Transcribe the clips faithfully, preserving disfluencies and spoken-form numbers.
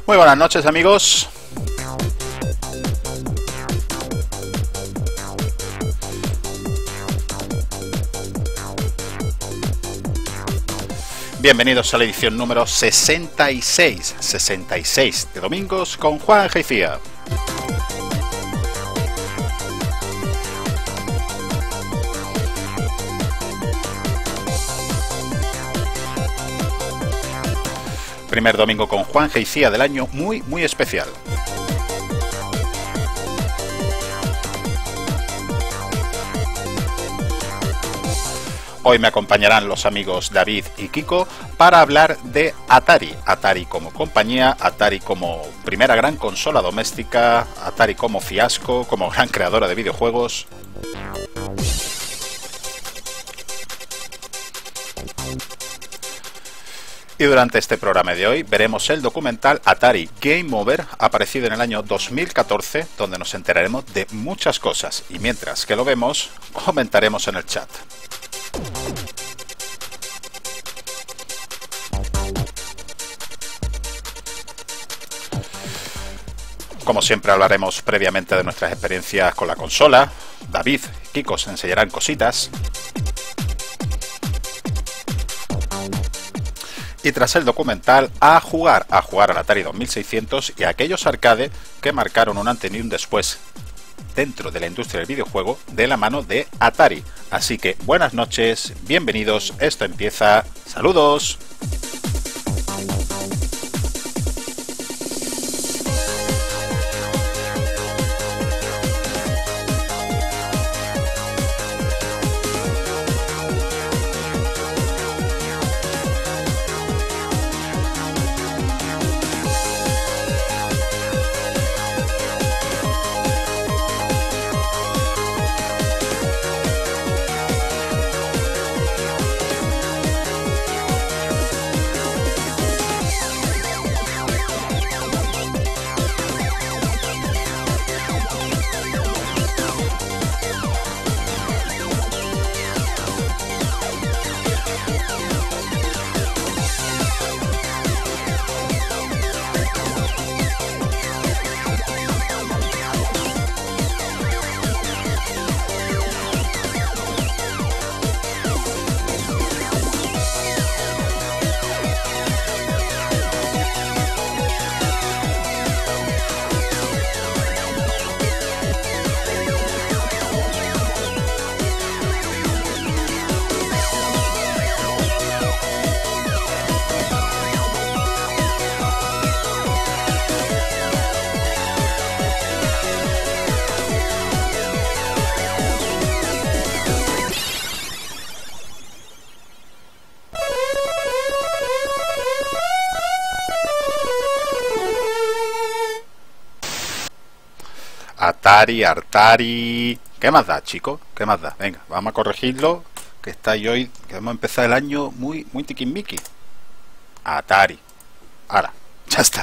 Muy buenas noches, amigos. Bienvenidos a la edición número sesenta y seis, sesenta y seis de Domingos con Juan García. Primer domingo con Juan García del año muy, muy especial. Hoy me acompañarán los amigos David y Kiko para hablar de Atari. Atari como compañía, Atari como primera gran consola doméstica, Atari como fiasco, como gran creadora de videojuegos. Y durante este programa de hoy veremos el documental Atari Game Over, aparecido en el año dos mil catorce, donde nos enteraremos de muchas cosas. Y mientras que lo vemos, comentaremos en el chat. Como siempre hablaremos previamente de nuestras experiencias con la consola. David y Kiko se enseñarán cositas. Y tras el documental, a jugar, a jugar al Atari dos mil seiscientos y a aquellos arcades que marcaron un antes y un después dentro de la industria del videojuego de la mano de Atari. Así que buenas noches, bienvenidos, esto empieza. ¡Saludos! Atari, Artari... ¿Qué más da, chicos? ¿Qué más da? Venga, vamos a corregirlo, que está ahí hoy, que vamos a empezar el año muy, muy tiquismiqui. Atari. Ahora, ya está.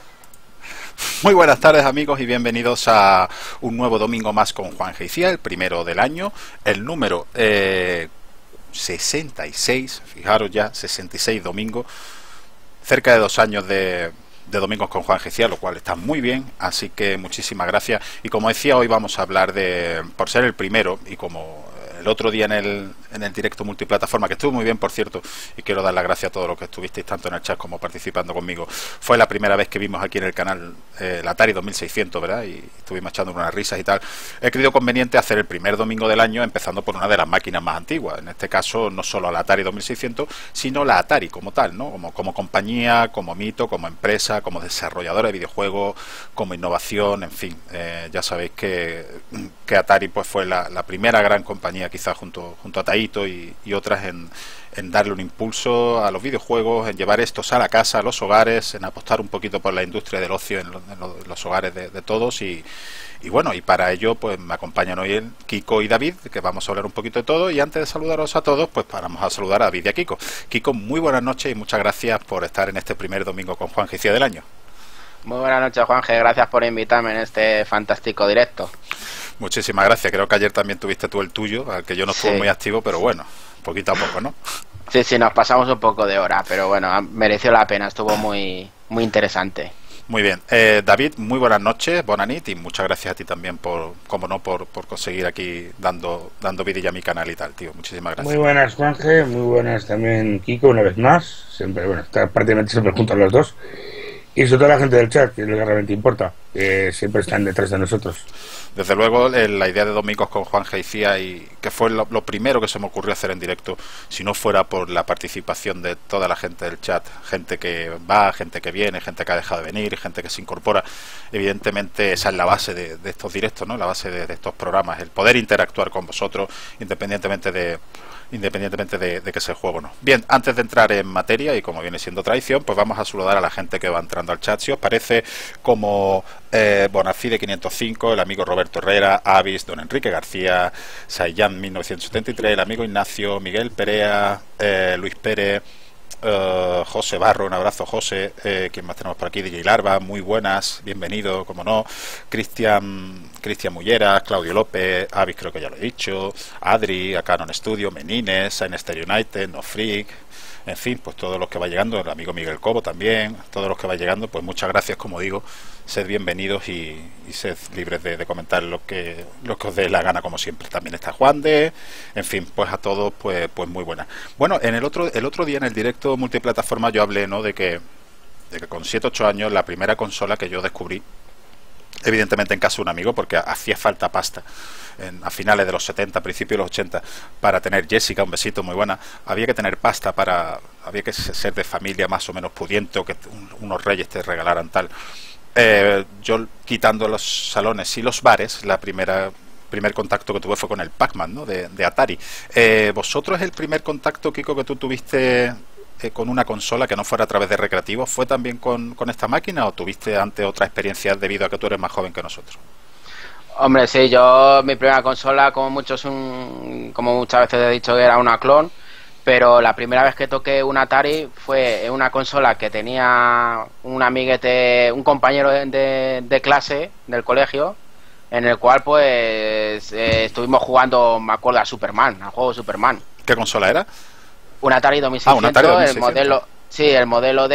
Muy buenas tardes, amigos, y bienvenidos a un nuevo domingo más con Juan García, el primero del año, el número eh, sesenta y seis, fijaros ya, sesenta y seis domingos, cerca de dos años de... de Domingos con Juan García, lo cual está muy bien, así que muchísimas gracias. Y como decía, hoy vamos a hablar de, por ser el primero, y como el otro día en el, en el directo multiplataforma, que estuvo muy bien, por cierto, y quiero dar las gracias a todos los que estuvisteis tanto en el chat como participando conmigo. Fue la primera vez que vimos aquí en el canal eh, el Atari dos mil seiscientos, ¿verdad? Y estuvimos echando unas risas y tal. He creído conveniente hacer el primer domingo del año empezando por una de las máquinas más antiguas, en este caso no solo la Atari dos mil seiscientos, sino la Atari como tal, ¿no? Como, como compañía, como mito, como empresa, como desarrolladora de videojuegos, como innovación, en fin. Eh, ya sabéis que, que Atari pues fue la, la primera gran compañía, quizás junto, junto a Taito y, y otras, en, en darle un impulso a los videojuegos, en llevar estos a la casa, a los hogares, en apostar un poquito por la industria del ocio en, lo, en, lo, en los hogares de, de todos. Y, y bueno, y para ello pues me acompañan hoy el Kiko y David, que vamos a hablar un poquito de todo. Y antes de saludaros a todos, pues vamos a saludar a David y a Kiko. Kiko, muy buenas noches y muchas gracias por estar en este primer domingo con Juan García del año. Muy buenas noches, Juanje, gracias por invitarme en este fantástico directo. Muchísimas gracias, creo que ayer también tuviste tú el tuyo, al que yo no estuve sí. muy activo, pero bueno, poquito a poco, ¿no? Sí, sí, nos pasamos un poco de hora, pero bueno, mereció la pena, estuvo muy, muy interesante. Muy bien. Eh, David, muy buenas noches, bonanit, y muchas gracias a ti también por, como no, por, por conseguir aquí dando dando vidilla a mi canal y tal, tío. Muchísimas gracias. Muy buenas, Juanje, muy buenas también, Kiko, una vez más. Siempre, bueno, está prácticamente siempre juntos los dos. Y sobre todo la gente del chat, que es lo que realmente importa, que siempre están detrás de nosotros. Desde luego, eh, la idea de Domingos con Juanja y Cía, y que fue lo, lo primero que se me ocurrió hacer en directo, si no fuera por la participación de toda la gente del chat, gente que va, gente que viene, gente que ha dejado de venir, gente que se incorpora. Evidentemente esa es la base de, de estos directos, ¿no? La base de, de estos programas, el poder interactuar con vosotros independientemente de independientemente de, de que sea juego o no. Bien, antes de entrar en materia, y como viene siendo tradición, pues vamos a saludar a la gente que va entrando al chat. Si os parece, como eh, Bonafide quinientos cinco, el amigo Roberto Herrera, Avis, don Enrique García, Sayan mil novecientos setenta y tres, el amigo Ignacio, Miguel Perea, eh, Luis Pérez, Uh, José Barro, un abrazo José, eh, ¿quién más tenemos por aquí? D J Larva, muy buenas, bienvenido, como no, Cristian Cristian Mulleras, Claudio López, Avis creo que ya lo he dicho, Adri, a Canon Studio, Menines, Sainester United, No Freak, en fin, pues todos los que va llegando, el amigo Miguel Cobo también, todos los que va llegando, pues muchas gracias, como digo, sed bienvenidos y, y sed libres de, de comentar lo que lo que os dé la gana, como siempre. También está Juan de, en fin, pues a todos, pues pues muy buena. Bueno, en el otro el otro día en el directo multiplataforma yo hablé, ¿no?, de que de que con siete ocho años la primera consola que yo descubrí, evidentemente en casa de un amigo, porque hacía falta pasta en, a finales de los setenta, principios de los ochenta, para tener Jessica, un besito, muy buena, había que tener pasta para, había que ser de familia más o menos pudiente, o que un, unos reyes te regalaran tal. Eh, yo, quitando los salones y los bares, la primera primer contacto que tuve fue con el Pac-Man, ¿no?, de, de Atari. Eh, ¿Vosotros el primer contacto, Kiko, que tú tuviste eh, con una consola que no fuera a través de recreativos, fue también con, con esta máquina, o tuviste antes otra experiencia debido a que tú eres más joven que nosotros? Hombre, sí, yo mi primera consola, como muchos un, como muchas veces he dicho, era una clon, pero la primera vez que toqué un Atari fue en una consola que tenía un amiguete, un compañero de, de, de clase del colegio, en el cual pues eh, estuvimos jugando, me acuerdo, a Superman, al juego Superman. ¿Qué consola era? Un Atari dos mil seiscientos, ah, un Atari dos mil seiscientos. El modelo, sí, el modelo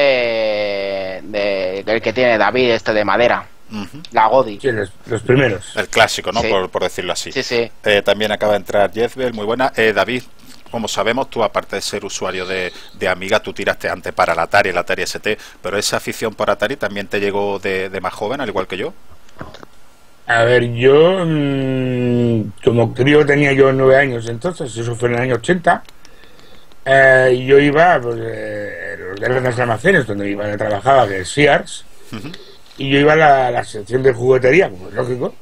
de, de del que tiene David, este de madera. Uh-huh. La Godi. Sí, los, los primeros. El clásico, ¿no? Sí. Por, por decirlo así. Sí, sí. Eh, también acaba de entrar Jezbel, muy buena. Eh, David, como sabemos, tú, aparte de ser usuario de, de Amiga, tú tiraste antes para el Atari, el Atari S T, pero esa afición por Atari también te llegó de, de más joven, al igual que yo. A ver, yo mmm, como crío tenía yo nueve años entonces, eso fue en el año ochenta. Eh, yo iba, pues, eh, los grandes almacenes donde mi padre trabajaba, que es Sears, uh-huh. Y yo iba a la, la sección de juguetería, como es lógico,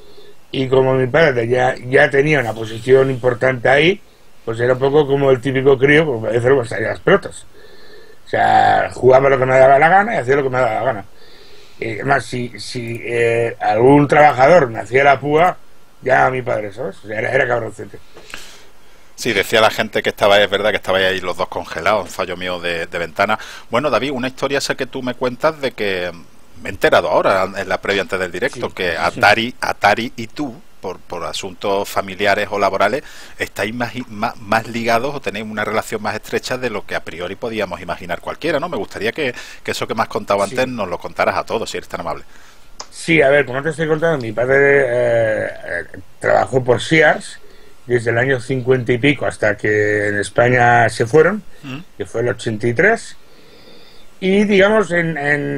y como mi padre ya, ya tenía una posición importante ahí, pues era un poco como el típico crío, como me decía, pues salía las pelotas. O sea, jugaba lo que me daba la gana y hacía lo que me daba la gana. Y además, si, si eh, algún trabajador me hacía la púa, ya a mi padre, ¿sabes? O sea, era, era cabroncete. Sí, decía la gente que estaba, es verdad que estabais ahí los dos congelados, un fallo mío de, de ventana. Bueno, David, una historia esa que tú me cuentas de que me he enterado ahora, en la previa antes del directo, sí, que Atari, Atari y tú, por, por asuntos familiares o laborales, estáis más, más, más ligados o tenéis una relación más estrecha de lo que a priori podíamos imaginar cualquiera, ¿no? Me gustaría que, que eso que me has contado antes, sí, nos lo contaras a todos, si eres tan amable. Sí, a ver, como te estoy contando, mi padre eh, eh, trabajó por Sears desde el año cincuenta y pico hasta que en España se fueron, ¿Mm? que fue el ochenta y tres, y digamos en,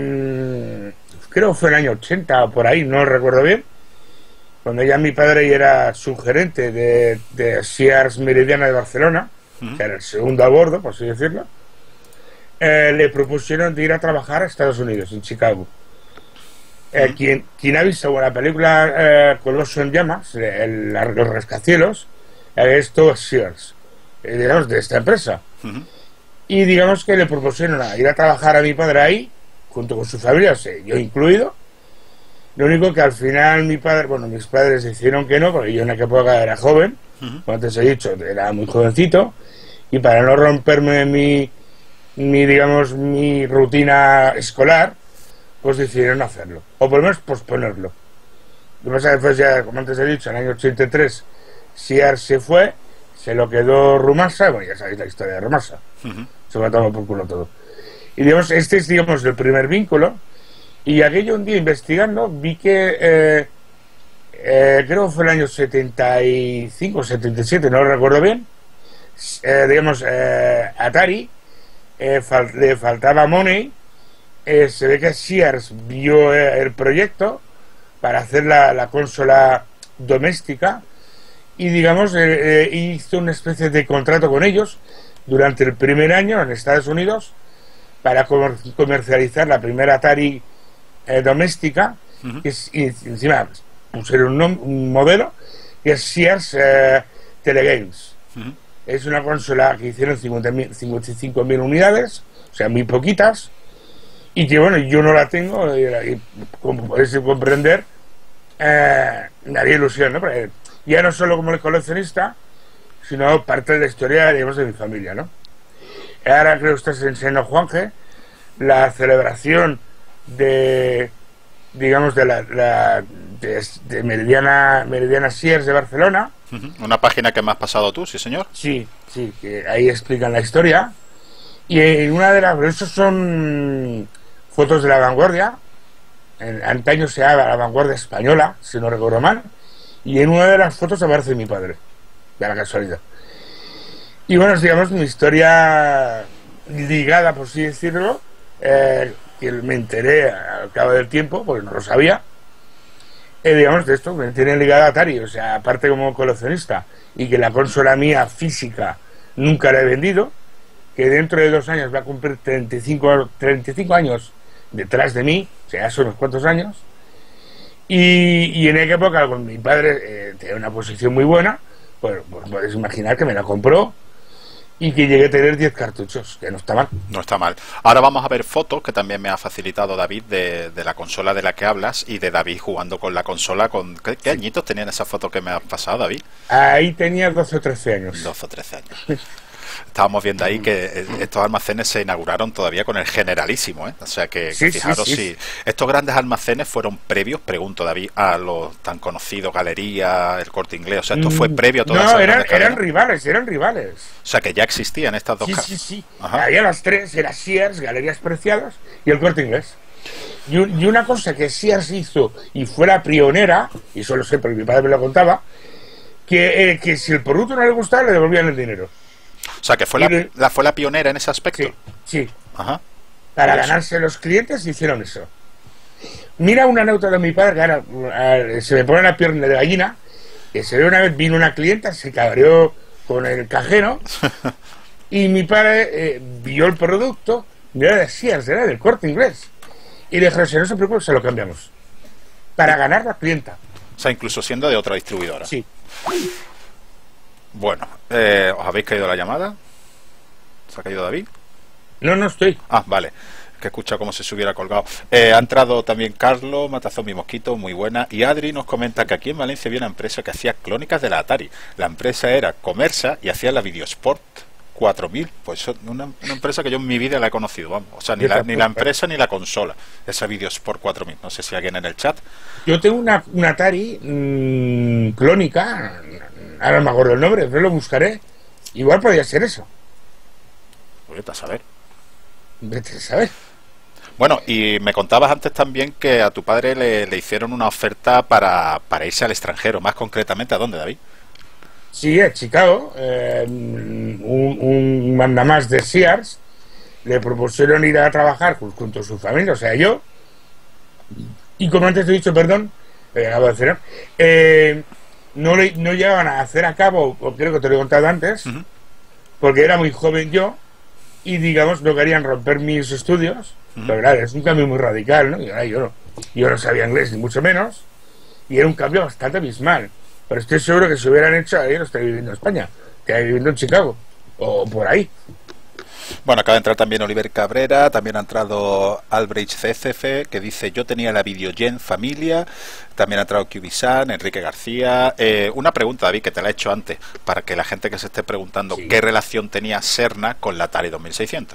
en creo que fue el año ochenta o por ahí, no recuerdo bien, cuando ya mi padre era subgerente de, de Sears Meridiana de Barcelona, ¿Mm? que era el segundo a bordo, por así decirlo, eh, le propusieron de ir a trabajar a Estados Unidos, en Chicago. Eh, ¿Mm? quien, quien ha visto la película eh, Coloso en llamas, el, los rascacielos, eh, esto es Sears, eh, digamos, de esta empresa. Uh-huh. Y digamos que le propusieron a ir a trabajar a mi padre ahí, junto con su familia, o sea, yo incluido. Lo único que al final mi padre, bueno, mis padres dijeron que no, porque yo en aquella época era joven, uh-huh. como antes he dicho, era muy jovencito, y para no romperme mi, mi digamos, mi rutina escolar, pues decidieron hacerlo, o por lo menos posponerlo. Lo que pasa es que fue ya, como antes he dicho, en el año ochenta y tres, Sears se fue, se lo quedó Rumasa, bueno, ya sabéis la historia de Rumasa, uh-huh. se lo tomó por culo todo. Y digamos, este es, digamos, el primer vínculo, Y aquello un día investigando vi que eh, eh, creo que fue el año setenta y cinco, setenta y siete, no lo recuerdo bien, eh, digamos, eh, Atari eh, fal le faltaba money, eh, se ve que Sears vio eh, el proyecto para hacer la, la consola doméstica y digamos eh, eh, hizo una especie de contrato con ellos durante el primer año en Estados Unidos para comer comercializar la primera Atari eh, doméstica. Uh-huh. Que es, y encima pusieron un, un modelo que es Sears eh, Telegames. Uh-huh. Es una consola que hicieron cincuenta y cinco mil unidades, o sea, muy poquitas, y que bueno, yo no la tengo, y, y como podéis comprender, eh, me haría ilusión, ¿no? Porque ya no solo como el coleccionista, sino parte de la historia, digamos, de mi familia, ¿no? Ahora creo que estás enseñando, Juanje, la celebración de, digamos, de la, la de, de Meridiana, Meridiana Sears de Barcelona. Uh-huh. Una página que me has pasado tú, sí señor. Sí, sí, que ahí explican la historia. Y en una de las, esos son fotos de la vanguardia. En antaño se llama la vanguardia española, si no recuerdo mal. Y en una de las fotos aparece mi padre, de la casualidad. Y bueno, digamos, mi historia ligada, por así decirlo, eh, que me enteré al cabo del tiempo, porque no lo sabía, eh, digamos, de esto, me tiene ligada a Atari, o sea, aparte como coleccionista, y que la consola mía física nunca la he vendido, que dentro de dos años va a cumplir treinta y cinco, treinta y cinco años detrás de mí, o sea, hace unos cuantos años, y, y en aquella época con mi padre eh, tenía una posición muy buena, pues, pues podéis imaginar que me la compró, y que llegué a tener diez cartuchos, que no está mal. No está mal. Ahora vamos a ver fotos que también me ha facilitado David de, de la consola de la que hablas y de David jugando con la consola. Con ¿Qué, qué añitos tenían esas fotos que me has pasado, David? Ahí tenía doce o trece años. doce o trece años. Estábamos viendo ahí que estos almacenes se inauguraron todavía con el Generalísimo, ¿eh? O sea que, sí, que fijaros sí, sí. si estos grandes almacenes fueron previos, pregunto David, a los tan conocidos Galería, el Corte Inglés. O sea, esto fue previo a todas No, esas eran, grandes eran rivales, eran rivales. O sea que ya existían estas dos Sí, casas. sí, sí. Ajá. Había las tres, era Sears, Galerías Preciadas y el Corte Inglés. Y, un, y una cosa que Sears hizo y fue la pionera, y eso lo sé porque mi padre me lo contaba, que, eh, que si el producto no le gustaba le devolvían el dinero. O sea que fue la, la, fue la pionera en ese aspecto. Sí, sí. Ajá. Para ganarse los clientes hicieron eso. Mira una anécdota de mi padre que ahora, ahora se me pone la pierna de gallina, que se ve una vez, vino una clienta, se cabreó con el cajero y mi padre eh, vio el producto, no era de Sears, era del Corte Inglés, y le dijo, si no se preocupe, se lo cambiamos para ganar la clienta. O sea, incluso siendo de otra distribuidora. Sí. Bueno, eh, ¿os habéis caído la llamada? ¿Se ha caído David? No, no estoy. Ah, vale. Que escucha como si se hubiera colgado. Eh, ha entrado también Carlos, Matazón mi Mosquito, muy buena. Y Adri nos comenta que aquí en Valencia había una empresa que hacía clónicas de la Atari. La empresa era Comersa y hacía la Videosport cuatro mil. Pues una, una empresa que yo en mi vida la he conocido, vamos. O sea, ni la, ni la empresa ni la consola. Esa Videosport cuatro mil. No sé si alguien en el chat. Yo tengo una, una Atari mmm, clónica, ahora no me acuerdo el nombre, pero lo buscaré. Igual podría ser eso. Vete a saber. Vete a saber. Bueno, y me contabas antes también que a tu padre le, le hicieron una oferta para, para irse al extranjero. Más concretamente, ¿a dónde, David? Sí, a Chicago. Eh, un, un mandamás de Sears le propusieron ir a trabajar junto a su familia, o sea, yo. Y como antes te he dicho, perdón, eh, a Barcelona, eh, no, le, no llegaban a hacer a cabo, o creo que te lo he contado antes, uh-huh. porque era muy joven yo, y digamos, no querían romper mis estudios, uh-huh. pero claro, es un cambio muy radical, ¿no? Y ahora yo no, yo no sabía inglés, ni mucho menos, y era un cambio bastante abismal, pero estoy seguro que si hubieran hecho, ahí no estaría viviendo en España, estaría viviendo en Chicago, o por ahí. Bueno, acaba de entrar también Oliver Cabrera, también ha entrado Albrecht C C F, que dice, yo tenía la Videogen familia, también ha entrado Cubisan, Enrique García. Eh, una pregunta, David, que te la he hecho antes, para que la gente que se esté preguntando sí. qué relación tenía Serna con la Atari dos mil seiscientos.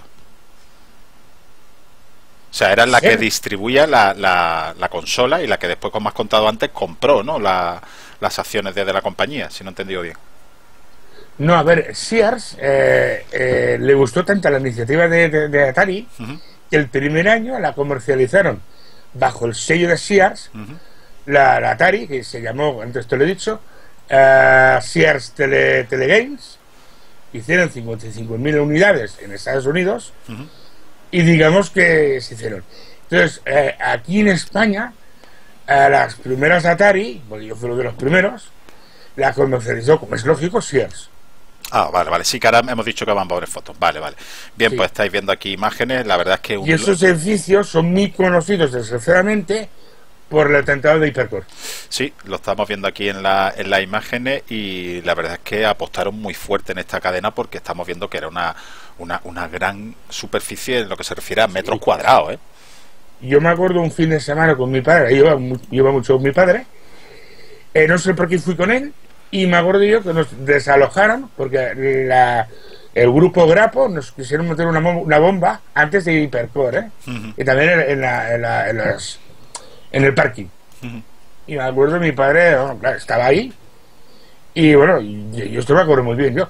O sea, era la ¿Sí? que distribuía la, la, la consola y la que después, como has contado antes, compró, ¿no? La, las acciones de, de la compañía, si no he entendido bien. No, a ver, Sears eh, eh, le gustó tanto la iniciativa de, de, de Atari uh-huh. que el primer año la comercializaron bajo el sello de Sears, Ujú. la, la Atari, que se llamó, antes te lo he dicho, uh, Sears Tele, Telegames. Hicieron cincuenta y cinco mil unidades en Estados Unidos. Ujú. Y digamos que se hicieron. Entonces, eh, aquí en España, a las primeras Atari, porque yo fui uno de los primeros, la comercializó, como es lógico, Sears. Ah, vale, vale. Sí, que ahora hemos dicho que van a poner fotos. Vale, vale. Bien, Sí. pues estáis viendo aquí imágenes. La verdad es que... Un... Y esos edificios son muy conocidos, desgraciadamente, por el atentado de Hipercore. Sí, lo estamos viendo aquí en, la, en las imágenes y la verdad es que apostaron muy fuerte en esta cadena porque estamos viendo que era una, una, una gran superficie en lo que se refiere a metros Sí. cuadrados, ¿eh? Yo me acuerdo un fin de semana con mi padre, yo iba, mu- iba mucho con mi padre, eh, no sé por qué fui con él, y me acuerdo yo que nos desalojaron porque la, el grupo Grapo nos quisieron meter una, mo- una bomba antes de Hipercore, ¿eh? Ujú. Y también en, en, la, en, la- en las- en el parking. Ujú. Y me acuerdo mi padre, bueno, claro, estaba ahí, y bueno, y- yo esto me acuerdo muy bien yo.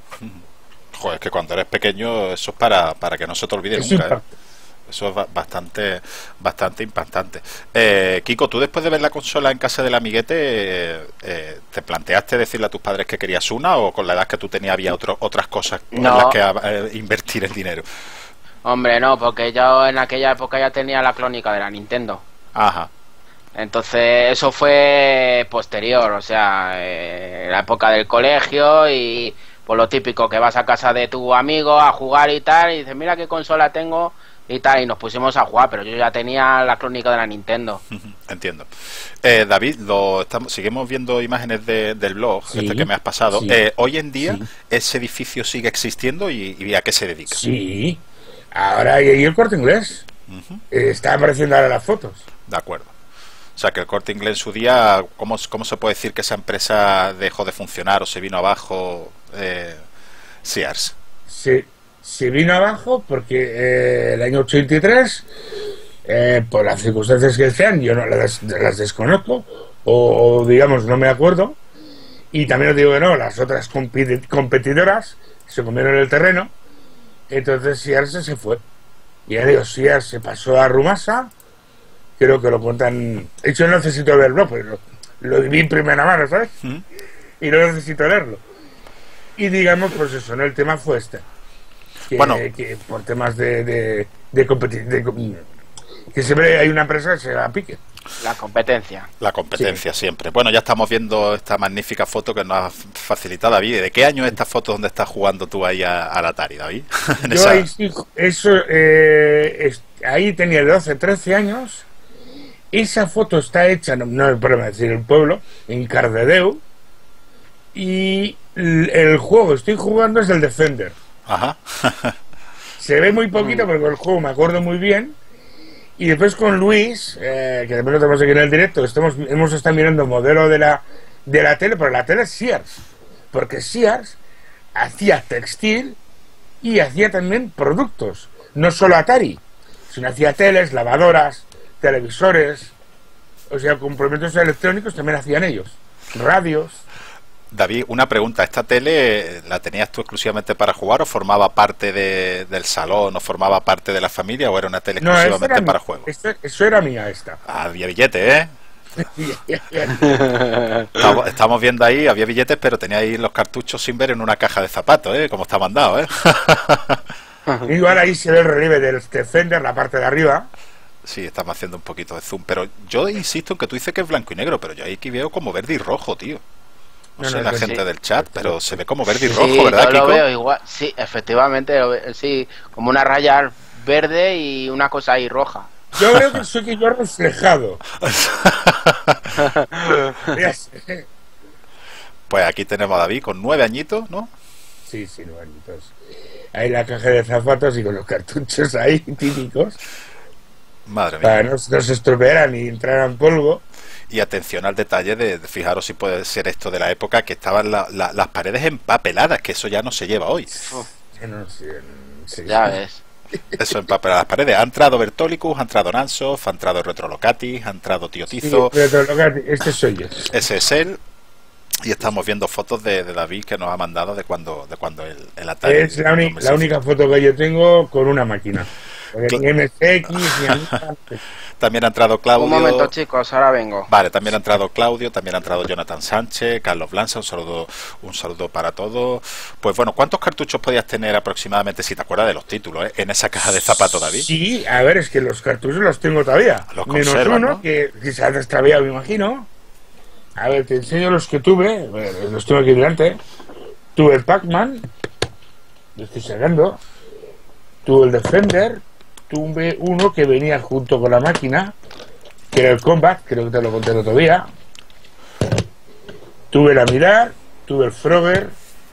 Joder, es que cuando eres pequeño eso es para, para que no se te olvide Es nunca, ¿eh? impactante. Eso es ba- bastante bastante impactante. Eh, Kiko, tú después de ver la consola en casa del amiguete, eh, eh, ¿te planteaste decirle a tus padres que querías una o con la edad que tú tenías había otro, otras cosas en No. las que eh, invertir el dinero? Hombre, no, porque yo en aquella época ya tenía la clónica de la Nintendo. Ajá. Entonces eso fue posterior, o sea, eh, la época del colegio y por lo típico que vas a casa de tu amigo a jugar y tal, y dices, mira qué consola tengo y tal, y nos pusimos a jugar, pero yo ya tenía la clónica de la Nintendo. Ujú, entiendo. Eh, David, lo estamos, seguimos viendo imágenes de- del blog, Sí, este que me has pasado. sí, Eh, hoy en día, sí. ¿ese edificio sigue existiendo y, y a qué se dedica? Sí, ahora hay ahí el Corte Inglés. Ujú, Eh, está apareciendo ahora las fotos. de acuerdo. O sea, que el Corte Inglés en su día, ¿cómo, cómo se puede decir que esa empresa dejó de funcionar o se vino abajo? Eh, Sears. Se, se vino abajo porque eh, el año ochenta y tres, eh, por las circunstancias que sean, yo no las, las desconozco, o, o, digamos no me acuerdo, y también os digo que no, las otras competi- competidoras se comieron el terreno, entonces Sears se fue. Y ya digo, Sears se pasó a Rumasa, creo que lo cuentan, de hecho no necesito verlo, pero lo, lo vi en primera mano, ¿sabes? Ujú. Y no necesito leerlo. Y digamos, pues eso, ¿no? El tema fue este. Que, Bueno. que por temas de, de, de, competi- de com- que siempre hay una empresa que se llama Pique. La competencia. La competencia siempre. Bueno, ya estamos viendo esta magnífica foto que nos ha facilitado David. ¿De qué año es esta foto donde estás jugando tú ahí a- al Atari, David? En Yo esa- ahí, sí, eso, eh, es- ahí tenía doce, trece años. Esa foto está hecha, no, no es problema decir el pueblo, en Cardedeu. Y el, el juego que estoy jugando es el Defender. Ajá. Se ve muy poquito porque el juego me acuerdo muy bien. Y después con Luis, eh, que después lo tenemos aquí en el directo, estamos, hemos estado mirando modelo de la, de la tele, pero la tele es Sears. Porque Sears hacía textil y hacía también productos. No solo Atari, sino hacía teles, lavadoras, televisores. O sea, complementos electrónicos también hacían ellos. Radios. David, una pregunta. ¿Esta tele la tenías tú exclusivamente para jugar o formaba parte de- del salón o formaba parte de la familia o era una tele No, esta exclusivamente era para mi- juegos? esta- eso era mía esta. Ah, había billetes, ¿eh? Estamos, estamos viendo ahí, había billetes, pero tenía ahí los cartuchos sin ver en una caja de zapatos, ¿eh? Como está mandado, ¿eh? Igual ahí se ve el relieve del Defender, la parte de arriba. Sí, estamos haciendo un poquito de zoom, pero yo insisto en que tú dices que es blanco y negro, pero yo aquí veo como verde y rojo, tío. No, No, sé no, la que gente sí. del chat, pero se ve como verde y Sí, rojo, ¿verdad, yo lo Kiko? veo igual. Sí, efectivamente, lo ve- sí, como una raya verde y una cosa ahí roja. Yo creo que soy que yo reflejado. Ya sé. Pues aquí tenemos a David con nueve añitos, ¿no? Sí, sí, no, entonces. Ahí la caja de zapatos y con los cartuchos ahí típicos Madre mía. para no, no se estropearan ni entraran polvo. Y atención al detalle de, de fijaros si puede ser esto de la época, que estaban la- la- las paredes empapeladas, que eso ya no se lleva hoy. Yo no sé, no sé. Ya ves. Eso empapeladas las paredes. Ha entrado Bertolicus, ha entrado Nansoft, ha entrado Retrolocatis, ha entrado Tío Sí, Tizo. pero lo que- este soy yo. Ese es él. Y estamos viendo fotos de, de David que nos ha mandado de cuando de cuando el, el Atari. Es la, uni- la única foto que yo tengo con una máquina. Ni M S X, ni Amiga. También ha entrado Claudio. Un momento, chicos, ahora vengo. Vale, también ha entrado Claudio, también ha entrado Jonathan Sánchez, Carlos Blanza, un saludo, un saludo para todos. Pues bueno, ¿cuántos cartuchos podías tener aproximadamente, si te acuerdas de los títulos, eh, en esa caja de zapatos, David? Sí, a ver, es que los cartuchos los tengo todavía. Los Menos conservan, uno, ¿no? que, que se ha extraviado, me imagino. A ver, te enseño los que tuve. Bueno, los tengo aquí delante. Tuve el Pac-Man. Lo estoy sacando. Tuve el Defender. Tuve uno que venía junto con la máquina, que era el Combat, creo que te lo conté el otro día. Tuve la Mirar, tuve el Frogger,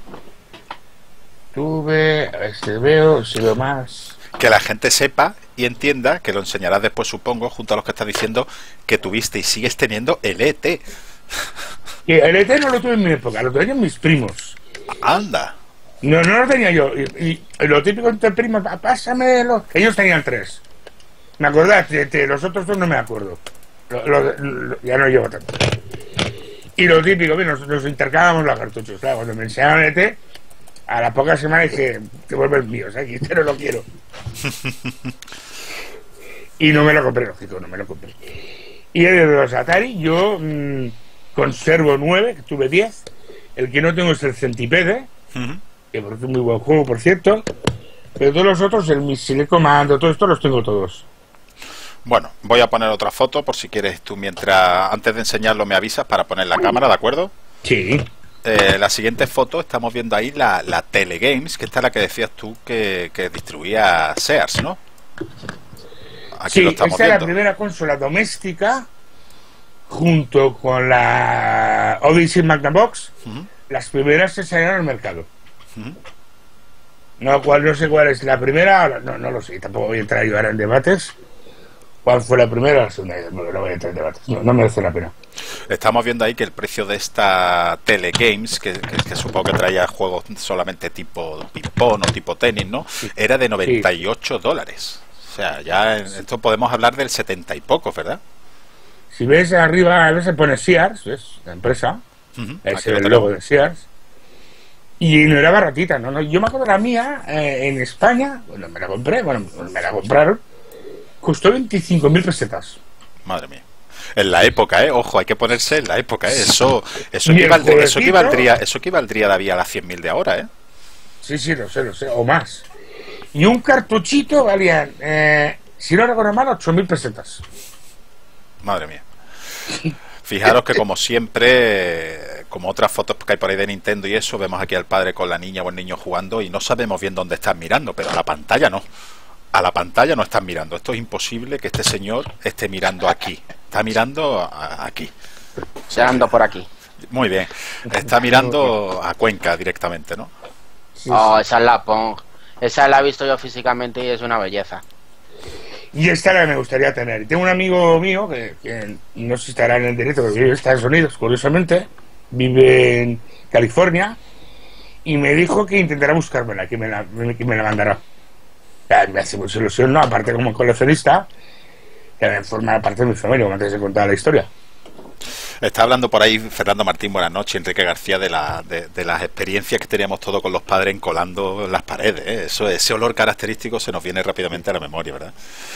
tuve, a ver si veo, si veo más. Que la gente sepa y entienda, que lo enseñarás después, supongo, junto a los que estás diciendo, que tuviste y sigues teniendo el E T. Que el E T no lo tuve en mi época, lo tenían mis primos. Anda. No, no lo tenía yo. Y, y lo típico entre primos, pásamelo. Ellos tenían tres. Me acordás, de, de los otros dos no me acuerdo. Lo, lo, lo, ya no llevo tanto. Y lo típico, bien, nos, nos intercambiamos los cartuchos. Claro, cuando me enseñaron E T, a la poca semana dije, te vuelves mío, ¿sabes? Este no lo quiero. Y no me lo compré, lógico, no me lo compré. Y de los Atari, yo mmm, conservo nueve, que tuve diez. El que no tengo es el Centipede. Uh-huh. Que es un muy buen juego, por cierto, pero todos los otros, el Missile Commando, todo esto los tengo todos. Bueno, voy a poner otra foto por si quieres tú, mientras, antes de enseñarlo me avisas para poner la cámara, ¿de acuerdo? Sí. Eh, la siguiente foto, estamos viendo ahí la, la Telegames, que esta es la que decías tú que, que distribuía Sears, ¿no? Aquí sí, lo estamos esta viendo. Es la primera consola doméstica, junto con la Odyssey Magnavox, uh-huh. Las primeras que salieron al mercado. No, cuál, no sé cuál es la primera, no, no lo sé, tampoco voy a entrar yo ahora en debates. ¿Cuál fue la primera o la segunda? No, no voy a entrar en debates, no, no merece la pena. Estamos viendo ahí que el precio de esta Telegames, que, que, que supongo que traía juegos solamente tipo ping-pong o tipo tenis, ¿no? Era de noventa y ocho sí. dólares. O sea, ya en esto podemos hablar del setenta y poco, ¿verdad? Si ves arriba, a veces pone Sears, ¿ves? La empresa. Uh-huh. Ahí se ve el logo de Sears. Y no era baratita, ¿no? no yo me acuerdo de la mía eh, en España, bueno, me la compré, bueno, me la compraron, costó veinticinco mil pesetas. Madre mía. En la época, ¿eh? Ojo, hay que ponerse en la época, ¿eh? Eso, eso, equivaldría, eso equivaldría, eso equivaldría, David, a las cien mil de ahora, ¿eh? Sí, sí, lo sé, lo sé, o más. Y un cartuchito valía, eh, si no recuerdo mal, ocho mil pesetas. Madre mía. Fijaros que como siempre, como otras fotos que hay por ahí de Nintendo y eso, vemos aquí al padre con la niña o el niño jugando y no sabemos bien dónde están mirando, pero a la pantalla no. A la pantalla no están mirando. Esto es imposible que este señor esté mirando aquí. Está mirando a, aquí. Se ando por aquí. Muy bien. Está mirando a Cuenca directamente, ¿no? Oh, esa es la Pong. Esa la he visto yo físicamente y es una belleza. Y esta la que me gustaría tener. Tengo un amigo mío que, que no sé si estará en el directo, porque vive en Estados Unidos, curiosamente. Vive en California. Y me dijo que intentará buscármela, que me la, que me la mandará. Ya, me hace mucha ilusión, ¿no? Aparte como coleccionista, que forma parte de mi familia, como antes de contar la historia. Está hablando por ahí Fernando Martín, buenas noches, Enrique García, de, la, de, de las experiencias que teníamos todos con los padres encolando las paredes, ¿eh? Eso, ese olor característico se nos viene rápidamente a la memoria, ¿verdad?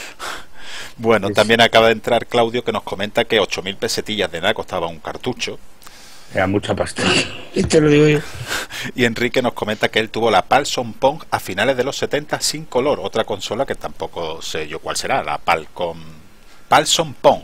Bueno, sí, también sí. Acaba de entrar Claudio, que nos comenta que ocho mil pesetillas de nada costaba un cartucho. Era mucha pasta. Y te lo digo yo. Y Enrique nos comenta que él tuvo la Palsom Pong a finales de los setenta sin color, otra consola que tampoco sé yo cuál será, la Palcom Palsom Pong.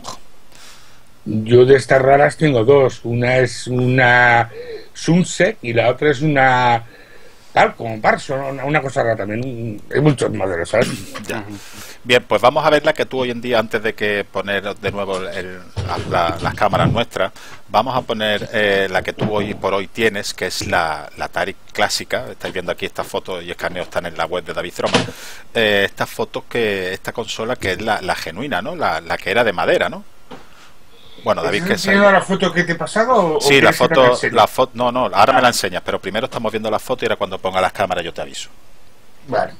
Yo de estas raras tengo dos. Una es una Sunset y la otra es una tal como Parson, una, una cosa rara también. Hay muchos modelos, ¿sabes? Ya. Bien, pues vamos a ver la que tú hoy en día, antes de que poner de nuevo el, la, la, las cámaras nuestras, vamos a poner eh, la que tú hoy por hoy tienes, que es la, la Atari clásica. Estáis viendo aquí estas fotos y escaneos están en la web de David Troma. Eh, estas fotos que esta consola que es la, la genuina, ¿no? La, la que era de madera, ¿no? Bueno, David, que ¿Has visto la foto que te he pasado? O sí, la foto, la foto, no, no, ahora me la enseñas, pero primero estamos viendo la foto y ahora cuando ponga las cámaras yo te aviso. Vale.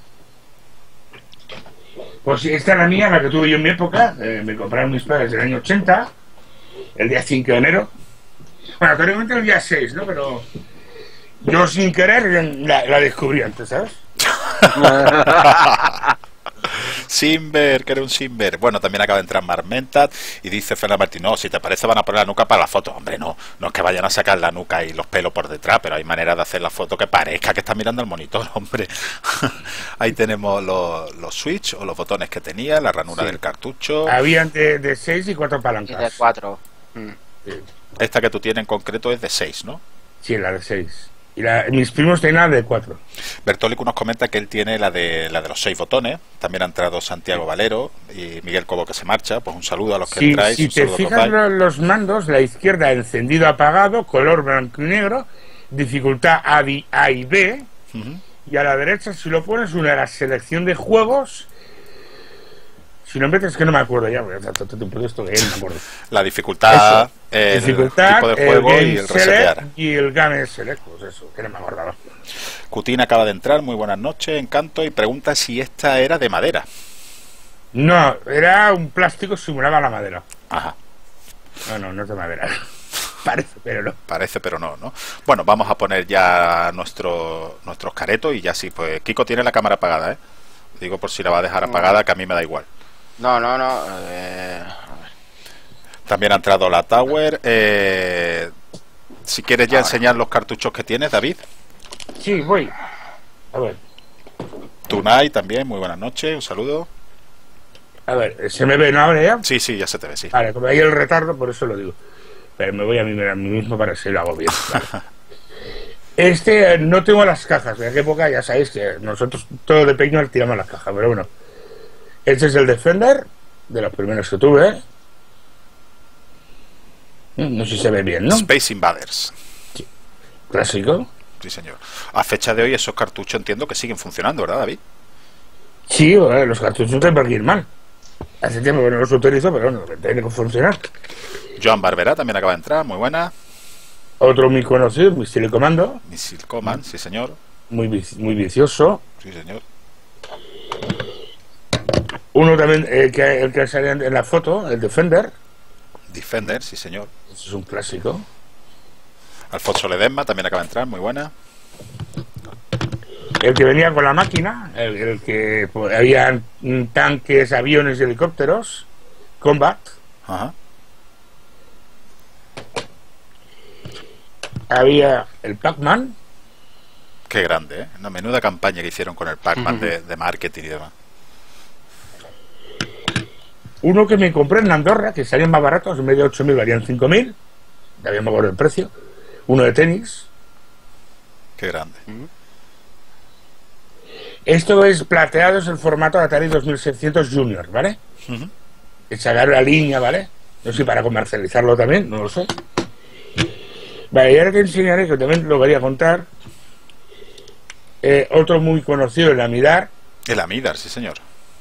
Pues sí, esta es la mía, la que tuve yo en mi época, eh, me compraron mis padres en el año ochenta, el día cinco de enero. Bueno, teóricamente el día seis, ¿no? Pero yo sin querer la, la descubrí antes, ¿sabes? Sí, Simber, que era un Simber. Bueno, también acaba de entrar Marmentat y dice Fernando Martín, no, si te parece van a poner la nuca para la foto. Hombre, no, no es que vayan a sacar la nuca y los pelos por detrás, pero hay manera de hacer la foto que parezca que está mirando el monitor, hombre. Ahí tenemos los, los switch o los botones que tenía, la ranura sí. del cartucho. Habían de, de seis y cuatro palancas. Y de cuatro. Mm. Sí. Esta que tú tienes en concreto es de seis, ¿no? Sí, la de seis. Y la, mis primos tenían la de cuatro. Bertólico nos comenta que él tiene la de la de los seis botones. También ha entrado Santiago Valero y Miguel Cobo, que se marcha. Pues un saludo a los que sí, entráis. Si te fijas los, los mandos, la izquierda encendido apagado, color blanco y negro, dificultad A, A y B. Uh-huh. Y a la derecha, si lo pones, una la selección de juegos. Si no metes, es que no me acuerdo ya, porque tanto tiempo de esto que no me acuerdo. La dificultad, el dificultad, tipo de juego el y el resetear. Y el Game Select, pues eso, que no me acordaba. Cutín acaba de entrar, muy buenas noches, Encanto, y pregunta si esta era de madera. No, era un plástico, simulaba la madera. Ajá. No, no, no es de madera. Parece, pero no. Parece, pero no, ¿no? Bueno, vamos a poner ya nuestro, nuestros caretos y ya sí, pues Kiko tiene la cámara apagada, ¿eh? Digo por si la va a dejar apagada, que a mí me da igual. No, no, no. Eh, También ha entrado la Tower. Eh, si quieres ya enseñar los cartuchos que tienes, David. Sí, voy. A ver. Tunay también, muy buenas noches, un saludo. A ver, ¿se me ve no ahora ya? Sí, sí, ya se te ve, sí. Vale, como hay el retardo, por eso lo digo. Pero me voy a mí, a mí mismo para si lo hago bien. Vale. Este, eh, no tengo las cajas. En aquella época ya sabéis que nosotros todo de pequeño tiramos las cajas, pero bueno. Este es el Defender, de los primeros que tuve. ¿eh? No sé si se ve bien, ¿no? Space Invaders. Sí. Clásico. Sí, señor. A fecha de hoy esos cartuchos entiendo que siguen funcionando, ¿verdad, David? Sí, bueno, los cartuchos no tienen que ir mal. Hace tiempo que no los utilizo, pero bueno, tienen que funcionar. Joan Barbera también acaba de entrar, muy buena. Otro muy conocido, Missile Commando. Missile Command, sí, señor. Muy, muy vicioso. Sí, señor. Uno también, eh, que, el que sale en la foto, el Defender. Defender, sí, señor. Eso es un clásico. Alfonso Ledesma también acaba de entrar, muy buena. El que venía con la máquina, el, el que pues, había tanques, aviones y helicópteros. Combat. Ajá. Había el Pac-Man. Qué grande, ¿eh? Una menuda campaña que hicieron con el Pac-Man uh-huh. de, de marketing y demás. Uno que me compré en Andorra, que salían más baratos, en vez de ocho mil valían cinco mil. Ya habíamos acuerdo el precio. Uno de tenis. Qué grande. Uh-huh. Esto es plateado, es el formato de Atari dos mil seiscientos Junior, ¿vale? Uh-huh. Es sacar la línea, ¿vale? No sé, para comercializarlo también, no lo sé. Vale, y ahora te enseñaré, que también lo quería contar, eh, otro muy conocido, el Amidar. El Amidar, sí, señor.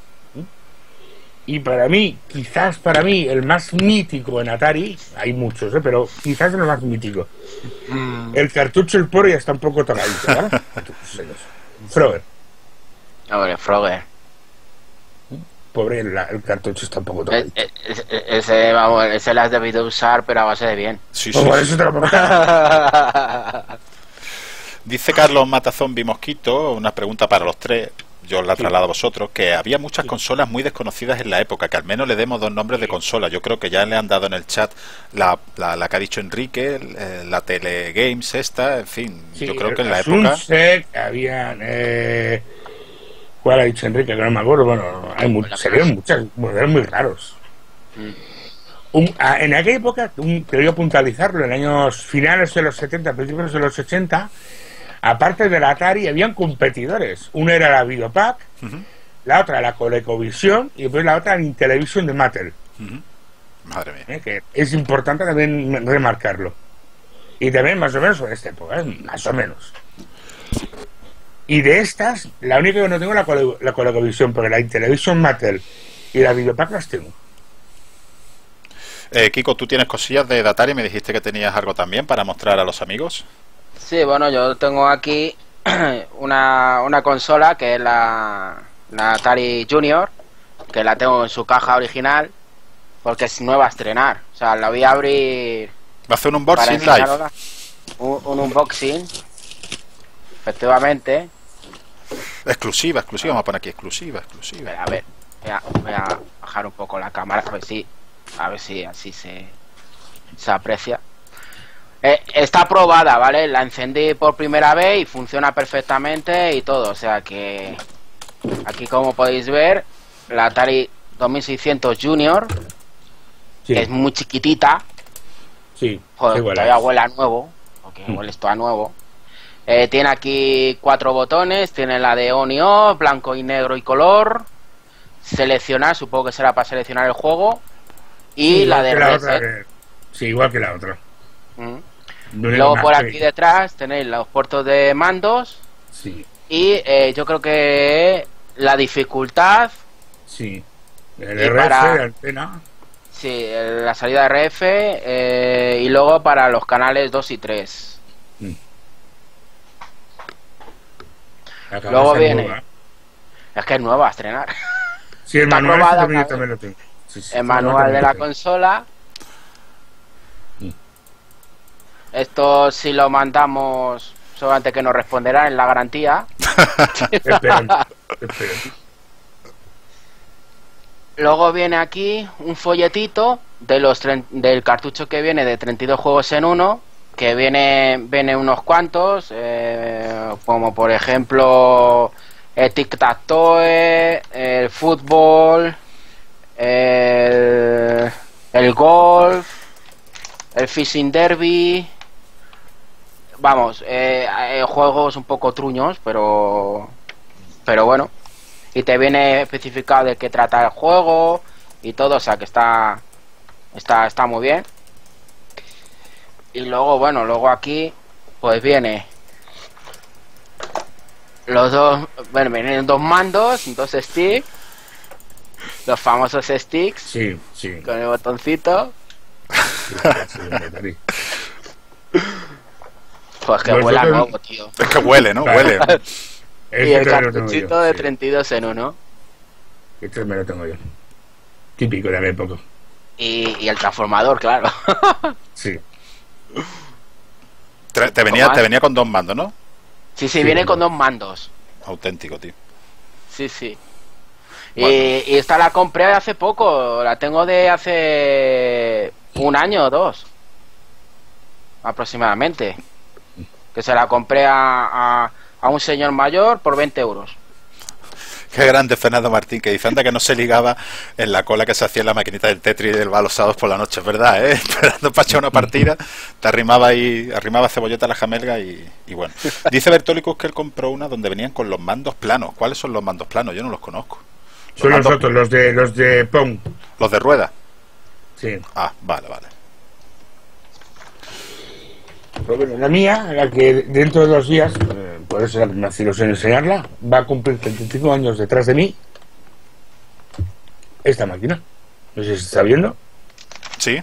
Y para mí, quizás para mí, el más mítico en Atari, hay muchos, ¿eh? Pero quizás el más mítico. Mm. El cartucho, el poro ya está un poco tocadito, ¿vale? Frogger. Hombre, Frogger. Pobre, el, el cartucho está un poco tocadito. E, e, ese, vamos, ese lo has debido usar, pero a base de bien. Sí, sí, pues sí. Eso te lo Dice Carlos Matazombi Mosquito, una pregunta para los tres. Yo la traslado a vosotros, que había muchas sí. consolas muy desconocidas en la época, que al menos le demos dos nombres de consola. Yo creo que ya le han dado en el chat la, la, la que ha dicho Enrique, eh, la Telegames esta, en fin, sí, yo creo que en la época... Sunset, habían... Eh, ¿cuál ha dicho Enrique? Que no me acuerdo. Bueno, hay mu serían muchas, modelos muy raros. Mm. Un, a, en aquella época, un, quería puntualizarlo, en años finales de los setenta, principios de los ochenta... Aparte de la Atari, habían competidores. Una era la Videopac, uh-huh. la otra la ColecoVision y después la otra la Intellivision de Mattel. Uh-huh. Madre mía. ¿Eh? Que es importante también remarcarlo. Y también más o menos en esta época, ¿eh? Más o menos. Y de estas, la única que no tengo es la, Cole la ColecoVision, porque la Intellivision Mattel y la Videopac las tengo. Eh, Kiko, ¿tú tienes cosillas de Atari? Me dijiste que tenías algo también para mostrar a los amigos. Sí, bueno, yo tengo aquí una, una consola que es la, la Atari Junior, que la tengo en su caja original, porque es nueva a estrenar. O sea, la voy a abrir... ¿Va a hacer un unboxing live? Un, un unboxing, efectivamente. Exclusiva, exclusiva, vamos a poner aquí exclusiva, exclusiva. A ver, Voy a, voy a bajar un poco la cámara, a ver si, a ver si así se, se aprecia. Eh, está aprobada, ¿vale? La encendí por primera vez y funciona perfectamente y todo, o sea que aquí, como podéis ver, la Atari dos mil seiscientos Junior, Sí, que es muy chiquitita. sí. Joder, igual todavía es. huele a nuevo, porque Mm. huele esto a nuevo. Eh, tiene aquí cuatro botones, tiene la de on y off, blanco y negro y color. Seleccionar, supongo que será para seleccionar el juego. Y Sí, la igual de que la reset. otra que- Sí, igual que la otra. Mm. Lo único Luego más por que- aquí detrás tenéis los puertos de mandos. Sí, Y eh, yo creo que la dificultad, sí. El Y R F para- de antena. sí, el- la salida de R F, eh, y luego para los canales dos y tres. Mm. La cabeza Luego viene- nueva. Es que es nueva a estrenar. Sí, el Está manual aprobada, ese también, ¿sabes? también lo tengo. Sí, sí, El manual manual también de lo la tengo. consola. Mm. Esto, si lo mandamos, solamente que nos responderá en la garantía. Esperando, esperando. Luego viene aquí un folletito de los tren- del cartucho que viene de treinta y dos juegos en uno, que viene, viene unos cuantos, eh, como por ejemplo el tic-tac-toe, el fútbol, el, el golf, el fishing derby. Vamos, eh, eh, juegos un poco truños, pero pero bueno. Y te viene especificado de qué trata el juego y todo, o sea que está está está muy bien. Y luego, bueno, luego aquí pues viene los dos, bueno, vienen dos mandos, dos sticks, los famosos sticks Sí, sí. con el botoncito. Sí, sí, sí, sí. Pues que Los huele a otros- nuevo, tío. Es que huele, ¿no? Vale. Huele. Y Este el también lo tengo cartuchito yo, de sí. treinta y dos en uno. Este me lo tengo yo. Típico de la época. Y, y el transformador, claro. Sí. Tre- Te venía, más? te venía con dos mandos, ¿no? Sí, sí, Sí, viene bueno. con dos mandos. Auténtico, tío. Sí, sí. Bueno. Y, y esta la compré hace poco, la tengo de hace un año o dos, aproximadamente. Que se la compré a, a, a un señor mayor por veinte euros. Qué grande Fernando Martín, que dice, anda que no se ligaba en la cola que se hacía en la maquinita del Tetris y del balo sábados por la noche, es verdad, ¿eh? Esperando para echar una partida, te arrimaba ahí, arrimaba cebolleta a la jamelga y, y bueno. Dice Bertolicus que él compró una donde venían con los mandos planos. ¿Cuáles son los mandos planos? Yo no los conozco. Son los mandos- otros, los de los de Pong. Los de rueda. Sí. Ah, vale, vale. Pero bueno, la mía, la que dentro de dos días, eh, por eso me hace ilusión enseñarla, va a cumplir treinta y cinco años detrás de mí. Esta máquina. No sé si se está viendo. Sí.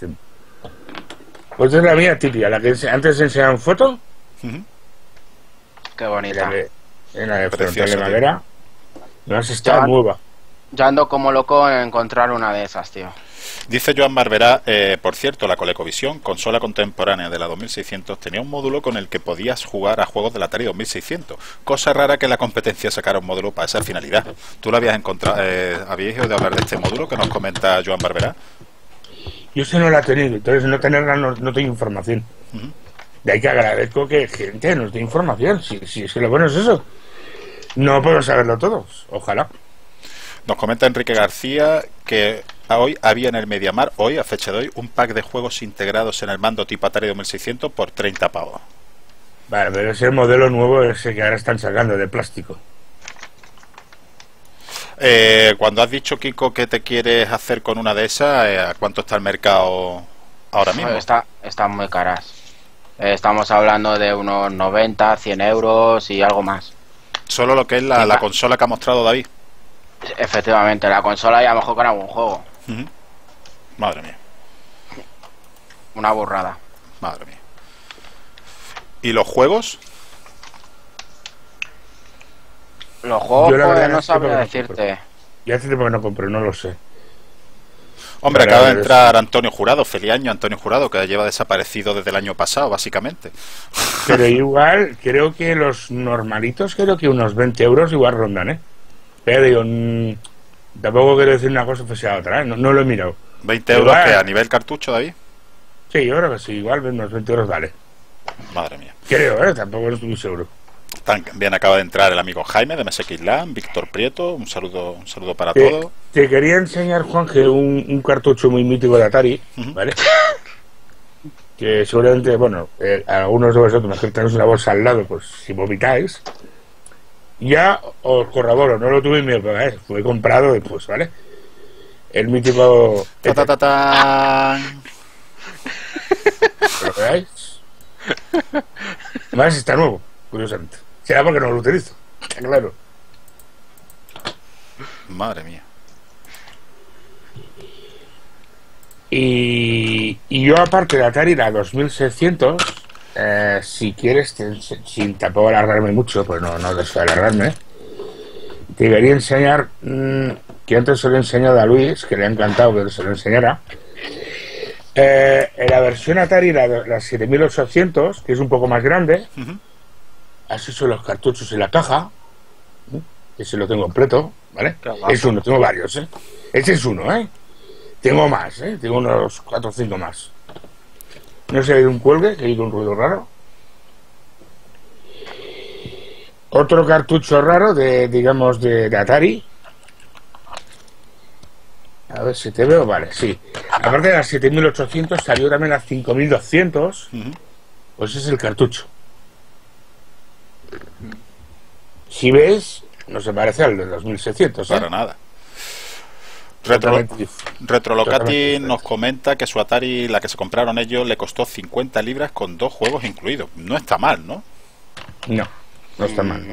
Pues es la mía típica, la que ense- antes enseñaban foto. Ujú. Qué En bonita. la de, en la de Preciosa, frontal de tío. madera. No está Ya. nueva. Yo ando como loco en encontrar una de esas, tío. Dice Joan Barberá, eh, por cierto, la ColecoVision, consola contemporánea de la dos mil seiscientos, tenía un módulo con el que podías jugar a juegos de la Atari dos mil seiscientos. Cosa rara que la competencia sacara un módulo para esa finalidad. ¿Tú lo habías encontrado? Eh, ¿Habíais oído hablar de este módulo que nos comenta Joan Barberá? Yo sé no la he tenido, entonces no tenerla no, no tengo información. Ujú. De ahí que agradezco que gente nos dé información. Si, si es que lo bueno es eso. No podemos saberlo todos. Ojalá. Nos comenta Enrique García que hoy había en el Mediamar, hoy a fecha de hoy, un pack de juegos integrados en el mando tipo Atari dos mil seiscientos por treinta pavos. Vale, pero es el modelo nuevo ese que ahora están sacando de plástico. Eh, cuando has dicho, Kiko, que te quieres hacer con una de esas, eh, ¿a cuánto está el mercado ahora mismo? Está, están muy caras. Eh, estamos hablando de unos noventa, cien euros y algo más. Solo lo que es la, Sí, la va. consola que ha mostrado David. Efectivamente, la consola y a lo mejor con algún juego. Ujú. Madre mía, Una burrada. madre mía. ¿Y los juegos? Los juegos, Yo la pues, verdad no es que sabría no decirte. Ya hace tiempo que no compro, no lo sé. Hombre, Vale, acaba de vale, entrar Antonio Jurado, feliz año Antonio Jurado, que lleva desaparecido desde el año pasado, básicamente. Pero igual, creo que los normalitos, creo que unos veinte euros igual rondan, ¿eh? Pero digo, mm, Tampoco quiero decir una cosa pues a otra, ¿eh? No, no lo he mirado. ¿veinte euros que a nivel cartucho, David? Sí, yo creo que sí, igual unos veinte euros vale. Madre mía. Creo, ¿eh? Tampoco no estoy muy seguro. También acaba de entrar el amigo Jaime de M S X LAN, Víctor Prieto, un saludo, un saludo para te, todos. Te quería enseñar, Juan, que un, un cartucho muy mítico de Atari, uh-huh. ¿vale? Que seguramente, bueno, eh, algunos de vosotros que tenéis una bolsa al lado, pues si vomitáis, ya os corroboro, no lo tuve en mi época, ¿eh? Fue comprado después, ¿vale? El mítico... Ta, ta, ta, ta. ¿Lo veáis? Además está nuevo, curiosamente. Será porque no lo utilizo, está claro. Madre mía. Y, y yo, aparte de Atari, la dos mil seiscientos, eh, si quieres, te, sin tampoco alargarme mucho, pues no, no deseo alargarme, te quería enseñar, mmm, que antes se lo he enseñado a Luis, que le ha encantado que se lo enseñara. Eh, en la versión Atari, la, la siete mil ochocientos, que es un poco más grande, uh-huh. así son los cartuchos en la caja, ¿eh? Ese lo tengo completo, ¿vale? Es uno, tengo varios, ¿eh? Ese es uno, ¿eh? Tengo más, ¿eh? Tengo unos cuatro o cinco más. No sé, hay un cuelgue, que hay un ruido raro. Otro cartucho raro de, digamos, de, de Atari. A ver si te veo, vale, sí. Aparte de las siete mil ochocientos salió también las cinco mil doscientos. Uh-huh. Pues es el cartucho. Si ves, no se parece al de dos mil seiscientos, ¿eh? Para nada. Retro, Retrolocati nos comenta que su Atari, la que se compraron ellos, le costó cincuenta libras con dos juegos incluidos. No está mal, ¿no? No, no está mal.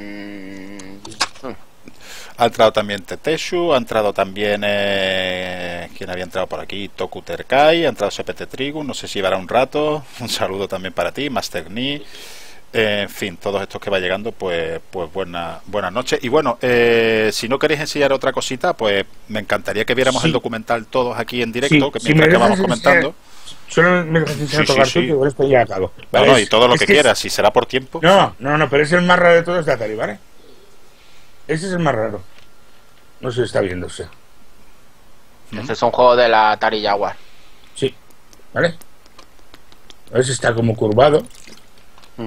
Ha entrado también Teteshu, ha entrado también... Eh, ¿quién había entrado por aquí? Toku Terkai, ha entrado C P T Trigu, no sé si llevará un rato. Un saludo también para ti, Master Ni. Eh, en fin, todos estos que va llegando, pues pues buena, buenas noches. Y bueno, eh, si no queréis enseñar otra cosita, pues me encantaría que viéramos sí. el documental todos aquí en directo, sí, que mientras si que vamos comentando. Solo me dejas enseñar sí, sí, sí. y por esto ya acabo. ¿Vale? No, no, y todo lo que, que quieras, es... si será por tiempo. No, no, no, pero es el más raro de todos de Atari, ¿vale? Ese es el más raro. No sé si está viéndose. Este es un juego de la Atari Jaguar. Sí, ¿vale? A ver si está como curvado. Mm.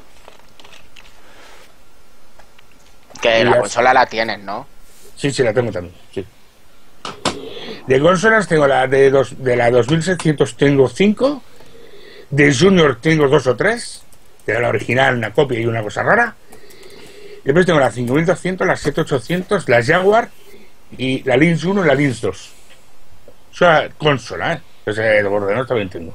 Que la consola la tienes, ¿no? Sí, sí, la tengo también, sí. De consolas tengo la de, dos, de la dos mil seiscientos tengo cinco. De Junior tengo dos o tres. De la original una copia y una cosa rara. Después tengo la cinco mil doscientos, la siete mil ochocientos, la Jaguar y la Lynx uno y la Lynx dos. O sea, consola, ¿eh? Pues el ordenador también tengo.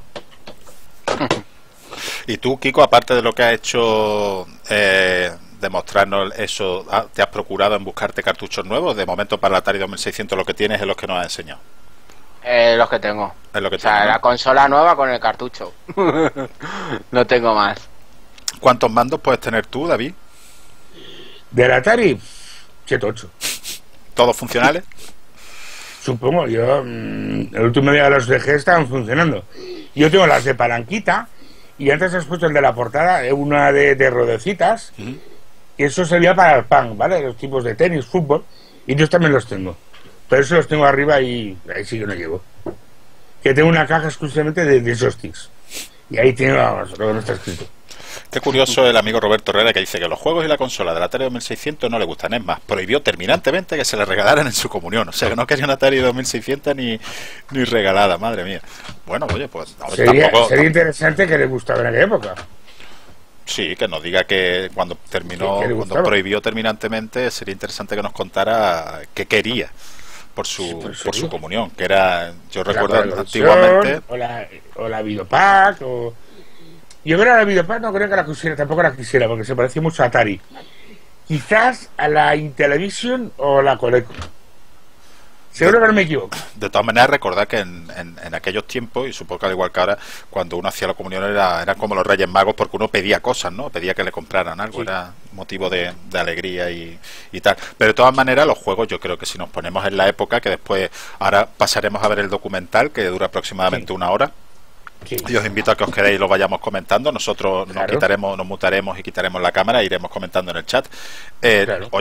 Y tú, Kiko, aparte de lo que has hecho... Eh... demostrarnos eso, ¿te has procurado en buscarte cartuchos nuevos? De momento para la Atari dos mil seiscientos lo que tienes es los que nos has enseñado. Eh, los que tengo. Es lo que o sea, tengo, ¿no? La consola nueva con el cartucho. No tengo más. ¿Cuántos mandos puedes tener tú, David? De la Atari, siete ocho. ¿Todos funcionales? Supongo, yo mmm, el último día los dejé estaban funcionando. Yo tengo las de palanquita y antes has puesto el de la portada, una de, de rodecitas. Uh-huh. Y eso sería para el punk, ¿vale? Los tipos de tenis, fútbol. Y yo también los tengo. Pero eso los tengo arriba y ahí sí que no llevo. Que tengo una caja exclusivamente de, de joysticks. Y ahí tiene, vamos, lo que no está escrito. Qué curioso el amigo Roberto Herrera, que dice que los juegos y la consola de la Atari dos mil seiscientos no le gustan. Es más, prohibió terminantemente que se le regalaran en su comunión. O sea, que no quería una Atari dos mil seiscientos ni, ni regalada, madre mía. Bueno, oye, pues... A ver, sería, tampoco, sería interesante que le gustara en aquella época. Sí, que nos diga que cuando terminó, que cuando prohibió terminantemente, sería interesante que nos contara qué quería por su, sí, por, por su comunión, que era, yo la recuerdo antiguamente... O la, o la Videopack, o... Yo creo que la Videopack no creo que la quisiera, tampoco la quisiera, porque se parecía mucho a Atari. Quizás a la Intellivision o la Coleco. Seguro que no me equivoco. De todas maneras, recordad que en, en, en aquellos tiempos, y supongo que al igual que ahora, cuando uno hacía la comunión era, eran como los Reyes Magos, porque uno pedía cosas, ¿no? Pedía que le compraran algo, sí. Era motivo de, de alegría y, y tal. Pero de todas maneras, los juegos, yo creo que si nos ponemos en la época, que después, ahora pasaremos a ver el documental, que dura aproximadamente sí. una hora. Sí. Y os invito a que os quedéis y lo vayamos comentando. Nosotros claro. nos quitaremos, nos mutaremos y quitaremos la cámara e iremos comentando en el chat. Eh, claro. Oye,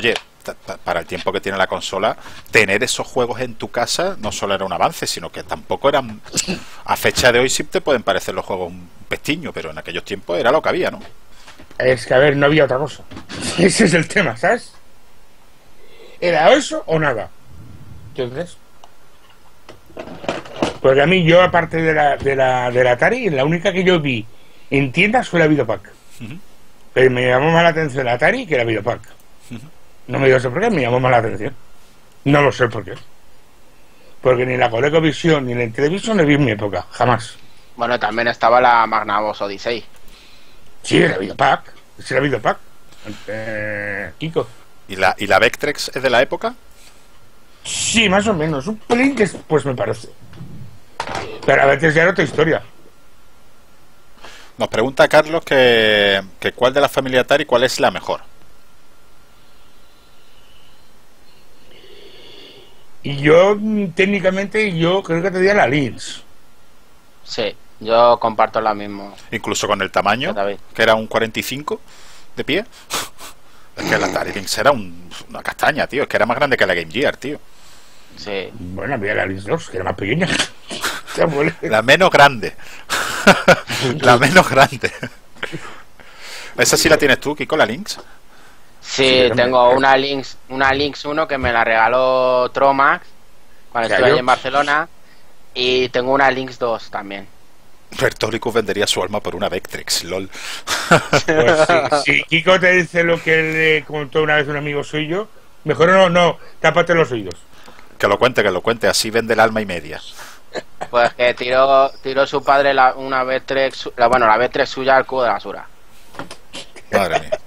para el tiempo que tiene la consola, tener esos juegos en tu casa no solo era un avance, sino que tampoco eran... A fecha de hoy sí te pueden parecer los juegos un pestiño, pero en aquellos tiempos era lo que había, ¿no? Es que, a ver, no había otra cosa. Ese es el tema, ¿sabes? Era eso o nada. Entonces... Porque a mí, yo aparte de la, de la, de la Atari, la única que yo vi en tiendas fue la Videopack. Uh-huh. Pero me llamó más la atención la Atari que la Videopack. Uh-huh. No me digo por qué, me llamó más la atención. No lo sé por qué. Porque ni la ColecoVision ni la Intellivision la vi en mi época, jamás. Bueno, también estaba la Magnavox Odyssey. Sí, la Videopack. Sí, la Videopack. Eh, Kiko. ¿Y la, ¿Y la Vectrex es de la época? Sí, más o menos. Un pelín que pues me parece. Pero a veces ya era otra historia. Nos pregunta Carlos que, que cuál de la familia Atari, cuál es la mejor. Y yo, técnicamente, yo creo que te diría la Lynx. Sí, yo comparto la misma. Incluso con el tamaño, que era un cuarenta y cinco de pie. Es que la Atari Lynx era un, una castaña, tío. Es que era más grande que la Game Gear, tío. Sí. Bueno, había la Lynx dos, que era más pequeña. La menos grande. La menos grande. ¿Esa sí la tienes tú, Kiko, la Lynx? Sí, tengo una Lynx, una Lynx uno que me la regaló Tromax cuando estuve allí en Barcelona. Y tengo una Lynx dos también. Bertolicus vendería su alma por una Vectrex, lol. Pues si, si Kiko te dice lo que le contó una vez un amigo suyo, mejor no, no, tápate los oídos. Que lo cuente, que lo cuente, así vende el alma y media. Pues que tiró, tiró su padre la, una Vectrex, la, bueno, la Vectrex suya al cubo de la basura. Madre mía.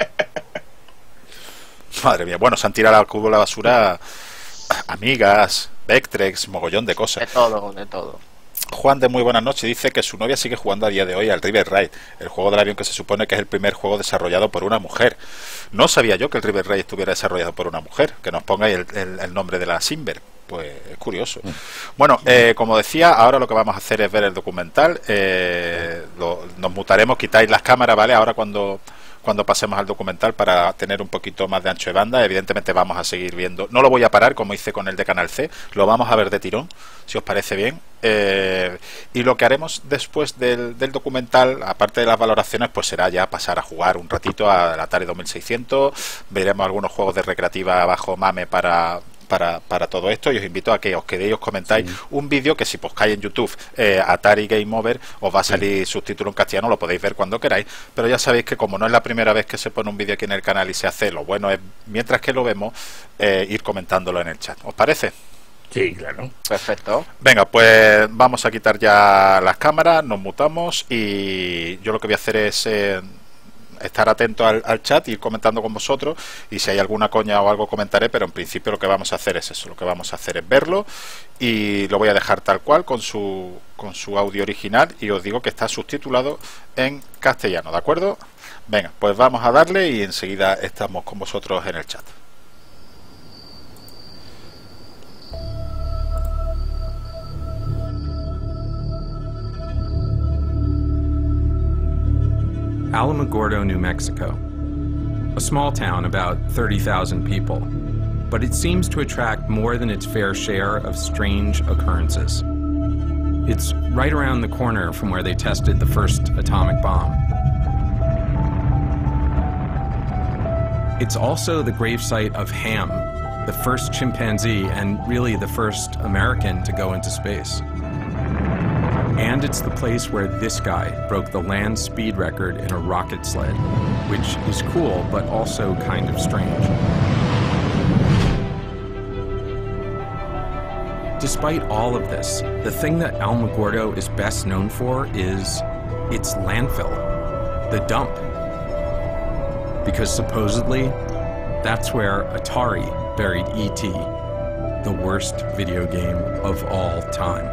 Madre mía, bueno, se han tirado al cubo de la basura amigas, Vectrex, mogollón de cosas. De todo, de todo. Juan de Muy Buenas Noches dice que su novia sigue jugando a día de hoy al River Raid, el juego del avión que se supone que es el primer juego desarrollado por una mujer. No sabía yo que el River Raid estuviera desarrollado por una mujer. Que nos pongáis el, el, el nombre de la Simber. Pues es curioso. Bueno, eh, como decía, ahora lo que vamos a hacer es ver el documental. Eh, lo, nos mutaremos, quitáis las cámaras, ¿vale? Ahora cuando... cuando pasemos al documental para tener un poquito más de ancho de banda. Evidentemente vamos a seguir viendo, no lo voy a parar como hice con el de Canal C, lo vamos a ver de tirón, si os parece bien. Eh, y lo que haremos después del, del documental, aparte de las valoraciones, pues será ya pasar a jugar un ratito al Atari dos mil seiscientos, veremos algunos juegos de recreativa bajo MAME para... Para, para todo esto, y os invito a que os quedéis y os comentáis sí. un vídeo que si buscáis en YouTube eh, Atari Game Over os va a salir sí. subtítulo en castellano, lo podéis ver cuando queráis, pero ya sabéis que como no es la primera vez que se pone un vídeo aquí en el canal y se hace, lo bueno es, mientras que lo vemos, eh, ir comentándolo en el chat. ¿Os parece? Sí, claro. Perfecto. Venga, pues vamos a quitar ya las cámaras, nos mutamos y yo lo que voy a hacer es... Eh, estar atento al, al chat, ir comentando con vosotros y si hay alguna coña o algo comentaré, pero en principio lo que vamos a hacer es eso, lo que vamos a hacer es verlo y lo voy a dejar tal cual con su, con su audio original y os digo que está subtitulado en castellano, ¿de acuerdo? Venga, pues vamos a darle y enseguida estamos con vosotros en el chat. Alamogordo, New Mexico. A small town, about thirty thousand people, but it seems to attract more than its fair share of strange occurrences. It's right around the corner from where they tested the first atomic bomb. It's also the gravesite of Ham, the first chimpanzee and really the first American to go into space. And it's the place where this guy broke the land speed record in a rocket sled, which is cool, but also kind of strange. Despite all of this, the thing that Alamogordo is best known for is its landfill, the dump. Because supposedly, that's where Atari buried E T, the worst video game of all time.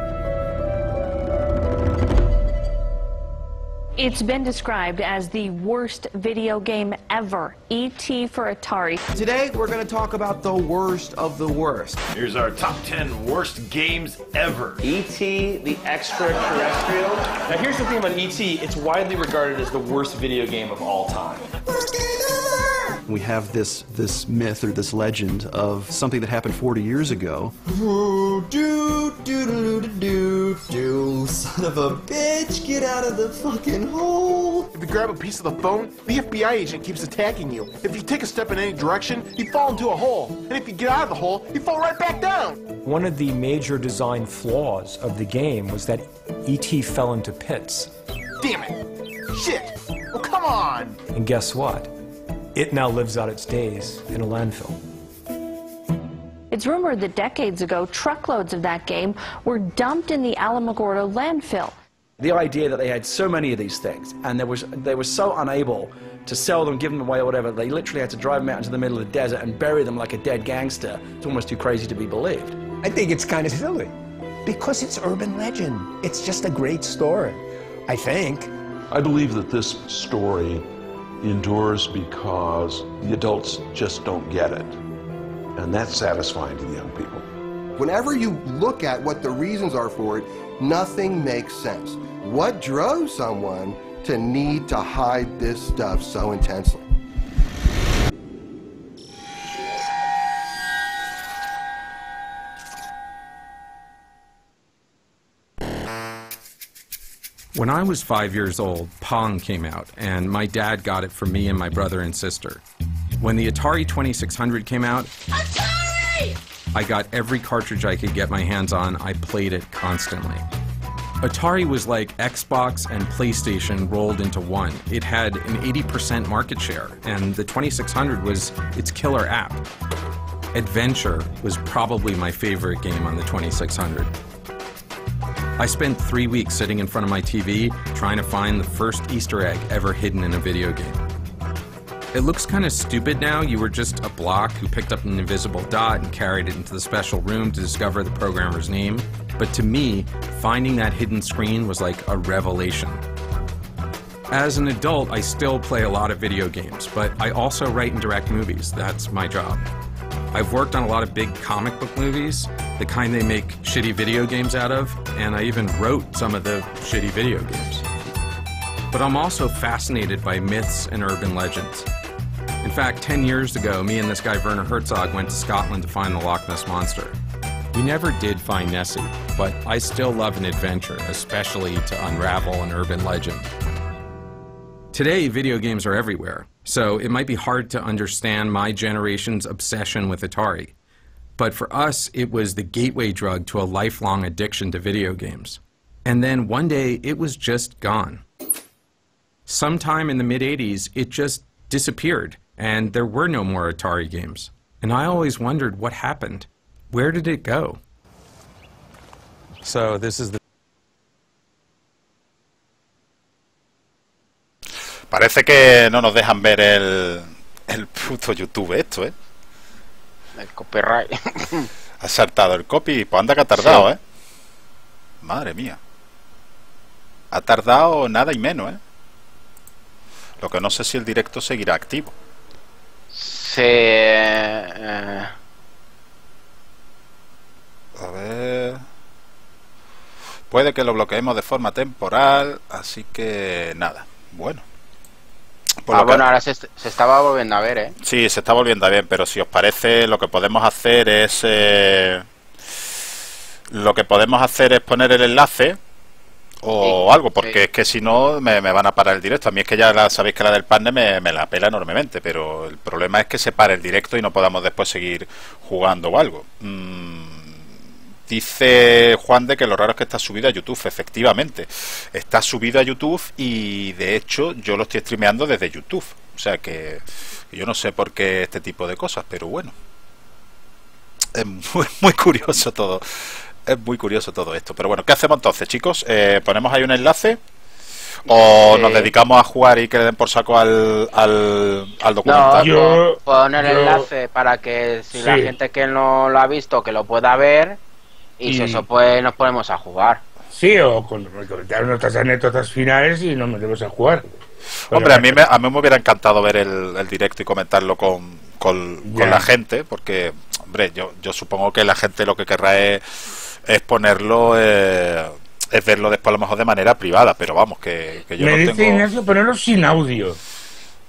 It's been described as the worst video game ever, E T for Atari. Today, we're going to talk about the worst of the worst. Here's our top ten worst games ever. E T the Extraterrestrial. Now, here's the thing about E T. It's widely regarded as the worst video game of all time. We have this this myth or this legend of something that happened forty years ago. Ooh, do, do, do, do, do, do, son of a bitch, get out of the fucking hole. If you grab a piece of the phone, the F B I agent keeps attacking you. If you take a step in any direction, you fall into a hole. And if you get out of the hole, you fall right back down. One of the major design flaws of the game was that E T fell into pits. Damn it. Shit. Oh, come on. And guess what? It now lives out its days in a landfill. It's rumored that decades ago, truckloads of that game were dumped in the Alamogordo landfill. The idea that they had so many of these things, and there was, they were so unable to sell them, give them away or whatever, they literally had to drive them out into the middle of the desert and bury them like a dead gangster. It's almost too crazy to be believed. I think it's kind of silly, because it's urban legend. It's just a great story, I think. I believe that this story endures because the adults just don't get it. And that's satisfying to the young people. Whenever you look at what the reasons are for it, nothing makes sense. What drove someone to need to hide this stuff so intensely? When I was five years old, Pong came out, and my dad got it for me and my brother and sister. When the Atari twenty-six hundred came out, Atari! I got every cartridge I could get my hands on. I played it constantly. Atari was like Xbox and PlayStation rolled into one. It had an eighty percent market share, and the twenty-six hundred was its killer app. Adventure was probably my favorite game on the twenty-six hundred. I spent three weeks sitting in front of my T V trying to find the first Easter egg ever hidden in a video game. It looks kind of stupid now. You were just a block who picked up an invisible dot and carried it into the special room to discover the programmer's name. But to me, finding that hidden screen was like a revelation. As an adult, I still play a lot of video games, but I also write and direct movies. That's my job. I've worked on a lot of big comic book movies, the kind they make shitty video games out of, and I even wrote some of the shitty video games. But I'm also fascinated by myths and urban legends. In fact, ten years ago, me and this guy Werner Herzog went to Scotland to find the Loch Ness Monster. We never did find Nessie, but I still love an adventure, especially to unravel an urban legend. Today, video games are everywhere, so it might be hard to understand my generation's obsession with Atari. But for us, it was the gateway drug to a lifelong addiction to video games. And then one day, it was just gone. Sometime in the mid eighties, it just disappeared, and there were no more Atari games. And I always wondered what happened. Where did it go? So this is the... Parece que no nos dejan ver el, el puto YouTube esto, ¿eh? El copyright. Ha saltado el copy, pues anda que ha tardado, sí. ¿eh? Madre mía. Ha tardado nada y menos, ¿eh? Lo que no sé si el directo seguirá activo. Sí. Eh... A ver... Puede que lo bloqueemos de forma temporal, así que nada. Bueno. Por ah, bueno, que... ahora se, se estaba volviendo a ver, ¿eh? Sí, se está volviendo a ver, pero si os parece, lo que podemos hacer es... Eh... Lo que podemos hacer es poner el enlace o sí, algo, porque sí. Es que si no me, me van a parar el directo. A mí es que ya la, sabéis que la del partner me, me la pela enormemente, pero el problema es que se pare el directo y no podamos después seguir jugando o algo. Mm, dice Juan de que lo raro es que está subido a YouTube. Efectivamente, está subido a YouTube y de hecho yo lo estoy streameando desde YouTube. O sea que, que yo no sé por qué este tipo de cosas, pero bueno. Es muy, muy curioso todo. Es muy curioso todo esto. Pero bueno, ¿qué hacemos entonces, chicos? Eh, ¿Ponemos ahí un enlace? ¿O eh... nos dedicamos a jugar y que le den por saco al, al, al documental? No, yo, poner el yo... enlace para que si sí. la gente que no lo ha visto, que lo pueda ver. Y, y... si eso, pues nos ponemos a jugar. Sí, o con, comentar nuestras anécdotas finales y nos metemos a jugar. Pero hombre, a mí, me, a mí me hubiera encantado ver el, el directo y comentarlo con, con, con la gente, porque, hombre, yo, yo supongo que la gente lo que querrá es, es ponerlo, eh, es verlo después a lo mejor de manera privada, pero vamos, que, que yo me no dice tengo... Ignacio ponerlo sin audio.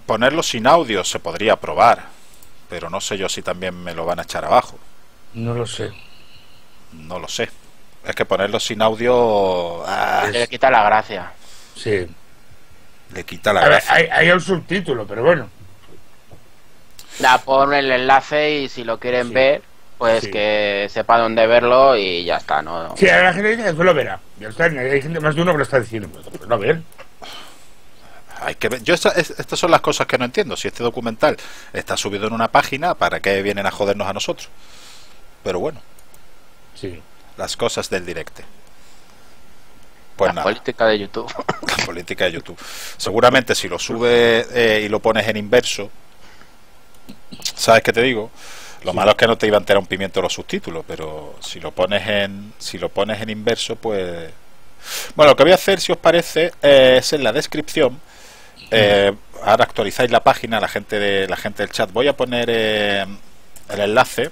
Ponerlo sin audio se podría probar, pero no sé yo si también me lo van a echar abajo. No lo sé. No lo sé. Es que ponerlo sin audio... Ah, le quita la gracia. Sí. Le quita la A ver, gracia. hay, hay un subtítulo, pero bueno. La pon el enlace y si lo quieren Sí. ver, pues Sí. que sepa dónde verlo y ya está, ¿no? Sí, ahora la gente dice que después lo verá. Ya está, hay gente más de uno que lo está diciendo. Pues no, a ver. Hay que ver. Yo esta- es- estas son las cosas que no entiendo. Si este documental está subido en una página, ¿para qué vienen a jodernos a nosotros? Pero bueno, Sí. las cosas del directe. Pues la nada, política de YouTube. la política de YouTube. Seguramente si lo subes eh, y lo pones en inverso, ¿sabes qué te digo? Lo Sí. malo es que no te iba a enterar un pimiento los subtítulos, pero si lo pones en si lo pones en inverso, pues bueno, lo que voy a hacer, si os parece, eh, es en la descripción. Eh, ahora actualizáis la página, la gente de la gente del chat. Voy a poner eh, el enlace,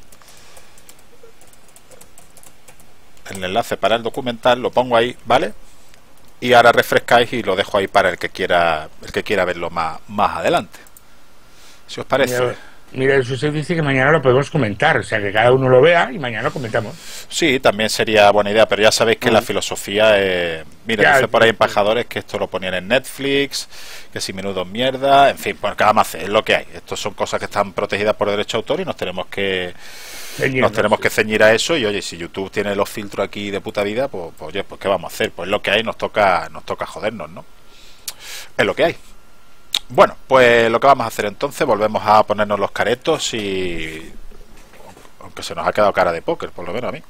el enlace para el documental, lo pongo ahí, ¿vale? Y ahora refrescáis y lo dejo ahí para el que quiera el que quiera verlo más más adelante. Si os parece. Mira, mira, el Susef dice que mañana lo podemos comentar. O sea, que cada uno lo vea y mañana lo comentamos. Sí, también sería buena idea, pero ya sabéis que la filosofía es... Mira, Ya, dice por ahí sí. embajadores que esto lo ponían en Netflix, que si menudo mierda, en fin, pues qué vamos a hacer, es lo que hay. Estos son cosas que están protegidas por derecho de autor y nos tenemos que Ceñirnos, nos tenemos sí. que ceñir a eso. Y oye, si YouTube tiene los filtros aquí de puta vida, pues, pues oye, pues qué vamos a hacer, pues es lo que hay, nos toca nos toca jodernos, ¿no? Es lo que hay. Bueno, pues lo que vamos a hacer entonces, volvemos a ponernos los caretos y... aunque se nos ha quedado cara de póker, por lo menos a mí.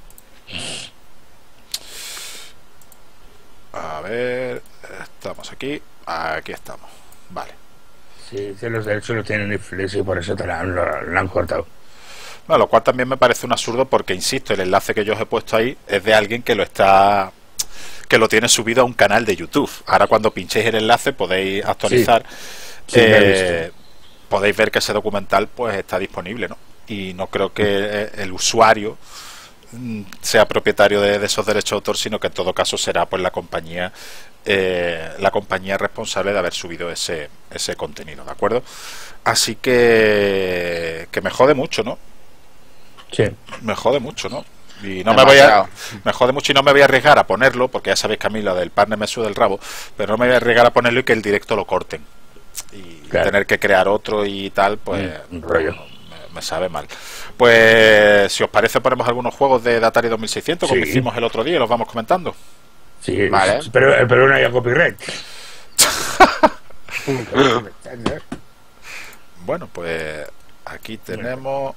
A ver, estamos aquí, aquí estamos, vale. Sí, dice, los derechos los tienen Netflix y por eso te la han, lo, lo han cortado. Bueno, lo cual también me parece un absurdo porque, insisto, el enlace que yo os he puesto ahí es de alguien que lo está... que lo tiene subido a un canal de YouTube. Ahora cuando pinchéis el enlace podéis actualizar. Sí, lo he eh, visto. podéis ver que ese documental pues está disponible, ¿no? Y no creo que el usuario mm, sea propietario de, de esos derechos de autor, sino que en todo caso será pues la compañía eh, la compañía responsable de haber subido ese ese contenido, ¿de acuerdo? Así que que me jode mucho, ¿no? Sí. Me jode mucho, ¿no? Y no me voy a, me jode mucho y no me voy a arriesgar a ponerlo, porque ya sabéis que a mí lo del partner me sube del rabo, pero no me voy a arriesgar a ponerlo y que el directo lo corten. Y Claro. tener que crear otro y tal, pues Un rollo. me, me sabe mal. Pues si os parece ponemos algunos juegos de Atari dos mil seiscientos, como Sí. hicimos el otro día, y los vamos comentando. Sí, Vale. pero, pero no haya copyright. Bueno, pues aquí tenemos...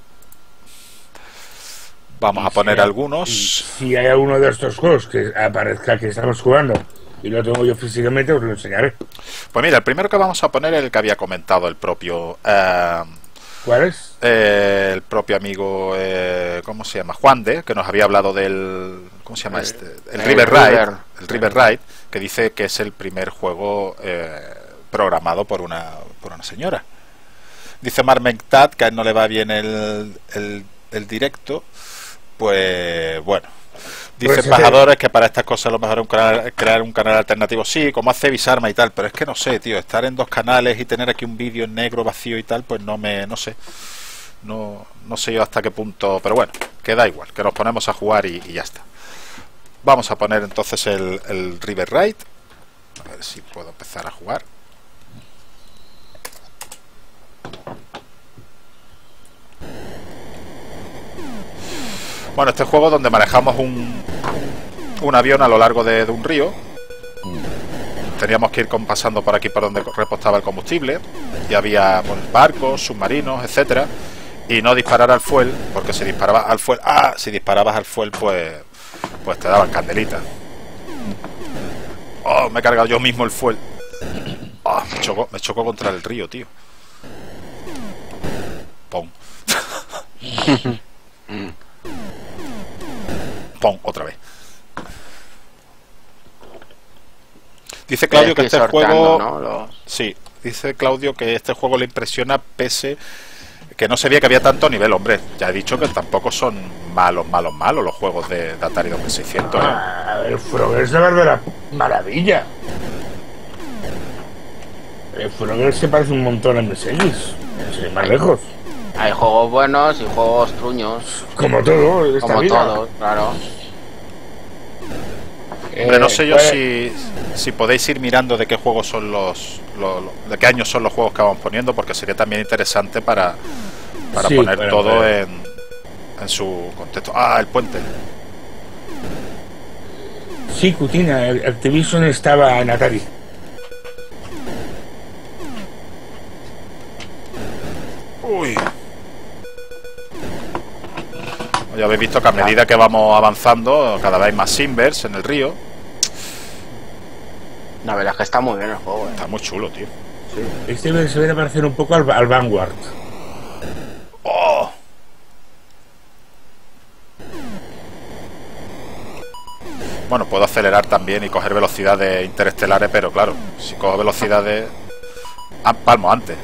Vamos Y a poner si hay- algunos. y Si hay alguno de estos juegos que aparezca que estamos jugando y lo tengo yo físicamente, os lo enseñaré. Pues mira, el primero que vamos a poner es el que había comentado el propio... eh, ¿Cuál es? Eh, el propio amigo, eh, ¿cómo se llama? Juan de, que nos había hablado del, ¿cómo se llama este? El, el River River. Ride, el River Ride, que dice que es el primer juego eh, programado por una por una señora. Dice Marmentat que a él no le va bien el, el, el directo, pues bueno. Dice Pues ese- embajadores que para estas cosas a lo mejor un canal- crear un canal alternativo, sí, como hace Bisarma y tal, pero es que no sé, tío, estar en dos canales y tener aquí un vídeo en negro vacío y tal, pues no me, no sé, no, no sé yo hasta qué punto, pero bueno, que da igual, que nos ponemos a jugar y, y ya está. Vamos a poner entonces el, el River Ride, a ver si puedo empezar a jugar. Bueno, este juego donde manejamos un, un avión a lo largo de, de un río. Teníamos que ir con- pasando por aquí por donde repostaba el combustible. Y había pues, barcos, submarinos, etcétera. Y no disparar al fuel, porque si disparabas al fuel, ah, si disparabas al fuel, pues, pues te daban candelita. Oh, me he cargado yo mismo el fuel. Oh, me chocó, me chocó contra el río, tío. Pum. Pum, otra vez. Dice Claudio que Tienes que este ir sorteando, juego... ¿no? Los- Sí, dice Claudio que este juego le impresiona pese que no sabía que había tanto nivel, hombre. Ya he dicho que tampoco son malos, malos, malos los juegos de, de Atari dos mil seiscientos, ¿eh? Ah, el Frogger es la verdadera maravilla. El Frogger se parece un montón a M S X, sin más lejos. Hay juegos buenos y juegos truños. Como todo, esta Como vida. todo, claro. Hombre, no sé yo pues- si, si podéis ir mirando de qué juegos son los, los, los- de qué años son los juegos que vamos poniendo, porque sería también interesante para, para Sí, poner para- todo para- en, en su contexto. Ah, el puente. Sí, Cutina, el Activision estaba en Atari. Uy. Ya habéis visto que a medida que vamos avanzando, cada vez hay más Simbers en el río. La verdad es que está muy bien el juego, ¿eh? Está muy chulo, tío. Este se viene a parecer un poco al, al Vanguard. Oh. Bueno, puedo acelerar también y coger velocidades interestelares, pero claro, si cojo velocidades... Ah, palmo antes.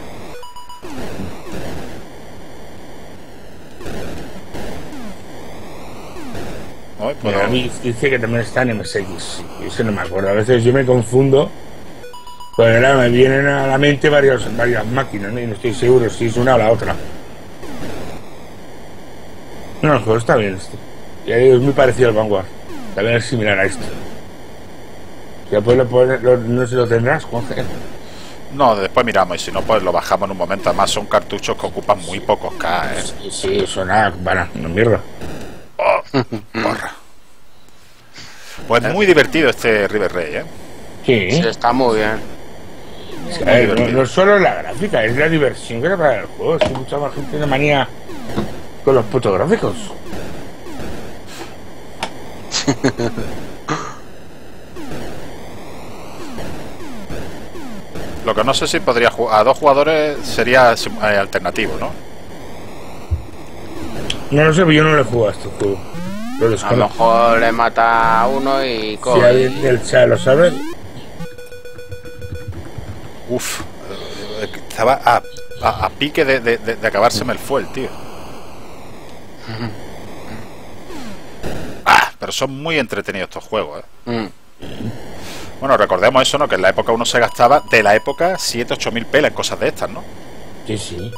Ay, puedo- Mira, a mí dice que también está en M S X. y Eso no me acuerdo. A veces yo me confundo. Pues ahora me vienen a la mente varias, varias máquinas, ¿no? Y no estoy seguro si es una o la otra. No, el juego está bien este. Y ahí es muy parecido al Vanguard. También es similar a este. Después lo pones- lo- no sé si lo tendrás, Juanje. No, después miramos y si no, pues lo bajamos en un momento. Además son cartuchos que ocupan muy pocos K, ¿eh? Sí, sí, eso nada, para, no mierda. Oh, porra. Pues muy divertido este River Raid, ¿eh? Sí. Sí, está muy bien. A ver, no, no solo la gráfica, es la diversión que le para el juego. Es que mucha más gente tiene manía con los putos gráficos. Lo que no sé si podría jugar a dos jugadores sería eh, alternativo, ¿no? No lo sé, pero yo no le he jugado a este juego. Lo A lo desconozco. mejor le mata a uno y Si coge. alguien del chat lo sabe, Uf, eh, estaba a, a, a pique de, de, de, de acabárseme el fuel, tío. Ah, pero son muy entretenidos estos juegos, ¿eh? Mm. Bueno, recordemos eso, ¿no? Que en la época uno se gastaba, de la época, siete ocho mil pelas en cosas de estas, ¿no? sí, sí.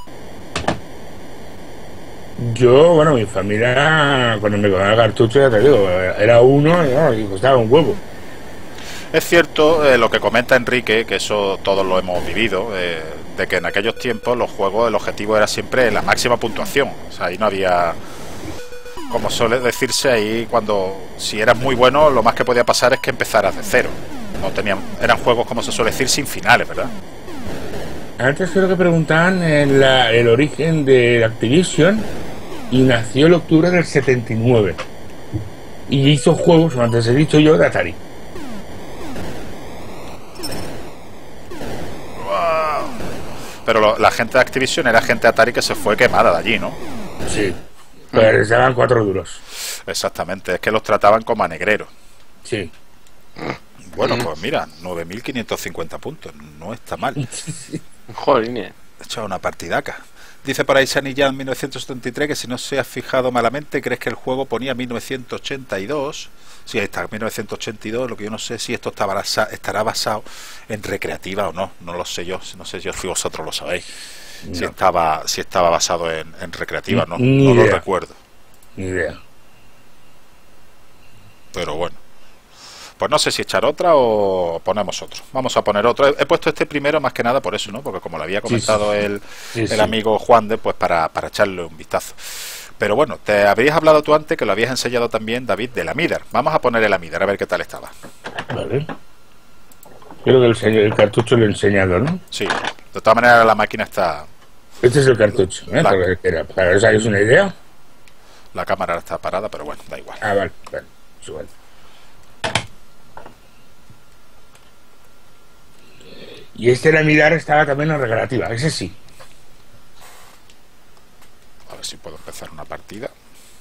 Yo, bueno, mi familia, cuando me compraba el cartucho, ya te digo, era uno y, no, y costaba un huevo. Es cierto eh, lo que comenta Enrique, que eso todos lo hemos vivido, eh, de que en aquellos tiempos los juegos, el objetivo era siempre la máxima puntuación. O sea, ahí no había, como suele decirse, ahí cuando, si eras muy bueno, lo más que podía pasar es que empezaras de cero. No tenían, eran juegos, como se suele decir, sin finales, ¿verdad? Antes creo que preguntaban en la- el origen de Activision y nació en octubre del setenta y nueve. Y hizo juegos, como antes he dicho yo, de Atari. Pero lo- la gente de Activision era gente de Atari que se fue quemada de allí, ¿no? Sí. Pero les daban cuatro duros. Exactamente, es que los trataban como a negreros. Sí. Bueno, pues mira, nueve mil quinientos cincuenta puntos, no está mal. Jolines. He echado una partidaca. Dice por ahí Sunny Jan mil novecientos setenta y tres que si no se ha fijado malamente, crees que el juego ponía mil novecientos ochenta y dos. Sí, ahí está, mil novecientos ochenta y dos. Lo que yo no sé si esto está basa- estará basado en recreativa o no. No lo sé yo. No sé yo si vosotros lo sabéis. Si No. estaba si estaba basado en, en recreativa, no, Ni no lo idea. recuerdo. Ni idea. Pero bueno. Pues no sé si echar otra o ponemos otro. Vamos a poner otro. He, he puesto este primero más que nada por eso, ¿no? Porque como lo había comentado sí, sí. el, Sí, el sí. amigo Juan de, pues para, para echarle un vistazo. Pero bueno, te habías hablado tú antes, que lo habías enseñado también, David, del Amidar. Vamos a poner el Amidar, a ver qué tal estaba. Vale. Creo que el, señor- el cartucho lo he enseñado, ¿no? Sí, de todas maneras la máquina está... Este es el cartucho, ¿eh? La- Para que era- para que os hagáis una idea. La cámara está parada, pero bueno, da igual. Ah, vale, vale. Es igual. Y este la mirar estaba también en recreativa, ese sí. A ver si puedo empezar una partida.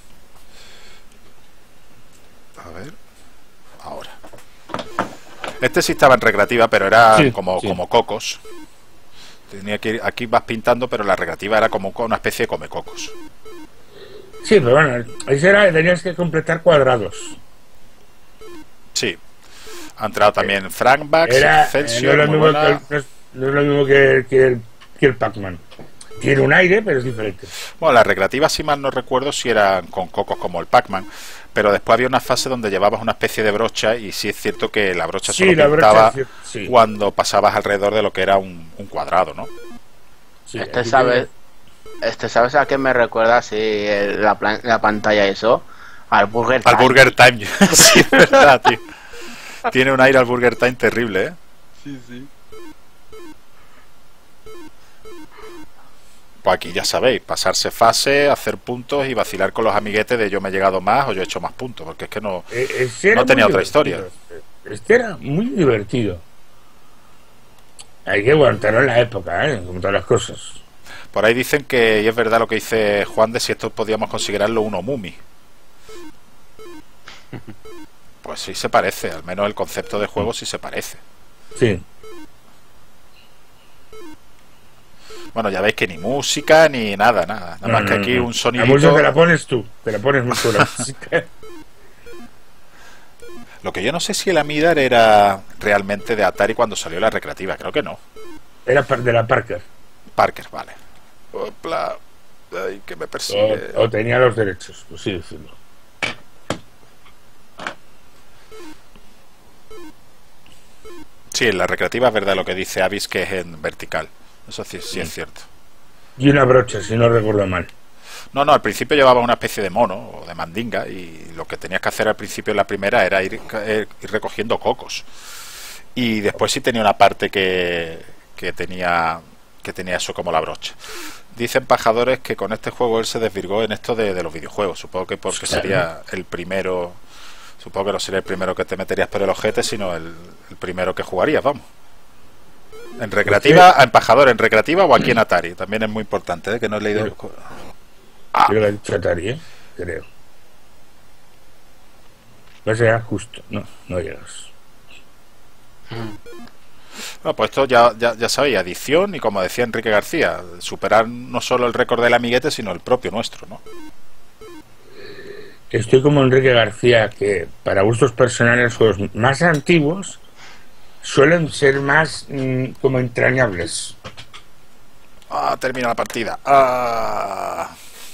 A ver. Ahora. Este sí estaba en recreativa, pero era Sí, como, sí. como cocos. Tenía que ir, aquí vas pintando, pero la recreativa era como una especie de comecocos. Sí, pero bueno, ahí era, tenías que completar cuadrados. Sí. Ha entrado también Frank Bax, Era, eh, Celsius, no, es lo muy mismo buena. que, no es- No es lo mismo que, que el, que el Pac-Man. Tiene un aire, pero es diferente. Bueno, las recreativas, si mal no recuerdo, si eran con cocos como el Pac-Man, pero después había una fase donde llevabas una especie de brocha y sí es cierto que la brocha Sí, solo la pintaba brocha, sí. cuando pasabas alrededor de lo que era un, un cuadrado, ¿no? Sí, Este aquí sabe, este sabes a qué me recuerda, si el- la, plan- la pantalla eso, al Burger Al Time. Burger Time, sí, es verdad, tío. Tiene un aire al Burger Time terrible, ¿eh? Sí, sí. Pues aquí ya sabéis, pasarse fase, hacer puntos y vacilar con los amiguetes de yo me he llegado más o yo he hecho más puntos, porque es que no, Eh, este era no tenía muy otra divertido. historia. Este era muy divertido. Hay que aguantarlo en la época, ¿eh? Como todas las cosas. Por ahí dicen que, y es verdad lo que dice Juan, de si esto podíamos considerarlo uno Mumi. Pues sí se parece, al menos el concepto de juego sí se parece. Sí. Bueno, ya veis que ni música ni nada, nada. Nada No, más no, que aquí no. un La sonidito. música te la pones tú, te la pones mucho la música. Lo que yo no sé si el Amidar era realmente de Atari cuando salió la recreativa, creo que no. Era par- de la Parker. Parker, vale. Opla. Ay, que me persigue. O, o tenía los derechos, pues sí decirlo. Sí, en la recreativa es verdad lo que dice Avis, que es en vertical. Eso sí, sí es cierto. Y una brocha, si no recuerdo mal. No, no, al principio llevaba una especie de mono o de mandinga y lo que tenías que hacer al principio en la primera era ir, eh, ir recogiendo cocos. Y después sí tenía una parte que, que tenía que tenía eso como la brocha. Dicen pajadores que con este juego él se desvirgó en esto de, de los videojuegos. Supongo que porque sería el primero, supongo que no sería el primero que te meterías por el ojete, sino el, el primero que jugarías, vamos. En recreativa, a empajador, en recreativa o aquí en Atari. También es muy importante, ¿eh? Que no he leído. Ah. Creo que ha dicho Atari, ¿eh? Creo. No será justo. No, no llegas. Bueno, pues esto ya, ya, ya sabéis, adición y como decía Enrique García, superar no solo el récord del amiguete, sino el propio nuestro, ¿no? Estoy como Enrique García, que para gustos personales los juegos más antiguos suelen ser más mmm, como entrañables. Ah, termina la partida. Ah.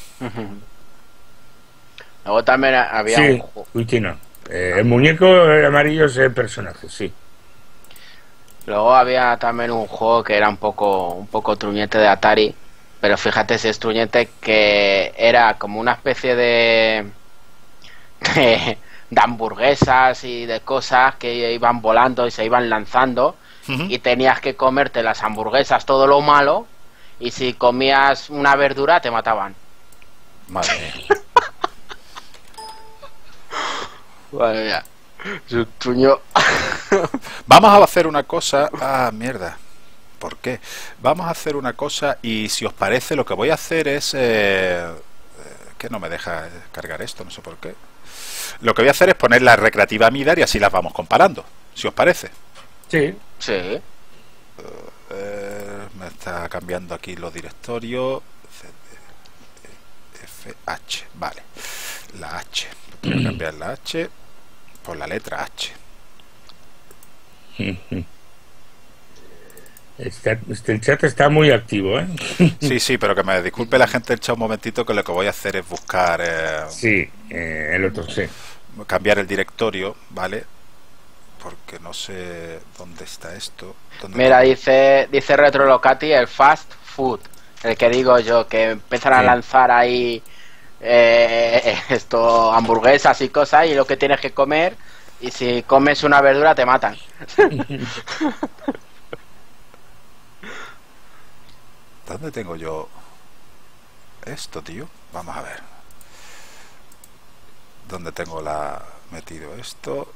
Luego también había Sí, un juego. Uy, no. Eh, el muñeco el amarillo es el personaje, sí. Luego había también un juego que era un poco un poco truñete de Atari, pero fíjate si es truñete, que era como una especie de de, de hamburguesas y de cosas que iban volando y se iban lanzando. Uh-huh. Y tenías que comerte las hamburguesas, todo lo malo, y si comías una verdura te mataban. Madre mía. Vale, ya. Su truño. Vamos a hacer una cosa. Ah, mierda. ¿Por qué? Vamos a hacer una cosa y si os parece lo que voy a hacer es... Eh, que no me deja cargar esto, no sé por qué. Lo que voy a hacer es poner la recreativa Amidar y así las vamos comparando. Si os parece. Sí. Sí. Eh, me está cambiando aquí los directorios. F H, vale. La H. Voy a cambiar la H por la letra H. Está, este, el chat está muy activo, ¿eh? Sí, sí, pero que me disculpe la gente del chat un momentito, que lo que voy a hacer es buscar... Eh, sí, eh, el otro sí. Cambiar el directorio, ¿vale? Porque no sé dónde está esto. ¿Dónde Mira, tengo? dice dice Retrolocati el fast food, el que digo yo, que empiezan a Sí. lanzar ahí eh, esto, hamburguesas y cosas, y lo que tienes que comer, y si comes una verdura te matan. ¿Dónde tengo yo esto, tío? Vamos a ver. ¿Dónde tengo la metido esto?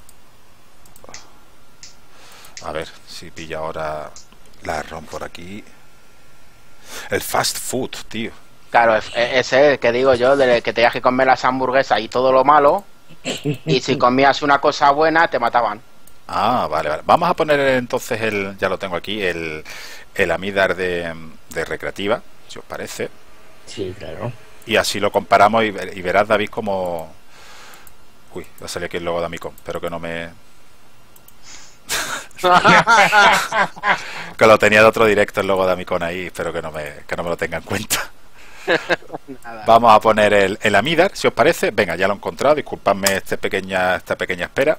A ver si pilla ahora la ROM por aquí. El fast food, tío. Claro, es- ese es el que digo yo, de que tenías que comer las hamburguesas y todo lo malo, y si comías una cosa buena te mataban. Ah, vale, vale. Vamos a poner entonces el, ya lo tengo aquí, el, el Amidar de, de recreativa, si os parece. Sí, claro. Y así lo comparamos y, ver- y verás, David, como... Uy, va a salir aquí el logo de Amicom, pero que no me... Que lo tenía de otro directo el logo de Amicon ahí, espero que no me, que no me lo tenga en cuenta. Vamos a poner el, el Amidar, si os parece. Venga, ya lo he encontrado, disculpadme este pequeña, esta pequeña espera.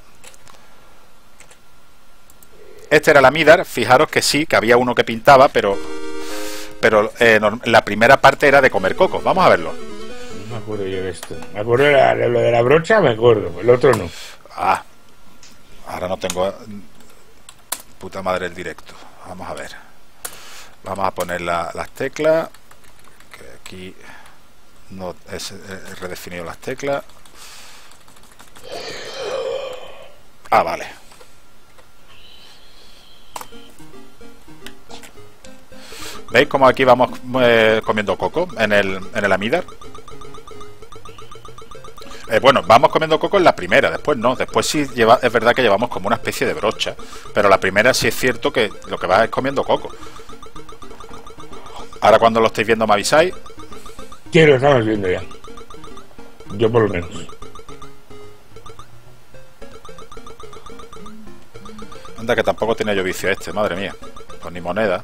Este era el Amidar, fijaros que sí, que había uno que pintaba, pero pero eh, no, la primera parte era de comer cocos. Vamos a verlo. No me acuerdo yo de esto. Me acuerdo de, la, de lo de la brocha, me acuerdo, el otro no. Ah, ahora no tengo... Puta madre el directo. Vamos a ver. Vamos a poner la, las teclas. Que aquí no es, he redefinido las teclas. Ah, vale. ¿Veis cómo aquí vamos eh, comiendo coco en el, en el Amidar? Eh, bueno, vamos comiendo coco en la primera, después no, después sí lleva, es verdad que llevamos como una especie de brocha, pero la primera sí es cierto que lo que va es comiendo coco. Ahora cuando lo estéis viendo me avisáis. Sí, lo estamos viendo ya. Yo por lo menos. Anda que tampoco tiene yo vicio este, madre mía. Pues ni moneda.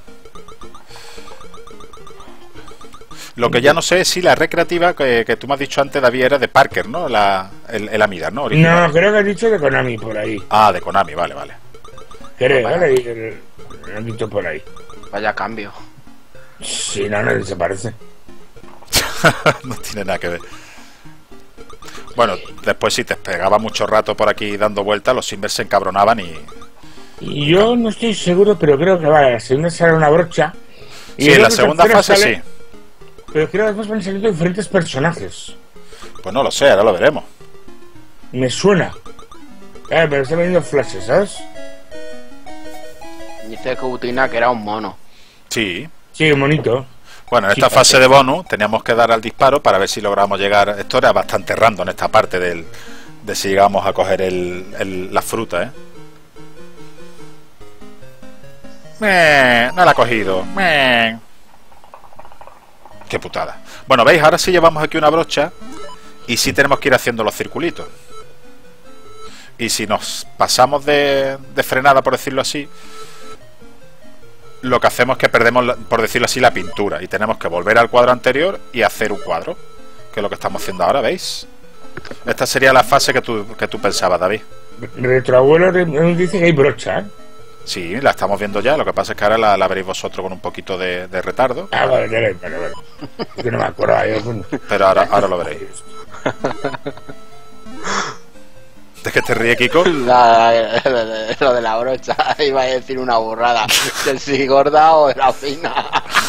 Lo que ya no sé es si la recreativa que, que tú me has dicho antes, David, era de Parker, ¿no? La, el, el Amidar, ¿no? Original. No, creo que has dicho de Konami por ahí. Ah, de Konami, vale, vale. Creo, ¿vale? Lo han dicho por ahí. Vaya cambio. Sí, no, no desaparece. No tiene nada que ver. Bueno, después si te pegaba mucho rato por aquí dando vueltas, los Simbers se encabronaban y... y yo no estoy seguro, pero creo que vale, la segunda sale una brocha. Y sí, en la segunda fase sale... sí. Pero creo que después van saliendo diferentes personajes. Pues no lo sé, ahora lo veremos. Me suena. Eh, pero está viendo flashes, ¿sabes? Dice que Utina que era un mono. Sí. Sí, un monito. Bueno, en esta sí, fase de bonus teníamos que dar al disparo para ver si logramos llegar. Esto era bastante random, esta parte del, de si llegamos a coger el, el, la fruta, ¿eh? Meh, no la ha cogido. Meh. Qué putada. Bueno, veis, ahora sí llevamos aquí una brocha y sí tenemos que ir haciendo los circulitos. Y si nos pasamos de, de frenada, por decirlo así, lo que hacemos es que perdemos, por decirlo así, la pintura y tenemos que volver al cuadro anterior y hacer un cuadro, que es lo que estamos haciendo ahora, ¿veis? Esta sería la fase que tú, que tú pensabas, David. Retroabuelo nos dice que hay brocha, ¿eh? Sí, la estamos viendo ya, lo que pasa es que ahora la, la veréis vosotros con un poquito de, de retardo. Ah, vale, vale, vale, vale. Es que no me acordaba yo. Pero ahora, ahora lo veréis. ¿De qué te ríe, Kiko? Nada, lo de la brocha, iba a decir una burrada. Que si gorda o era fina.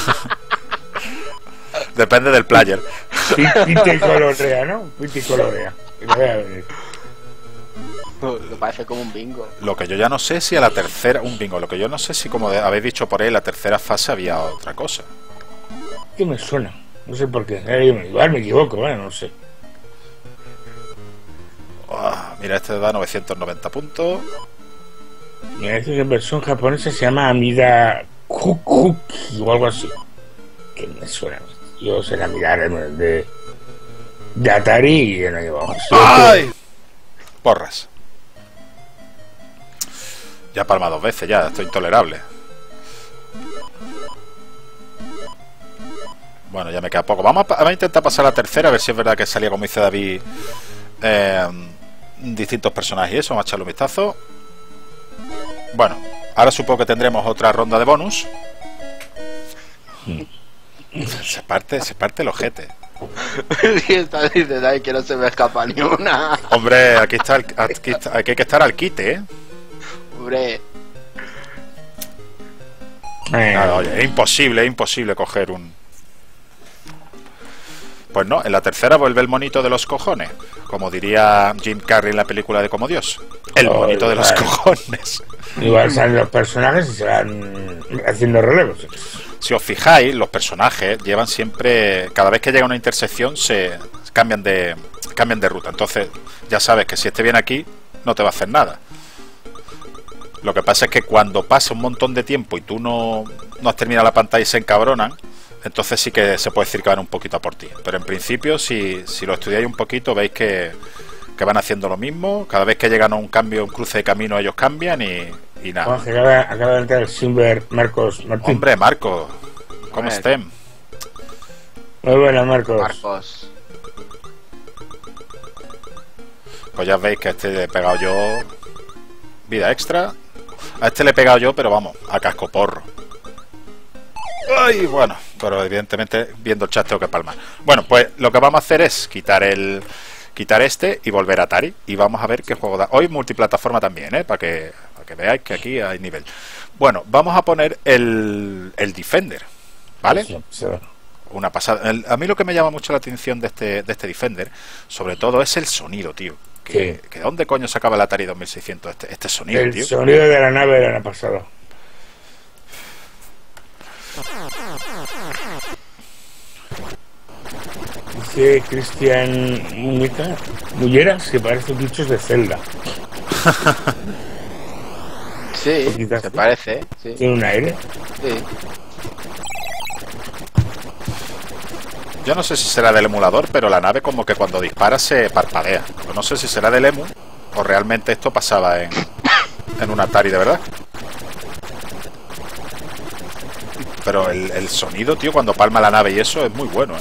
Depende del player. Pinte y colorea, ¿no? Pinte y colorea. Lo parece como un bingo. Lo que yo ya no sé si a la tercera... Un bingo, lo que yo no sé si, como habéis dicho por ahí, en la tercera fase había otra cosa. ¿Qué me suena? No sé por qué. Eh, igual me equivoco, bueno, no sé. Oh, mira, este da novecientos noventa puntos. Mira, este en versión japonesa se llama Amida Kukuki o algo así. Que me suena. Yo sé la Amida de, de Atari y no llevamos. ¡Ay! Porras. Ya palma dos veces, ya, esto es intolerable. Bueno, ya me queda poco. Vamos a, vamos a intentar pasar a la tercera, a ver si es verdad que salía, como dice David, eh, distintos personajes y eso. Vamos a echarle un vistazo. Bueno, ahora supongo que tendremos otra ronda de bonus. Se parte, se parte el ojete. Y está diciendo, ay, que no se me escapa ni una. Hombre, aquí está, el, aquí, está aquí hay que estar al quite, ¿eh? Hombre. Nada, oye, es imposible, es imposible coger un... Pues no, en la tercera vuelve el monito de los cojones, como diría Jim Carrey en la película de Como Dios. El oh, monito de los cojones. Igual salen los personajes y se van haciendo relevos. Si os fijáis, los personajes llevan siempre... Cada vez que llega a una intersección se cambian de, cambian de ruta. Entonces ya sabes que si este viene aquí no te va a hacer nada. Lo que pasa es que cuando pasa un montón de tiempo y tú no, no has terminado la pantalla y se encabronan, entonces sí que se puede decir que van un poquito a por ti. Pero en principio, si, si lo estudiáis un poquito, veis que, que van haciendo lo mismo. Cada vez que llegan a un cambio, un cruce de camino, ellos cambian y, Y nada. Oh, acaba, acaba de entrar el Simber Marcos Martín. Hombre, Marcos, ¿cómo estén? Muy buena, Marcos. Marcos. Pues ya veis que a este le he pegado yo vida extra. A este le he pegado yo, pero vamos, a cascoporro. Ay, bueno, pero evidentemente viendo el chat tengo que palmar. Bueno, pues lo que vamos a hacer es quitar el quitar este y volver a Atari. Y vamos a ver qué juego da. Hoy multiplataforma también, ¿eh? Para que, para que veáis que aquí hay nivel. Bueno, vamos a poner el, el Defender, ¿vale? Sí, sí. Una pasada. El, a mí lo que me llama mucho la atención de este, de este Defender, sobre todo, es el sonido, tío. Que, sí. que ¿dónde coño sacaba el Atari dos mil seiscientos este, este sonido, el tío? El sonido de la nave era la pasada. Dice Cristian Muñeca Mulleras que parecen bichos de Zelda. Sí, se parece, sí. ¿Tiene un aire? Sí. Yo no sé si será del emulador, pero la nave como que cuando dispara se parpadea. Pues no sé si será del emu o realmente esto pasaba en, en un Atari de verdad. Pero el, el sonido, tío, cuando palma la nave y eso es muy bueno, ¿eh?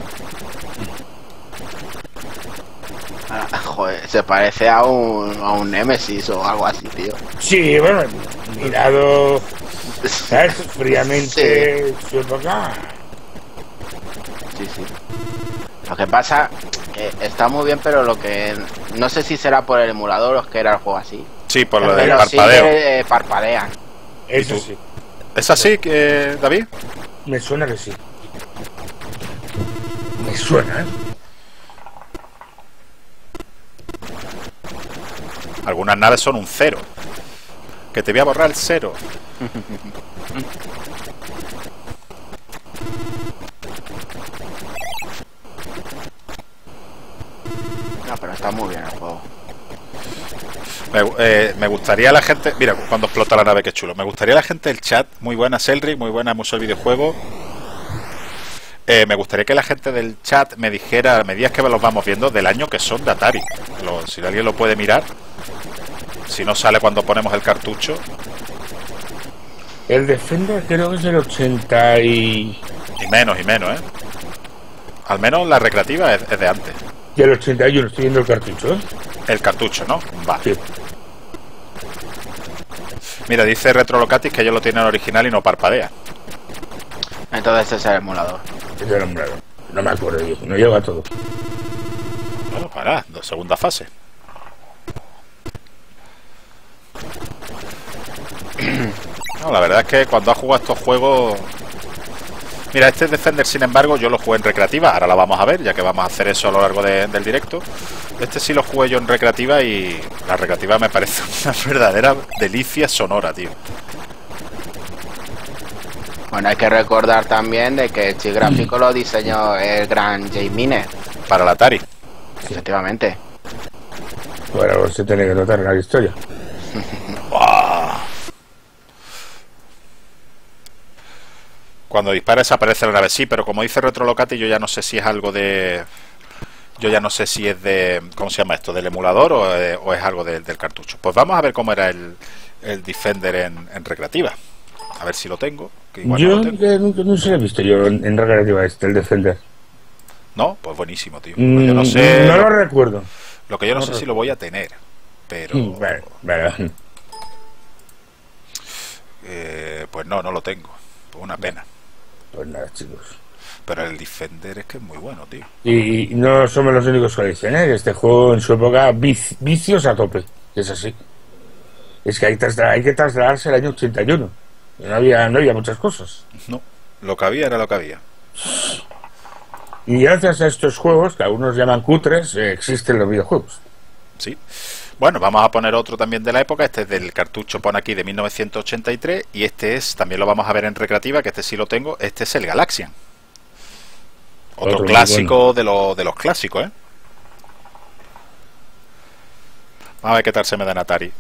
Ah, joder, se parece a un, a un Nemesis o algo así, tío. Sí, bueno, mirado, ¿sabes? Fríamente, sí. Su época. Sí, sí. Lo que pasa que está muy bien, pero lo que no sé si será por el emulador o es que era el juego así. Sí, por lo pero del parpadeo. Sí que, eh, parpadean. Eso sí. ¿Es así, que, David? Me suena que sí. Me suena, ¿eh? Algunas naves son un cero. Que te voy a borrar el cero. No, pero está muy bien el juego. Me, eh, me gustaría la gente... Mira, cuando explota la nave, qué chulo. Me gustaría la gente del chat. Muy buena, Selry. Muy buena, Museo del Videojuego. Eh, me gustaría que la gente del chat me dijera, a medida que los vamos viendo, del año que son de Atari. Lo, si alguien lo puede mirar. Si no sale cuando ponemos el cartucho. El Defender creo que es del ochenta y... Y menos, y menos, ¿eh? Al menos la recreativa es, es de antes. Y el ochenta y uno, estoy viendo el cartucho, ¿eh? El cartucho, ¿no? Vale. Sí. Mira, dice Retrolocatis que ellos lo tienen original y no parpadea. Entonces es el emulador. Es el emulador. No me acuerdo yo, no lleva todo. Bueno, para, segunda fase. No, la verdad es que cuando has jugado estos juegos... Mira, este Defender, sin embargo, yo lo jugué en recreativa. Ahora la vamos a ver, ya que vamos a hacer eso a lo largo de, del directo. Este sí lo jugué yo en recreativa y la recreativa me parece una verdadera delicia sonora, tío. Bueno, hay que recordar también de que el chip gráfico lo diseñó el gran Jay Miner. Para la Atari. Efectivamente. Bueno, se tiene que notar en la historia. Cuando disparas aparece la nave, sí, pero como dice Retrolocati, yo ya no sé si es algo de... Yo ya no sé si es de... ¿Cómo se llama esto? ¿Del emulador o, eh, o es algo de, del cartucho? Pues vamos a ver cómo era el, el Defender en, en recreativa. A ver si lo tengo. Que igual yo no, lo tengo. Que, nunca, no se lo he visto yo en, en recreativa este, el Defender. ¿No? Pues buenísimo, tío. Mm, pues yo no sé... No lo recuerdo. Lo que yo no, no sé recuerdo. si lo voy a tener, pero... Vale, vale. Eh, pues no, no lo tengo. Pues una pena. Pues nada, chicos. Pero el Defender es que es muy bueno, tío. Y no somos los únicos que lo dicen, ¿eh? Este juego en su época vici vicios a tope. Es así. Es que hay, hay que trasladarse al año ochenta y uno. No había, no había muchas cosas. No, lo que había era lo que había. Y gracias a estos juegos, que algunos llaman cutres, eh, existen los videojuegos. Sí. Bueno, vamos a poner otro también de la época. Este es del cartucho, pone aquí, de mil novecientos ochenta y tres. Y este es, también lo vamos a ver en recreativa, que este sí lo tengo. Este es el Galaxian. Otro, Otro clásico bueno. de, lo, de los clásicos, ¿eh? Vamos a ver qué tal se me da en Atari.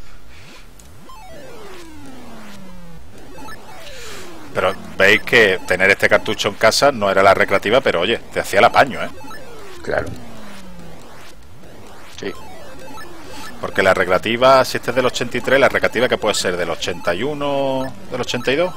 Pero veis que tener este cartucho en casa no era la recreativa, pero oye, te hacía el apaño, ¿eh? Claro. Sí. Porque la recreativa, si este es del ochenta y tres, la recreativa que puede ser del ochenta y uno, del ochenta y dos.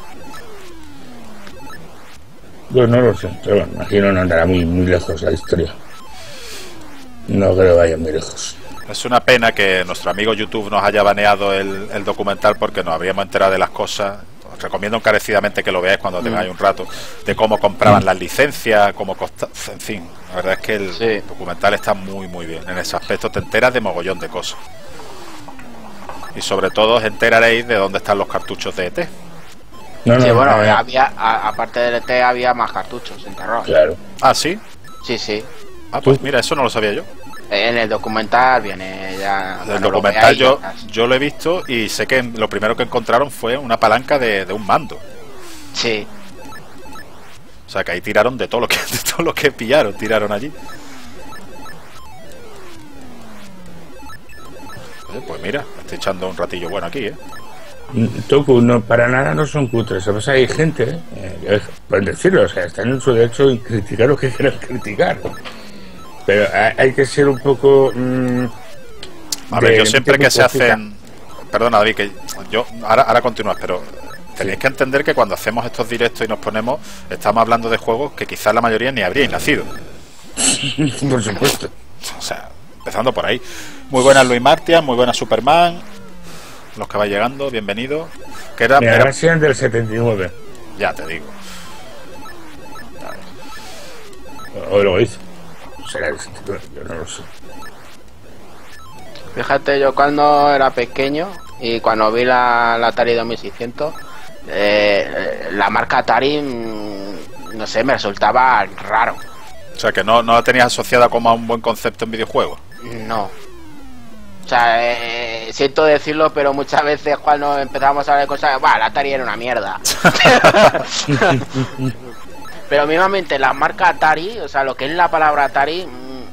Yo no lo sé, pero bueno, imagino no andará muy, muy lejos la historia. No creo que vaya muy lejos. Es una pena que nuestro amigo YouTube nos haya baneado el, el documental porque nos habríamos enterado de las cosas. Os recomiendo encarecidamente que lo veáis cuando tengáis un rato, de cómo compraban mm. las licencias, cómo costaba, en fin, la verdad es que el sí. documental está muy muy bien en ese aspecto, te enteras de mogollón de cosas y sobre todo os enteraréis de dónde están los cartuchos de E T. No, sí, no, bueno, no, había, a, aparte del E T había más cartuchos enterrados. Claro. Ah, ¿sí? Sí, sí. Ah, pues mira, eso no lo sabía yo. En el documental viene ya. El documental yo, yo lo he visto y sé que lo primero que encontraron fue una palanca de, de un mando. Sí. O sea que ahí tiraron de todo lo que de todo lo que pillaron, tiraron allí. Oye, pues mira, me estoy echando un ratillo bueno aquí, ¿eh? Toku, no, para nada no son cutres. O sea, hay gente, eh, pueden decirlo, o sea, están en su derecho en criticar lo que quieran criticar. Pero hay que ser un poco... Mmm, a ver, yo siempre que se hacen... Perdona, David, que yo... Ahora, ahora continúas, pero tenéis sí. que entender que cuando hacemos estos directos y nos ponemos, estamos hablando de juegos que quizás la mayoría ni habríais nacido. Por supuesto. O sea, empezando por ahí. Muy buenas Luis Martian, muy buenas Superman. Los que va llegando, bienvenidos. Que era, Mira, era... sean del setenta y nueve. Ya te digo. O lo hice. Será el setenta y nueve, yo no lo sé. Fíjate, yo cuando era pequeño y cuando vi la, la Atari dos mil seiscientos, eh, la marca Atari, no sé, me resultaba raro. O sea, que no, no la tenías asociada como a un buen concepto en videojuegos. No. O sea, eh, siento decirlo, pero muchas veces cuando empezamos a hablar de cosas, ¡buah, la Atari era una mierda! Pero mismamente la marca Atari, o sea, lo que es la palabra Atari, mmm,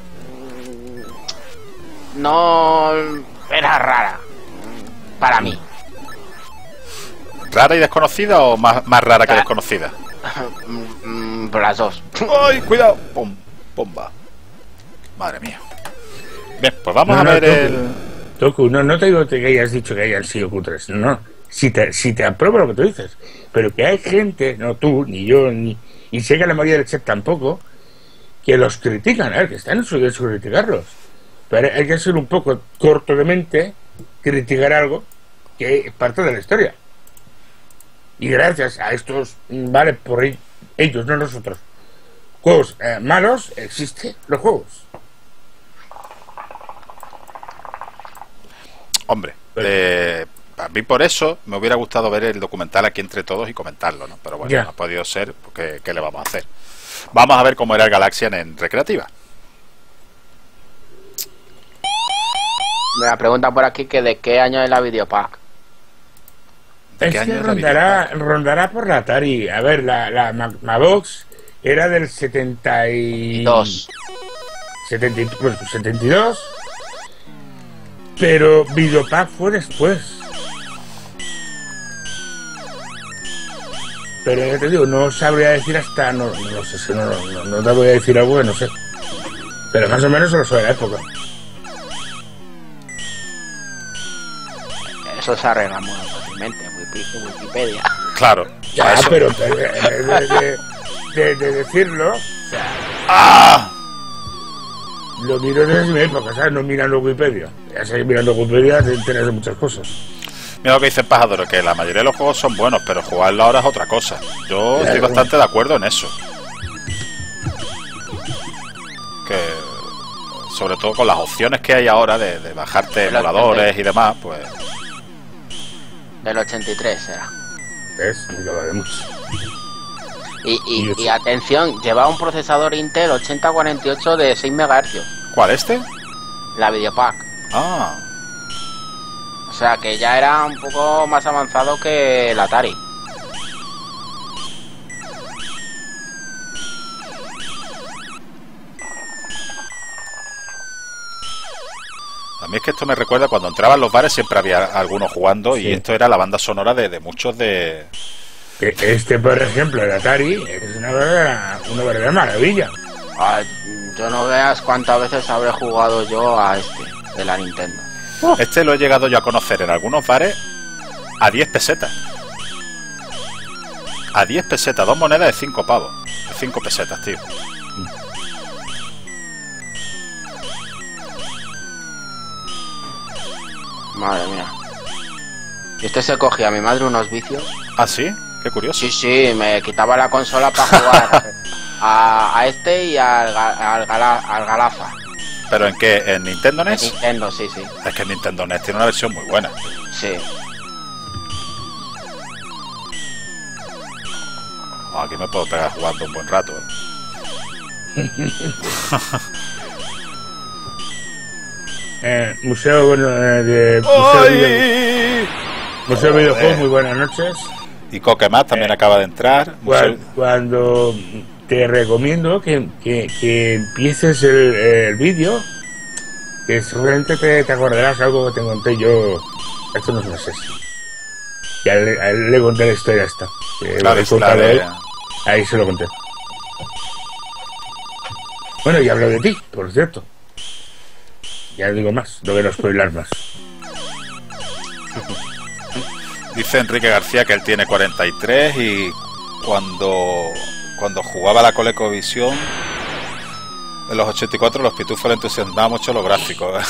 no era rara para mí. ¿Rara y desconocida o más, más rara que desconocida? Mm, por las dos. ¡Ay, cuidado! ¡Pum! ¡Bomba! Madre mía. Bien, pues vamos no, a no, ver Toku, el... Toku, no, no te digo que hayas dicho que hayan sido cutres, no. Si te, si te apruebo lo que tú dices, pero que hay gente, no tú, ni yo, ni y sé que la mayoría del chat tampoco, que los critican, a ver, que están en su derecho de criticarlos. Pero hay que ser un poco corto de mente, criticar algo que es parte de la historia. Y gracias a estos, vale, por ellos, no nosotros, juegos eh, malos, existen los juegos. Hombre, eh, a mí por eso me hubiera gustado ver el documental aquí entre todos y comentarlo, ¿no? Pero bueno, yeah. no ha podido ser, porque ¿qué le vamos a hacer? Vamos a ver cómo era el Galaxian en recreativa. Me pregunta por aquí que de qué año es la Videopack. ¿De qué año rondará, rondará por la Atari. A ver, la, la Mabox era del setenta y dos. setenta, bueno, setenta y dos. Pero Videopack fue después. Pero ya te digo, no sabría decir hasta... No, no sé si no, no, no te voy a decir algo que no sé. Pero más o menos lo sé de la época. Eso se arregla muy fácilmente, Wikipedia. Claro. Ya, pero de, de, de, de, de decirlo... O sea, ¡ah! Lo miro desde mi época, ¿sabes? No mirando Wikipedia. Ya sé, mirando Wikipedia te enteras de muchas cosas. Mira lo que dice el Pajador, que la mayoría de los juegos son buenos, pero jugarlo ahora es otra cosa. Yo claro, estoy bastante de acuerdo en eso. Que sobre todo con las opciones que hay ahora de, de bajarte emuladores y demás, pues... Del ochenta y tres era. Es, lo veremos. Y, y, y atención, llevaba un procesador Intel ochenta cuarenta y ocho de seis megahercios. ¿Cuál, este? La Videopack. Ah. O sea que ya era un poco más avanzado que el Atari. A mí es que esto me recuerda cuando entraba en los bares siempre había algunos jugando sí. Y esto era la banda sonora de, de muchos de... Este, por ejemplo, el Atari es una verdadera, una verdadera maravilla. Ah, yo no veas cuántas veces habré jugado yo a este, de la Nintendo. Este lo he llegado yo a conocer en algunos bares a diez pesetas. A diez pesetas, dos monedas de cinco pavos. De cinco pesetas, tío. Madre mía. Y este se cogía a mi madre unos vicios. ¿Ah, sí? Qué curioso. Sí, sí, me quitaba la consola para jugar a, a este y al, al, Gala- al Galafa. ¿Pero en qué? ¿En Nintendo N E S? En Nintendo, sí, sí. Es que Nintendo N E S tiene una versión muy buena. Sí. Oh, aquí me puedo pegar jugando un buen rato, ¿eh? eh, museo bueno, eh, de Museo de Video- Museo de Videojuegos, muy buenas noches. Y Coquemás también eh, acaba de entrar. Cuando, cuando te recomiendo que, que, que empieces el, el vídeo, que seguramente te, te acordarás algo que te conté yo hace unos meses. Y a él, a él le conté la historia esta. Claro, es la de... Ahí se lo conté. Bueno, y hablo de ti, por cierto. Ya digo más, no quiero spoilar más. Dice Enrique García que él tiene cuarenta y tres y cuando cuando jugaba la ColecoVision en los ochenta y cuatro los pitufos le entusiasmaban mucho los gráficos.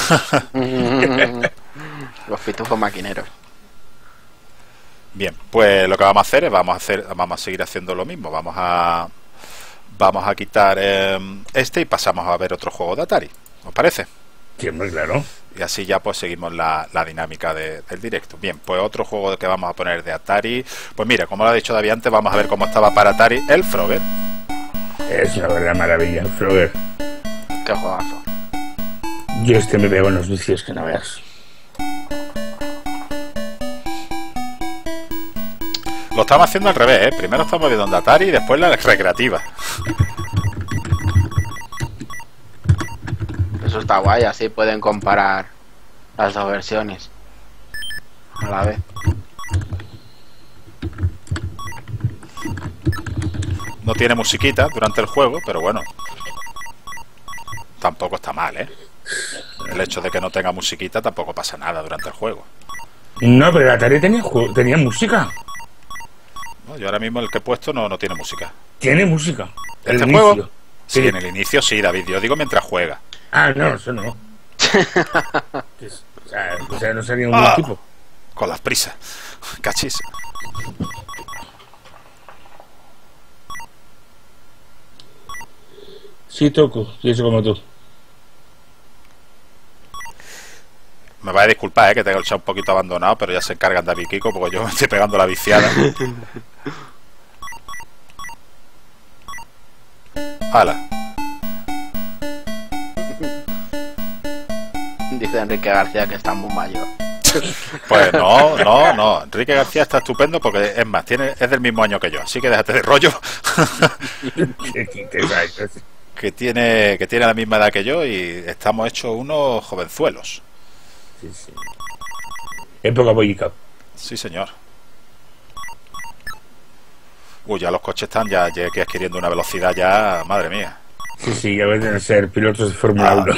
Los pitufos maquineros. Bien, pues lo que vamos a hacer es vamos a hacer vamos a seguir haciendo lo mismo. Vamos a vamos a quitar eh, este y pasamos a ver otro juego de Atari. ¿Os parece? Sí, muy claro. Y así ya pues seguimos la, la dinámica de, del directo. Bien, pues otro juego que vamos a poner de Atari. Pues mira, como lo ha dicho David antes, vamos a ver cómo estaba para Atari el Frogger. Es una verdadera maravilla, el Frogger. Qué juegazo. Yo este me pego en los vicios que no veas. Lo estamos haciendo al revés, ¿eh? Primero estamos viendo de Atari y después la recreativa. Eso está guay, así pueden comparar las dos versiones a la vez. No tiene musiquita durante el juego, pero bueno, tampoco está mal, ¿eh? El hecho de que no tenga musiquita tampoco pasa nada durante el juego. No, pero el Atari tenía, tenía música. No, yo ahora mismo el que he puesto no, no tiene música. Tiene música. ¿Este el juego? Inicio. Sí, Sí, en el inicio sí, David. Yo digo mientras juega. Ah, no, eso no. o, sea, o sea, no sería un ah, buen tipo. Con las prisas. Cachis. Sí, toco. Pienso como tú. Me vais a disculpar, ¿eh? Que tengo el chat un poquito abandonado, pero ya se encargan David y Kiko porque yo me estoy pegando la viciada. ¡Hala! Dice Enrique García que está muy mayor. Pues no, no, no. Enrique García está estupendo porque, es más, tiene, es del mismo año que yo, así que déjate de rollo. que tiene que tiene la misma edad que yo y estamos hechos unos jovenzuelos. Sí, sí. Época bollica. Sí, señor. Uy, ya los coches están ya, ya que adquiriendo una velocidad ya, madre mía. Sí, sí, ya van a ser pilotos de Fórmula uno.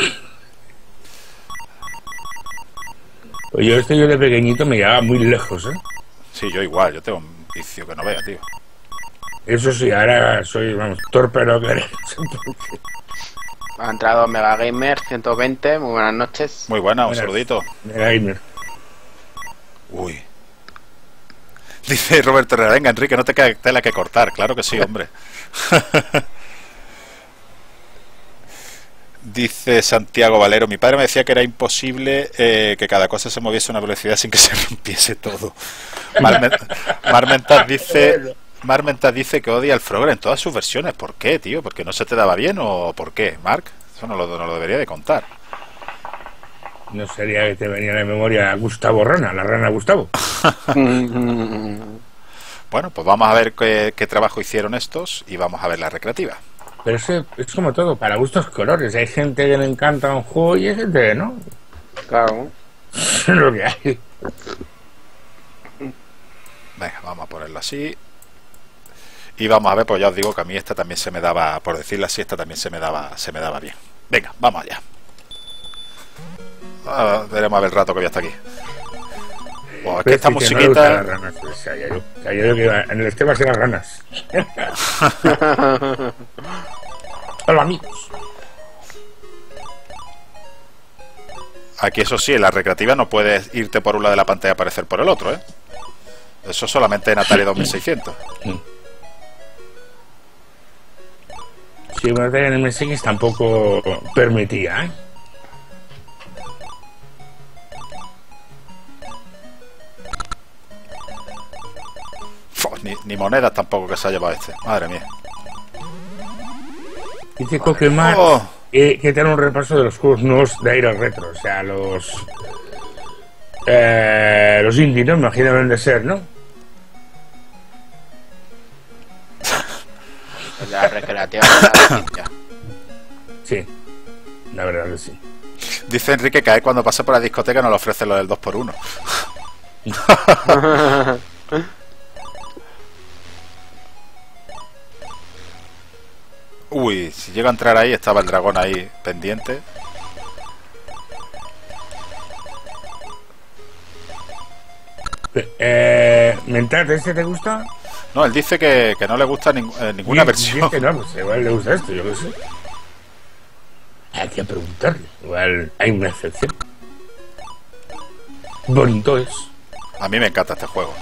Pues yo este yo de pequeñito me llevaba muy lejos, ¿eh? Sí, yo igual, yo tengo un vicio que no vea, tío. Eso sí, ahora soy, vamos, torpe no querer. Ha entrado Mega Gamer ciento veinte, muy buenas noches. Muy buena, un Buenas. saludito. Mega Gamer. Uy. Dice Roberto Herrera, venga Enrique, no te queda tela que cortar. Claro que sí, hombre. Dice Santiago Valero, mi padre me decía que era imposible eh, que cada cosa se moviese a una velocidad sin que se rompiese todo. Marmentas dice Marmentas dice que odia el Frogger en todas sus versiones. ¿Por qué, tío? ¿Porque no se te daba bien o por qué, Mark? Eso no lo, no lo debería de contar. No sería que te venía a la memoria Gustavo Rana, la rana Gustavo. Bueno, pues vamos a ver qué, qué trabajo hicieron estos y vamos a ver la recreativa. Pero eso es como todo, para gustos colores. Hay gente que le encanta un juego y hay gente que no. Claro. Es lo que hay. Venga, vamos a ponerlo así. Y vamos a ver, pues ya os digo que a mí esta también se me daba, por decirlo así, esta también se me daba, se me daba bien. Venga, vamos allá. Ah, veremos a ver el rato que voy hasta aquí. Oh, es que Pero esta sí que no musiquita... le gustan las ranas, pues, o sea, ya yo, o sea, yo creo que en el Esteban serán ranas. Hola, amigos. Aquí, eso sí, en la recreativa no puedes irte por un lado de la pantalla y aparecer por el otro, ¿eh? Eso solamente en Atari dos mil seiscientos. Sí, bueno, en el M S X tampoco permitía, ¿eh? Ni, ni monedas tampoco que se ha llevado este. Madre mía. Dice Coquemar Oh. eh, que te dan un repaso de los juegos nuevos de Aero Retro. O sea, los... Eh, los indie, ¿no? Imagino deben de ser, ¿no? La recreativa. Sí, la verdad que sí. Dice Enrique que a él cuando pasa por la discoteca no le ofrece lo del dos por uno. Uy, si llega a entrar ahí, estaba el dragón ahí pendiente. Eh, Mentat, ¿este te gusta? No, él dice que, que no le gusta ning- eh, ninguna Y- versión. y este no, pues igual le gusta esto, yo qué sé. Hay que preguntarle, igual hay una excepción. Bonito es. A mí me encanta este juego.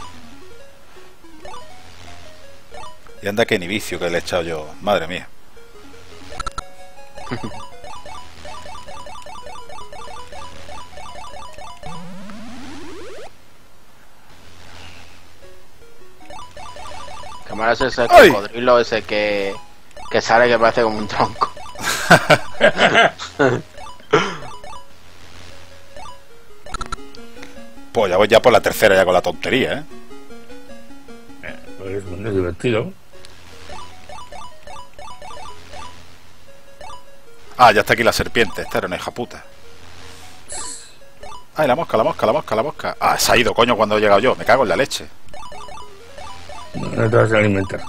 Y anda que ni vicio que le he echado yo. Madre mía. Cámara es ese ¡Ay! cocodrilo ese que, que sale que parece como un tronco. Pues ya voy ya por la tercera ya con la tontería, ¿eh? Pues es muy divertido. Ah, ya está aquí la serpiente. Esta era una hija puta. Ay, la mosca, la mosca, la mosca, la mosca. Ah, se ha ido, coño, cuando he llegado yo. Me cago en la leche. No te vas a alimentar.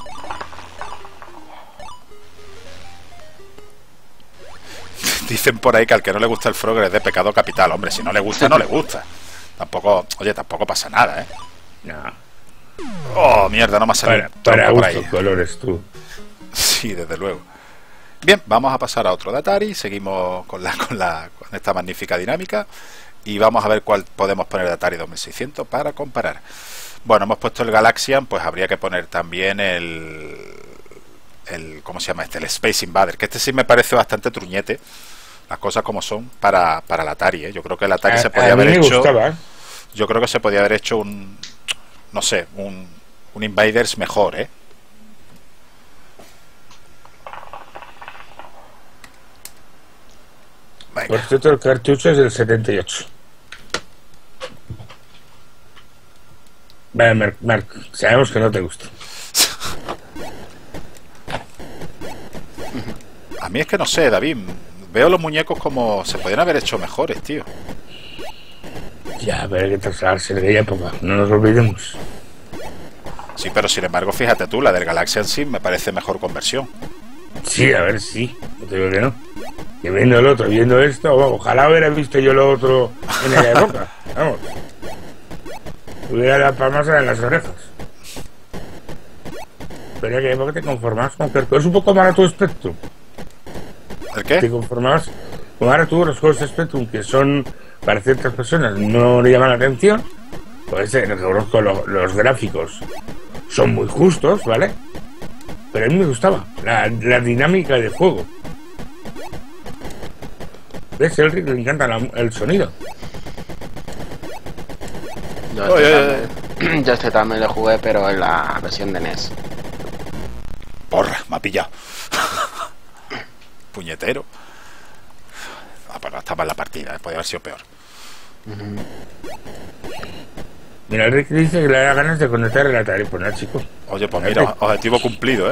Dicen por ahí que al que no le gusta el Frogger es de pecado capital. Hombre, si no le gusta, no le gusta. Tampoco, oye, tampoco pasa nada, ¿eh? No. Oh, mierda, no me ha salido Para, para por ahí. gustos, colores, tú. Sí, desde luego. Bien, vamos a pasar a otro de Atari. Seguimos con la, con la, con esta magnífica dinámica. Y vamos a ver cuál podemos poner de Atari dos mil seiscientos para comparar. Bueno, hemos puesto el Galaxian, pues habría que poner también el... el ¿cómo se llama este? El Space Invader, que este sí me parece bastante truñete, las cosas como son, para, para el Atari, ¿eh? Yo creo que el Atari A- se podía a mí haber me hecho... gustaba, ¿eh? Yo creo que se podía haber hecho un... no sé, un, un Invaders mejor, ¿eh? Por cierto, el cartucho es del setenta y ocho. Vale, Marc, Marc, sabemos que no te gusta. A mí es que no sé, David. Veo los muñecos como se podían haber hecho mejores, tío. Ya, pero hay que trasladarse de aquella época, no nos olvidemos. Sí, pero sin embargo, fíjate tú, la del Galaxian sí me parece mejor conversión. Sí, a ver, sí, no te digo que no. Que viendo el otro, viendo esto, bueno, ojalá hubiera visto yo lo otro en la época. Vamos. Hubiera la palmasa en las orejas. Pero en aquella época te conformabas con que es un poco más a tu Spectrum. ¿El qué? Te conformabas con ahora tú los juegos de Spectrum que son para ciertas personas no le llaman la atención. Pues eh, reconozco los, los gráficos son muy justos, ¿vale? Pero a mí me gustaba la, la dinámica de juego. ¿Ves? A Elric le encanta la- el sonido. Yo Oye, este, oye, también, yo este también lo jugué, pero en la versión de N E S. Porra, me ha pillado. Puñetero. Ah, pero estaba en la partida, eh, podía haber sido peor. Mira, Elric dice que le da ganas de conectar el Atari. Pues nada, chico. Oye, pues mira, objetivo cumplido, ¿eh?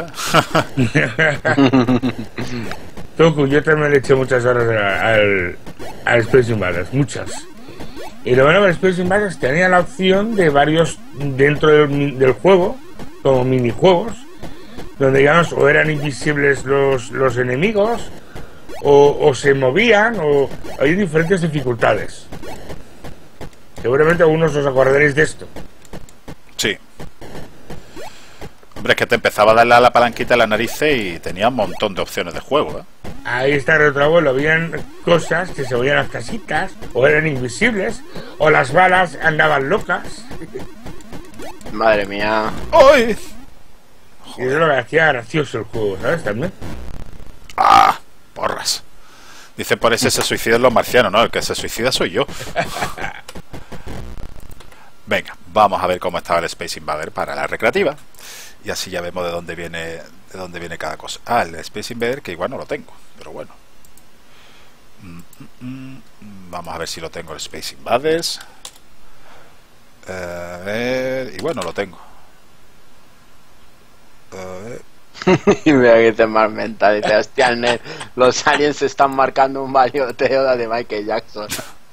Toku, yo también le eché muchas horas a- al, al Space Invaders, muchas. Y lo bueno del Space Invaders tenía la opción de varios dentro del, mi- del juego, como minijuegos, donde digamos o eran invisibles los, los enemigos, o, o se movían, o hay diferentes dificultades. Seguramente algunos os acordaréis de esto. Sí. Hombre, es que te empezaba a darle a la palanquita a la nariz y tenía un montón de opciones de juego, ¿eh? Ahí está Retroabuelo, habían cosas que se veían las casitas, o eran invisibles, o las balas andaban locas. Madre mía. ¡Ay! Y eso lo que hacía gracioso el juego, ¿sabes? También. ¡Ah! Porras. Dicen por ese se suicidan los marcianos, ¿no? El que se suicida soy yo. Venga, vamos a ver cómo estaba el Space Invader para la recreativa. Y así ya vemos de dónde viene de dónde viene cada cosa. Ah, el Space Invader, que igual no lo tengo, pero bueno. Mm, mm, mm. Vamos a ver si lo tengo el Space Invaders. A ver, y bueno, lo tengo. A ver. Y mira que te más mental. Dice, hostia, el net, los aliens se están marcando un baioteo de Michael Jackson.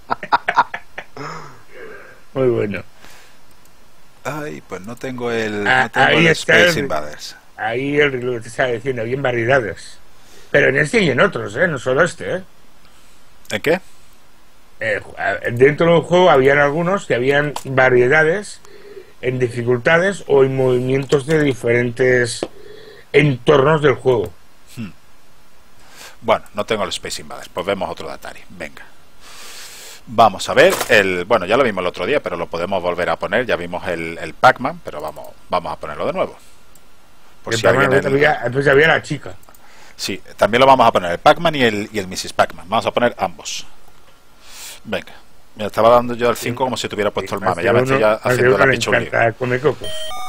Muy bueno. Ay, pues no tengo el, Ah, no tengo ahí el está Space el- Invaders. Ahí el lo que te estaba diciendo, había variedades. Pero en este y en otros, ¿eh? No solo este, ¿eh? ¿En qué? Eh, dentro del juego habían algunos que habían variedades en dificultades o en movimientos de diferentes entornos del juego. Hmm. Bueno, no tengo el Space Invaders. Pues vemos otro de Atari. Venga. Vamos a ver el... Bueno, ya lo vimos el otro día, pero lo podemos volver a poner. Ya vimos el, el Pac-Man, pero vamos, vamos a ponerlo de nuevo. Por El si alguien... Pac-Man, el- había, entonces había la chica. Sí, también lo vamos a poner el Pac-Man y el, y el missus Pac-Man. Vamos a poner ambos. Venga. Me estaba dando yo el cinco como si tuviera puesto el mame. Ya me estoy ya haciendo la pichulí. Come cocos.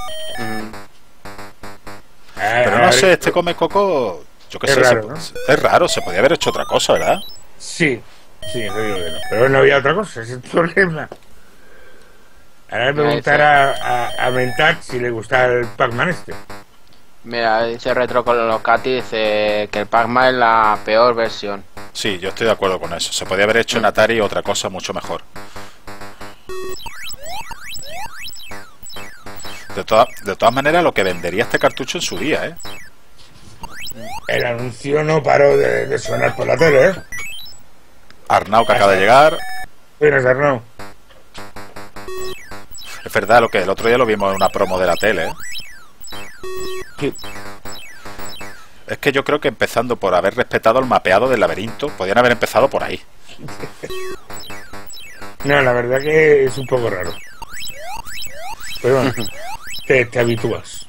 Pero no sé, este come coco... Yo qué Es sé, raro, se- ¿no? es raro. Se podía haber hecho otra cosa, ¿verdad? Sí, sí, eso digo que no. Pero no había otra cosa, ese es el problema. Ahora le preguntar a, a, a Mentat si le gusta el Pac-Man este. Mira, dice Retro Colocati, dice que el Pac-Man es la peor versión. Sí, yo estoy de acuerdo con eso. Se podía haber hecho en Atari otra cosa mucho mejor. De, toda- de todas maneras, lo que vendería este cartucho en su día, ¿eh? El anuncio no paró de, de sonar por la tele, ¿eh? Arnau, que acaba de llegar. Buenas, Arnau. Es verdad, lo que el otro día lo vimos en una promo de la tele, ¿eh? Es que yo creo que empezando por haber respetado el mapeado del laberinto, podían haber empezado por ahí. No, la verdad que es un poco raro. Pero bueno, te, te habitúas.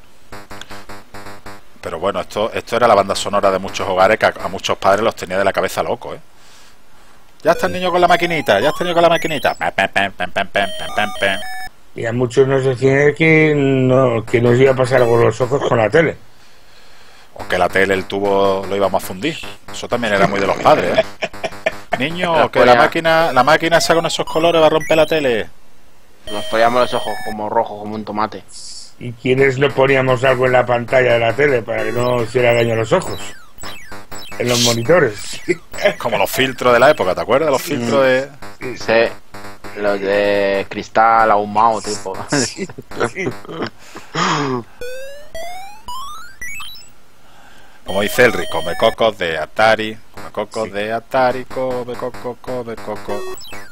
Pero bueno, esto esto era la banda sonora de muchos hogares que a, a muchos padres los tenía de la cabeza loco, ¿eh? Ya está el niño con la maquinita, ya está el niño con la maquinita. Pam, pam, pam, pam, pam, pam, pam, pam, pam. Y a muchos nos decían que no, que nos iba a pasar con los ojos con la tele. O que la tele, el tubo lo íbamos a fundir. Eso también era muy de los padres, ¿eh? Niño, que la máquina la máquina esa con esos colores va a romper la tele. Nos poníamos los ojos como rojos, como un tomate. ¿Y quiénes no poníamos algo en la pantalla de la tele para que no hiciera daño a los ojos? En los monitores. Como los filtros de la época, ¿te acuerdas? Los filtros de... Sí, los de cristal ahumado, tipo. Sí, sí. Como dice Elri, come cocos de Atari, come cocos sí. de Atari, come coco, come coco.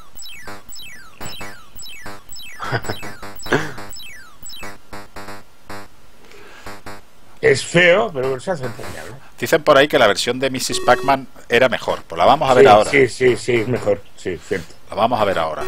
Es feo, pero se hace entrañable. Dicen por ahí que la versión de missus Pac-Man era mejor. Pues la vamos a ver sí, ahora. Sí, sí, sí, es mejor. Sí, cierto. La vamos a ver ahora.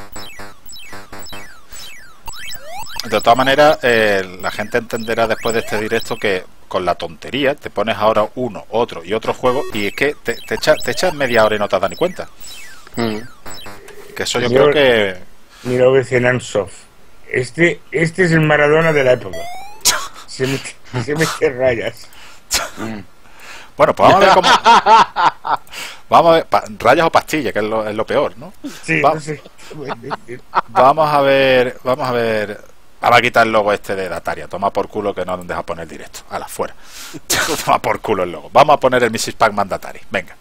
De todas maneras, eh, la gente entenderá después de este directo que con la tontería te pones ahora uno, otro y otro juego y es que te, te echas te echas media hora y no te das ni cuenta. Mm. Que eso yo, yo creo que... Mira lo que dice Nansoft. Este, este es el Maradona de la época. Se mete, se mete rayas. Bueno, pues vamos a ver cómo... Vamos a ver, pa, rayas o pastillas, que es lo, es lo peor, ¿no? Sí, Va, no sé. Vamos a ver, vamos a ver... Vamos a quitar el logo este de Dataria. Toma por culo que no nos deja poner directo. A la fuera. Toma por culo el logo. Vamos a poner el missus Pac-Man de Atari. Venga.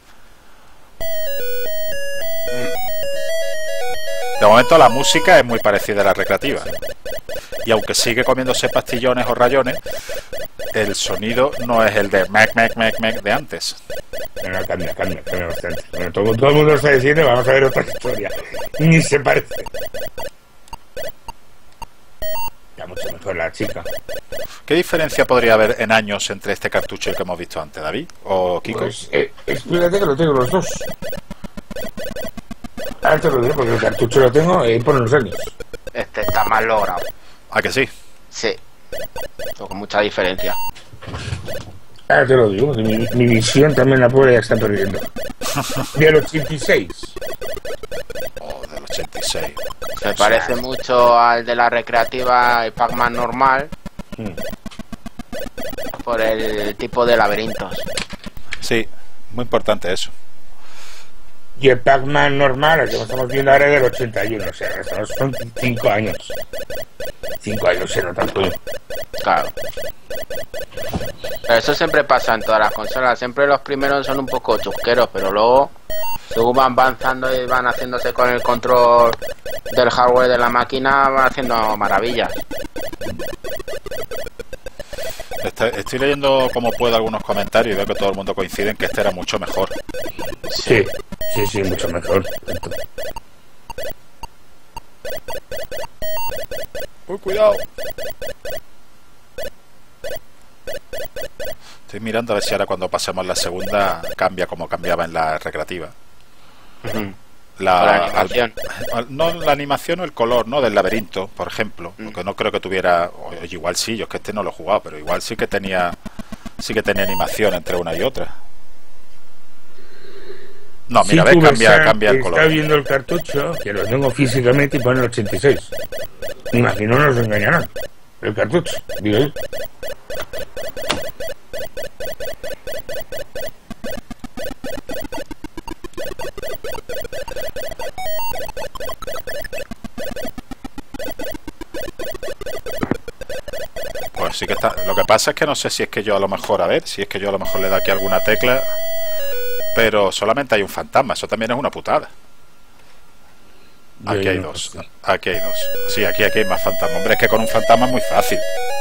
De momento la música es muy parecida a la recreativa. Y aunque sigue comiéndose pastillones o rayones, el sonido no es el de mec, mec, mec, mec de antes. no, cambia, cambia, cambia bastante. Bueno, todo, todo el mundo está diciendo, vamos a ver otra historia. Ni se parece. Ya mucho mejor la chica. ¿Qué diferencia podría haber en años entre este cartucho y el que hemos visto antes, David? ¿O Kiko? Pues, eh, explícate que lo tengo los dos. Ahora te lo diré porque el cartucho lo tengo y por los años. Este está más logrado. ¿A que sí? Sí. Con mucha diferencia. Ahora te lo digo, mi, mi visión también la pobre ya está perdiendo. Del ochenta y seis. Oh, del ochenta y seis. Se parece mucho al de la recreativa y Pac-Man normal. Hmm. Por el tipo de laberintos. Sí, muy importante eso. Y el Pac-Man normal, el que estamos viendo ahora es del ochenta y uno, o sea, son cinco años. cinco años se nota todo. Claro. Pero eso siempre pasa en todas las consolas. Siempre los primeros son un poco chusqueros, pero luego, según van avanzando y van haciéndose con el control del hardware de la máquina, van haciendo maravillas. Estoy leyendo como puedo algunos comentarios y veo que todo el mundo coincide en que este era mucho mejor. Sí, sí, sí, mucho mejor. Uy, cuidado. Estoy mirando a ver si ahora cuando pasemos la segunda cambia como cambiaba en la recreativa. Uh-huh. La, la animación. Al, no la animación o el color, ¿no? Del laberinto, por ejemplo. Mm. Porque no creo que tuviera. Oye, igual sí, yo es que este no lo he jugado, pero igual sí que tenía. Sí que tenía animación entre una y otra. No, mira, sí, ves, cambia, cambia el color. Está viendo el cartucho, que lo tengo físicamente y pone el ochenta y seis. Me imagino no nos engañarán. El cartucho, digo yo. Pues sí que está. Lo que pasa es que no sé si es que yo a lo mejor, a ver, si es que yo a lo mejor le da aquí alguna tecla, pero solamente hay un fantasma, eso también es una putada. Aquí hay dos, aquí hay dos. Sí, aquí, aquí hay más fantasmas. Hombre, es que con un fantasma es muy fácil.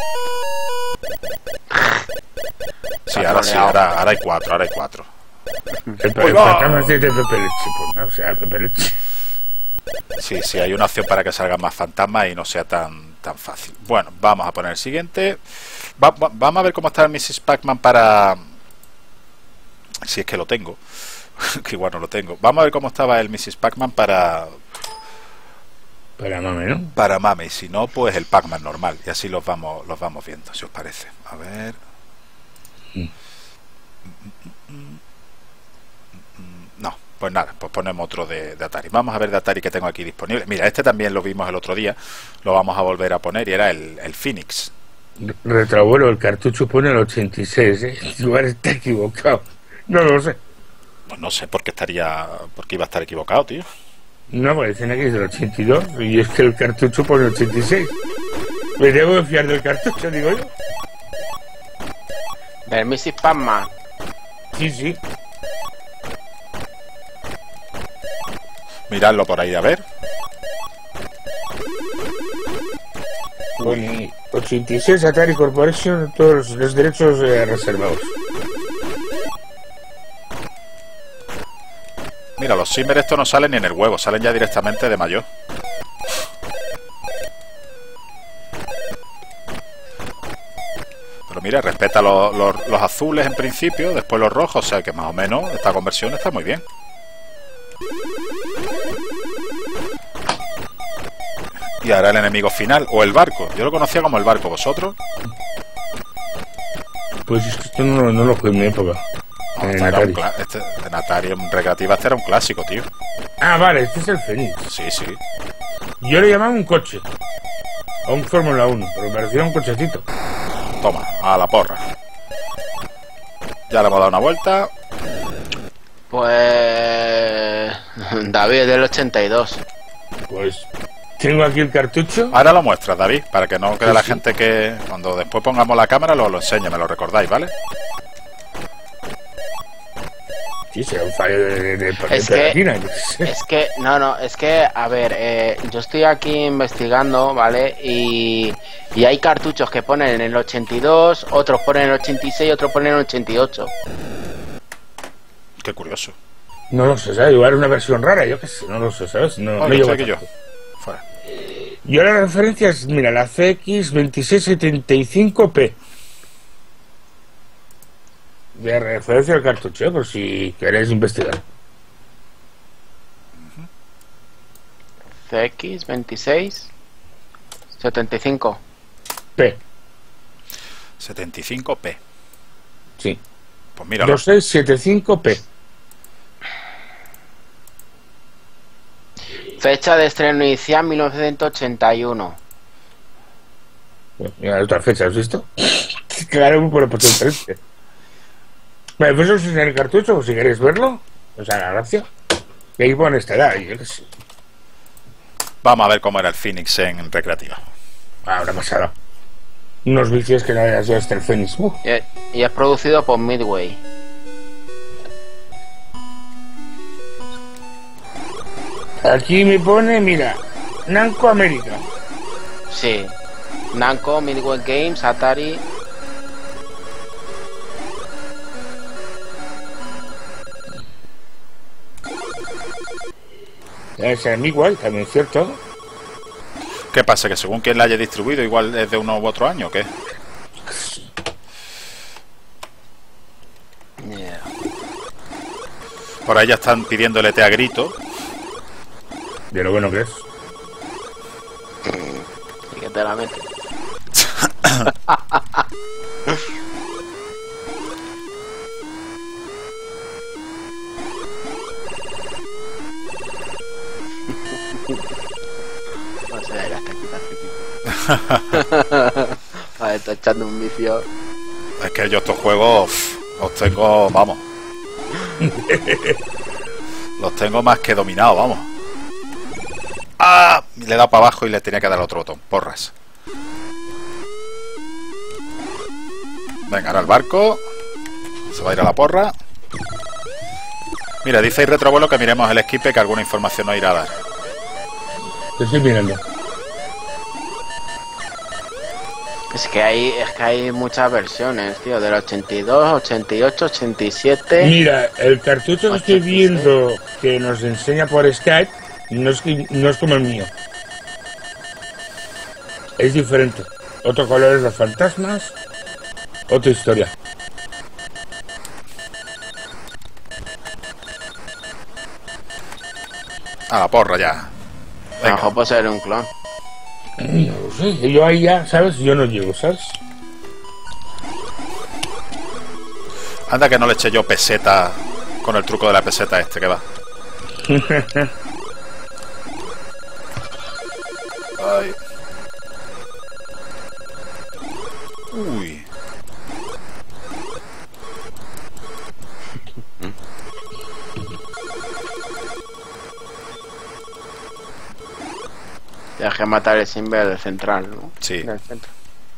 Sí, ahora sí, ahora, ahora hay cuatro, ahora hay cuatro. El, el fantasma es de Pepe Leche, pues, o sea, Pepe Leche. Sí, sí, hay una opción para que salgan más fantasmas y no sea tan tan fácil. Bueno, vamos a poner el siguiente. Va, va, vamos a ver cómo está el missus Pac-Man para... Si es que lo tengo. Que igual no lo tengo. Vamos a ver cómo estaba el missus Pac-Man para... Para Mame, ¿no? Para Mame, y si no, pues el Pac-Man normal. Y así los vamos, los vamos viendo, si os parece. A ver... Mm. No, pues nada, pues ponemos otro de, de Atari. Vamos a ver de Atari que tengo aquí disponible. Mira, este también lo vimos el otro día. Lo vamos a volver a poner y era el, el Phoenix. Retroabuelo, el cartucho pone el ochenta y seis, ¿eh? Igual está equivocado. No lo sé. Pues no sé por qué estaría... por qué iba a estar equivocado, tío. No, pues dicen aquí es del ochenta y dos y es que el cartucho pone ochenta y seis. Me debo de fiar del cartucho, digo yo. ¿Del missus Pac-Man? Sí, sí. Miradlo por ahí, a ver. Bueno, ochenta y seis Atari Corporation, todos los derechos eh, reservados. Mira, los Simmer estos no salen ni en el huevo, salen ya directamente de mayor. Pero mira, respeta los, los, los azules en principio, después los rojos, o sea que más o menos esta conversión está muy bien. Y ahora el enemigo final, o el barco. Yo lo conocía como el barco, ¿vosotros? Pues esto no, no lo jugué en mi época. No, en, Atari. Este, en Atari, en recreativa, este era un clásico, tío. Ah, vale, este es el Phoenix. Sí, sí. Yo le llamaba un coche. A un Fórmula uno, pero parecía un cochecito. Toma, a la porra. Ya le hemos dado una vuelta. Pues... David, del ochenta y dos. Pues... Tengo aquí el cartucho. Ahora lo muestras, David, para que no quede sí, la sí. gente que... Cuando después pongamos la cámara lo, lo enseñe, me lo recordáis, ¿vale? Sí, será un fallo de, de, de, es de que, platina. Es que, no, no, es que, a ver, eh, yo estoy aquí investigando, ¿vale? Y, y hay cartuchos que ponen en el ochenta y dos, otros ponen en el ochenta y seis, otros ponen en el ochenta y ocho. Qué curioso. No lo sé, ¿sabes? Igual una versión rara, yo qué sé, no lo sé, ¿sabes? No, Bueno, no estoy llego aquí yo. tanto. Fuera. Yo las referencias, mira, la C X veintiséis setenta y cinco P. De referencia al cartucho, ¿eh? Por si queréis investigar. C X veintiséis setenta y cinco P. setenta y cinco P. Sí. Pues míralo. veintiséis setenta y cinco P. Fecha de estreno inicial mil novecientos ochenta y uno. Bueno, mira, otra fecha, ¿has visto? Claro, por el potente. Vale, pues eso es en el cartucho, pues si queréis verlo, o sea, la gracia. Y ahí pone esta edad, yo qué sé. Vamos a ver cómo era el Phoenix en recreativa. Ah, una pasada. Unos vicios que no había sido hasta el Phoenix. Uh. Y, y es producido por Midway. Aquí me pone, mira, Namco América. Sí. Namco, Midway Games, Atari. Es el Midway, también es cierto. ¿Qué pasa? ¿Que según quien la haya distribuido igual es de uno u otro año o qué? Yeah. Por ahí ya están pidiéndole té a grito. De lo bueno que es. Y que te la mete. No sé, ya está aquí. A ver, está echando un vicio. Es que yo estos juegos pff, los tengo, vamos. Los tengo más que dominados, vamos. ¡Ah! Le he dado para abajo y le tenía que dar otro botón. Porras. Venga, ahora el barco. Se va a ir a la porra. Mira, dice ahí Retrovuelo que miremos el esquipe, que alguna información nos irá a dar. Te estoy mirando. Es que hay, es que hay muchas versiones, tío, del ochenta y dos, ochenta y ocho, ochenta y siete. Mira, el cartucho que estoy viendo que nos enseña por Skype no es, que, no es como el mío. Es diferente. Otro color es los fantasmas. Otra historia. A la porra ya. A lo mejor puede ser un clon. No lo sé. Yo ahí ya, ¿sabes? Yo no llego, ¿sabes? Anda que no le eché yo peseta con el truco de la peseta este que va. Ay. Uy. Dejé matar el Simber del central, ¿no? Sí. Del centro.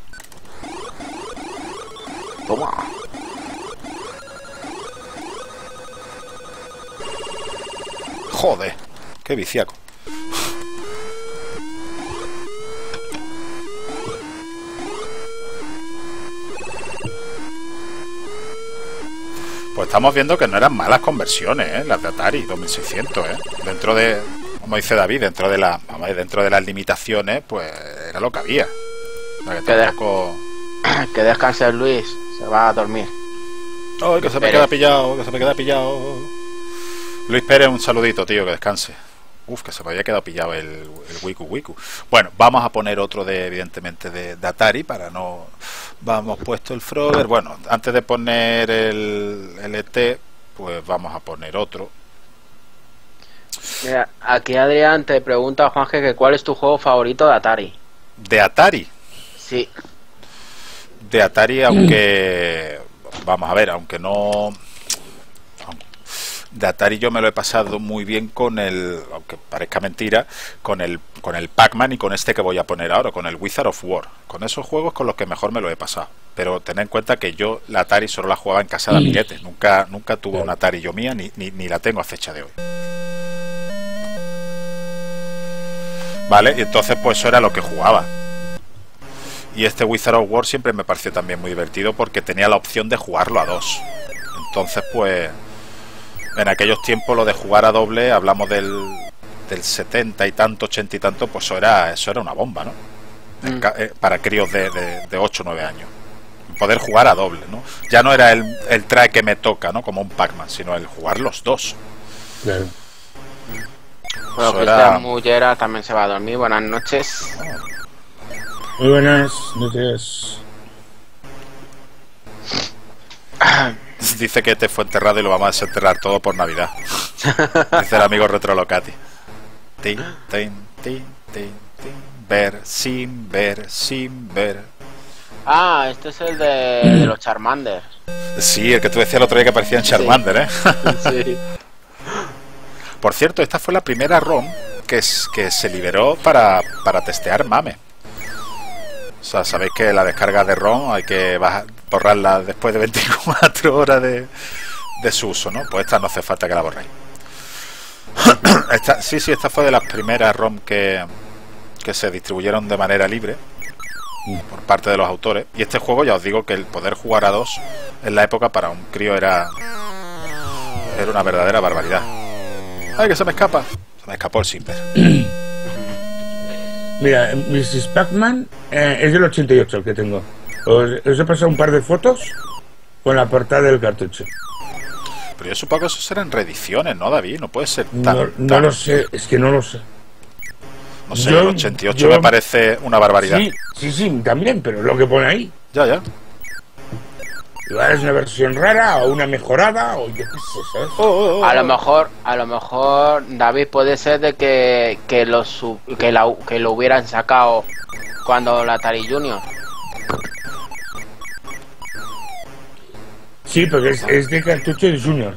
Toma. Joder, qué viciaco. Pues estamos viendo que no eran malas conversiones, ¿eh? Las de Atari dos mil seiscientos, ¿eh? Dentro de, como dice David, dentro de la, vamos a ver, dentro de las limitaciones, pues era lo que había. O sea, que Que, tampoco... des que descanse Luis, se va a dormir. Oh, que se me queda pillado, que se me queda pillado. Luis Pérez, un saludito, tío, que descanse. Uf, que se me había quedado pillado el, el Wiku Wiku. Bueno, vamos a poner otro de, evidentemente, de, de Atari para no... Vamos puesto el Frogger. Bueno, antes de poner el L T, pues vamos a poner otro. Mira, aquí Adrián te pregunta, Juanje, que ¿cuál es tu juego favorito de Atari? ¿De Atari? Sí. De Atari, aunque... Vamos a ver, aunque no... De Atari yo me lo he pasado muy bien con el, aunque parezca mentira, con el con el Pac-Man y con este que voy a poner ahora, con el Wizard of War. Con esos juegos con los que mejor me lo he pasado. Pero tened en cuenta que yo la Atari solo la jugaba en casa de amiguetes. Nunca, nunca tuve una Atari yo mía, ni, ni, ni la tengo a fecha de hoy. Vale, y entonces pues eso era lo que jugaba. Y este Wizard of War siempre me pareció también muy divertido porque tenía la opción de jugarlo a dos. Entonces pues... En aquellos tiempos lo de jugar a doble, hablamos del, del setenta y tanto, ochenta y tanto, pues eso era, eso era una bomba, ¿no? Mm. Eh, para críos de, de, de ocho o nueve años. Poder jugar a doble, ¿no? Ya no era el, el trae que me toca, ¿no? Como un Pac-Man, sino el jugar los dos. Claro. Bueno, Cristian era... Mullera también se va a dormir. Buenas noches. Muy buenas noches. Dice que este fue enterrado y lo vamos a desenterrar todo por Navidad. Dice el amigo Retrolocati. Tin, tin, tin, tin, tin. Ver, sin ver, sin ver. Ah, este es el de, de los Charmander. Sí, el que tú decías el otro día que parecía en Charmander, sí. ¿eh? Sí. Por cierto, esta fue la primera ROM que, es, que se liberó para, para testear MAME. O sea, sabéis que la descarga de ROM hay que bajar, borrarla después de veinticuatro horas de, de su uso, ¿no? Pues esta no hace falta que la borréis. Esta, sí, sí, esta fue de las primeras ROM que, que se distribuyeron de manera libre por parte de los autores. Y este juego, ya os digo que el poder jugar a dos en la época para un crío era era una verdadera barbaridad. ¡Ay, que se me escapa! Se me escapó el Simper. Mira, missus Pac-Man eh, es del ochenta y ocho el que tengo. Os, os he pasado un par de fotos con la portada del cartucho. Pero yo supongo que eso serán reediciones, ¿no, David? No puede ser tan... No, no tan... lo sé, es que no lo sé. No sé, yo, el ochenta y ocho yo, me parece una barbaridad. Sí, sí, sí, también, pero lo que pone ahí. Ya, ya. Igual es una versión rara o una mejorada o yo qué sé, ¿sabes? Oh, oh, oh. A lo mejor, a lo mejor, David, puede ser de que que lo que, la, que lo hubieran sacado cuando la Atari Junior. Sí, porque es, es de cartucho de Junior.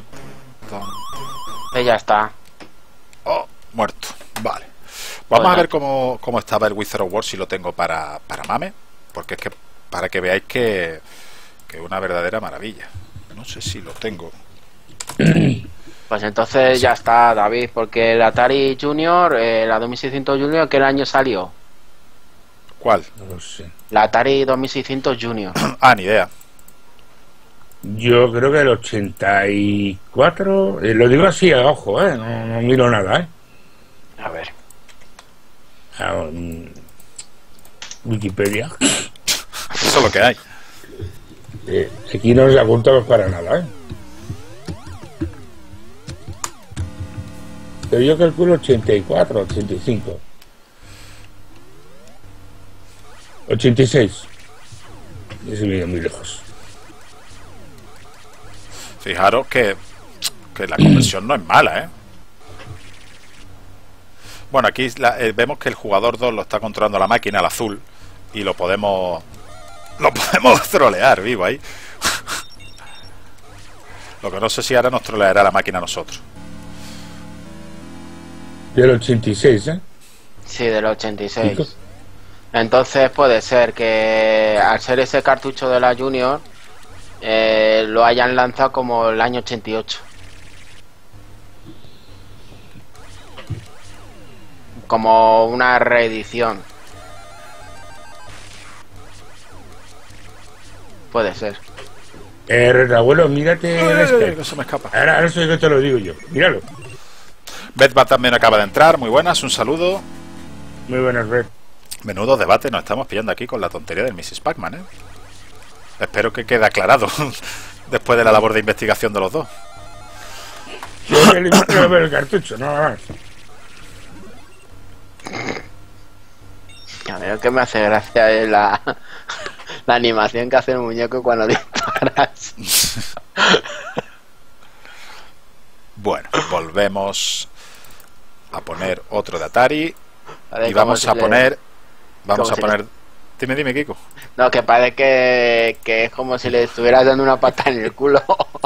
Y ya está. Oh, muerto. Vale. Vamos a ver cómo, cómo estaba el Wizard of War, si lo tengo para, para MAME, porque es que para que veáis que que es una verdadera maravilla. No sé si lo tengo. Pues entonces ya está, David, porque el Atari Junior, eh, la dos mil seiscientos Junior, ¿qué año salió? ¿Cuál? No lo sé. La Atari dos mil seiscientos Junior. Ah, ni idea. Yo creo que el ochenta y cuatro, eh, lo digo así a ojo, eh, no, no miro nada, eh. A ver. A, um, Wikipedia. Eso es lo que hay. Eh, aquí no nos apuntamos para nada, ¿eh? Pero yo calculo ochenta y cuatro, ochenta y cinco. ochenta y seis. Ese viene muy lejos. Fijaros que, que la conversión no es mala, ¿eh? Bueno, aquí la, eh, vemos que el jugador dos lo está controlando la máquina, el azul, y lo podemos... Lo podemos trolear vivo ahí. Lo que no sé si ahora nos troleará la máquina a nosotros. Del ochenta y seis, ¿eh? Sí, del ochenta y seis. ¿Chico? Entonces puede ser que al ser ese cartucho de la Junior eh, lo hayan lanzado como el año ochenta y ocho. Como una reedición. Puede ser. Eh, abuelo, mírate. Ay, este. Que se me escapa. Ahora, ahora soy que te lo digo yo. Míralo. Betba también acaba de entrar. Muy buenas, un saludo. Muy buenas, Bet. Menudo debate nos estamos pillando aquí con la tontería del missus Pac-Man, ¿eh? Espero que quede aclarado después de la labor de investigación de los dos. Yo me quiero ver el cartucho, nada más. A ver, que me hace gracia es la, la animación que hace el muñeco cuando disparas. Bueno, volvemos a poner otro de Atari. Y vamos a poner Vamos a poner le... Dime, dime, Kiko. No, que parece que, que es como si le estuvieras dando una pata en el culo.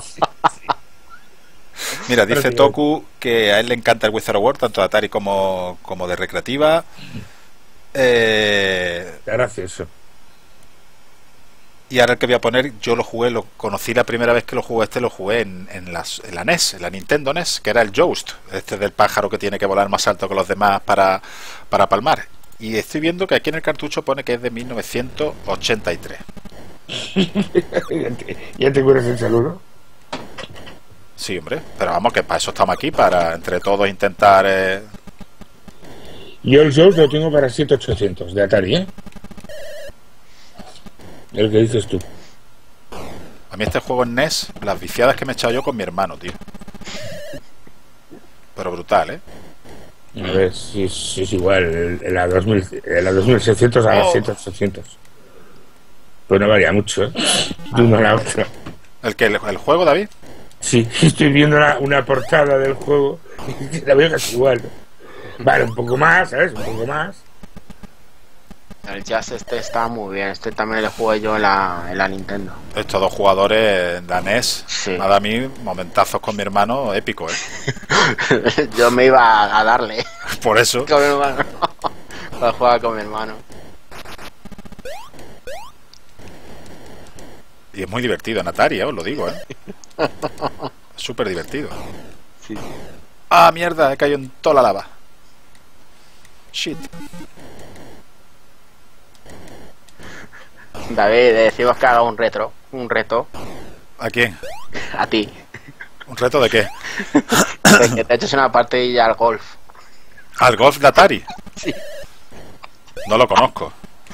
Mira, dice Toku que a él le encanta el Wizard of War, tanto de Atari como, como de recreativa. Eh... Gracias. Y ahora el que voy a poner, yo lo jugué, lo conocí la primera vez que lo jugué, este lo jugué en, en, las, en la N E S, en la Nintendo N E S, que era el Joust, este del pájaro que tiene que volar más alto que los demás para, para palmar. Y estoy viendo que aquí en el cartucho pone que es de mil novecientos ochenta y tres. ¿Ya te, ya te curas el saludo? Sí, hombre. Pero vamos, que para eso estamos aquí, para entre todos intentar... Eh... Yo el Joust lo tengo para siete ochocientos de Atari, ¿eh? El que dices tú. A mí este juego en N E S, las viciadas que me he echado yo con mi hermano, tío. Pero brutal, ¿eh? A ver, sí, sí es igual. El, el, a dos mil, el a dos mil seiscientos a oh. siete ochocientos. Pues no varía mucho, ¿eh? De uno a la otra. ¿El que el, el juego, David? Sí, estoy viendo una, una portada del juego y la veo casi igual. Vale, un poco más, ¿sabes? Un poco más. El Jazz este está muy bien. Este también lo jugué yo en la, en la Nintendo. Estos dos jugadores en la N E S, sí. Me ha dado a mí momentazos con mi hermano épico, ¿eh? Yo me iba a darle. Por eso. Con mi hermano. Para jugar con mi hermano. Y es muy divertido en Atari, ¿eh? Os lo digo, ¿eh? Súper divertido. Sí. Ah, mierda, he caído en toda la lava. Shit. David, decimos que haga un retro. Un reto. ¿A quién? A ti. ¿Un reto de qué? De que te eches una partidilla al golf. ¿Al golf de Atari? Sí. No lo conozco.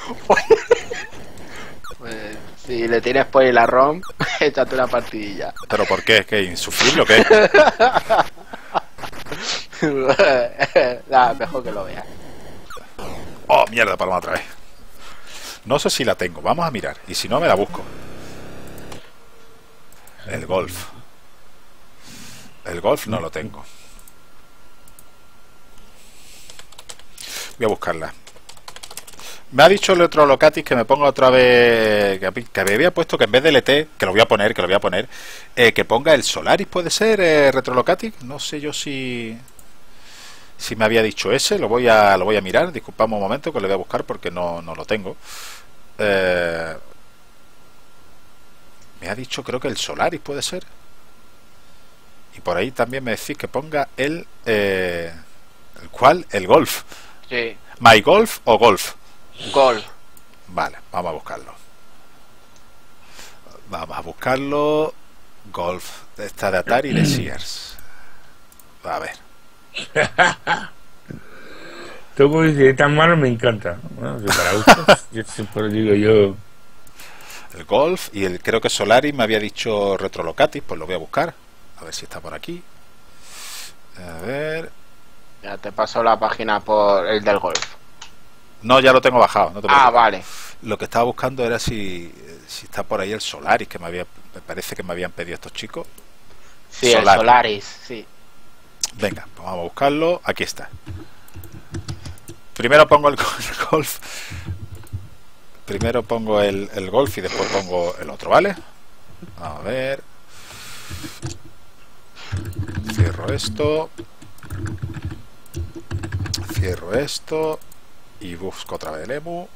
Pues, si le tienes por ahí la ROM, échate una partidilla. ¿Pero por qué? ¿Qué? ¿Insufrible o qué? Nah, mejor que lo veas. Oh, mierda, palma otra vez. No sé si la tengo, vamos a mirar. Y si no, me la busco. El golf. El golf no lo tengo. Voy a buscarla. Me ha dicho el otro Locatis que me ponga otra vez, que, que me había puesto que en vez de L T, que lo voy a poner, que lo voy a poner, eh, que ponga el Solaris, ¿puede ser, eh, Retro Locatis? No sé yo si si me había dicho ese, lo voy a lo voy a mirar, disculpame un momento que lo voy a buscar porque no, no lo tengo. Eh, me ha dicho creo que el Solaris puede ser. Y por ahí también me decís que ponga el eh, el cual, el Golf. Sí. ¿My Golf o Golf? Golf. Vale, vamos a buscarlo. Vamos a buscarlo. Golf. Esta de Atari de Sears. A ver. Todo dice tan malo me encanta. Bueno, si para gustos, yo siempre digo yo. El Golf y el creo que Solaris me había dicho Retro Locatis, pues lo voy a buscar. A ver si está por aquí. A ver. Ya te paso la página por el del golf. No, ya lo tengo bajado. No te ah, vale. Lo que estaba buscando era si, si está por ahí el Solaris, que me había, me parece que me habían pedido estos chicos. Sí, Solaris. El Solaris, sí. Venga, pues vamos a buscarlo. Aquí está. Primero pongo el golf. Primero pongo el, el golf y después pongo el otro, ¿vale? A ver. Cierro esto. Cierro esto. Y busco otra vez el emu.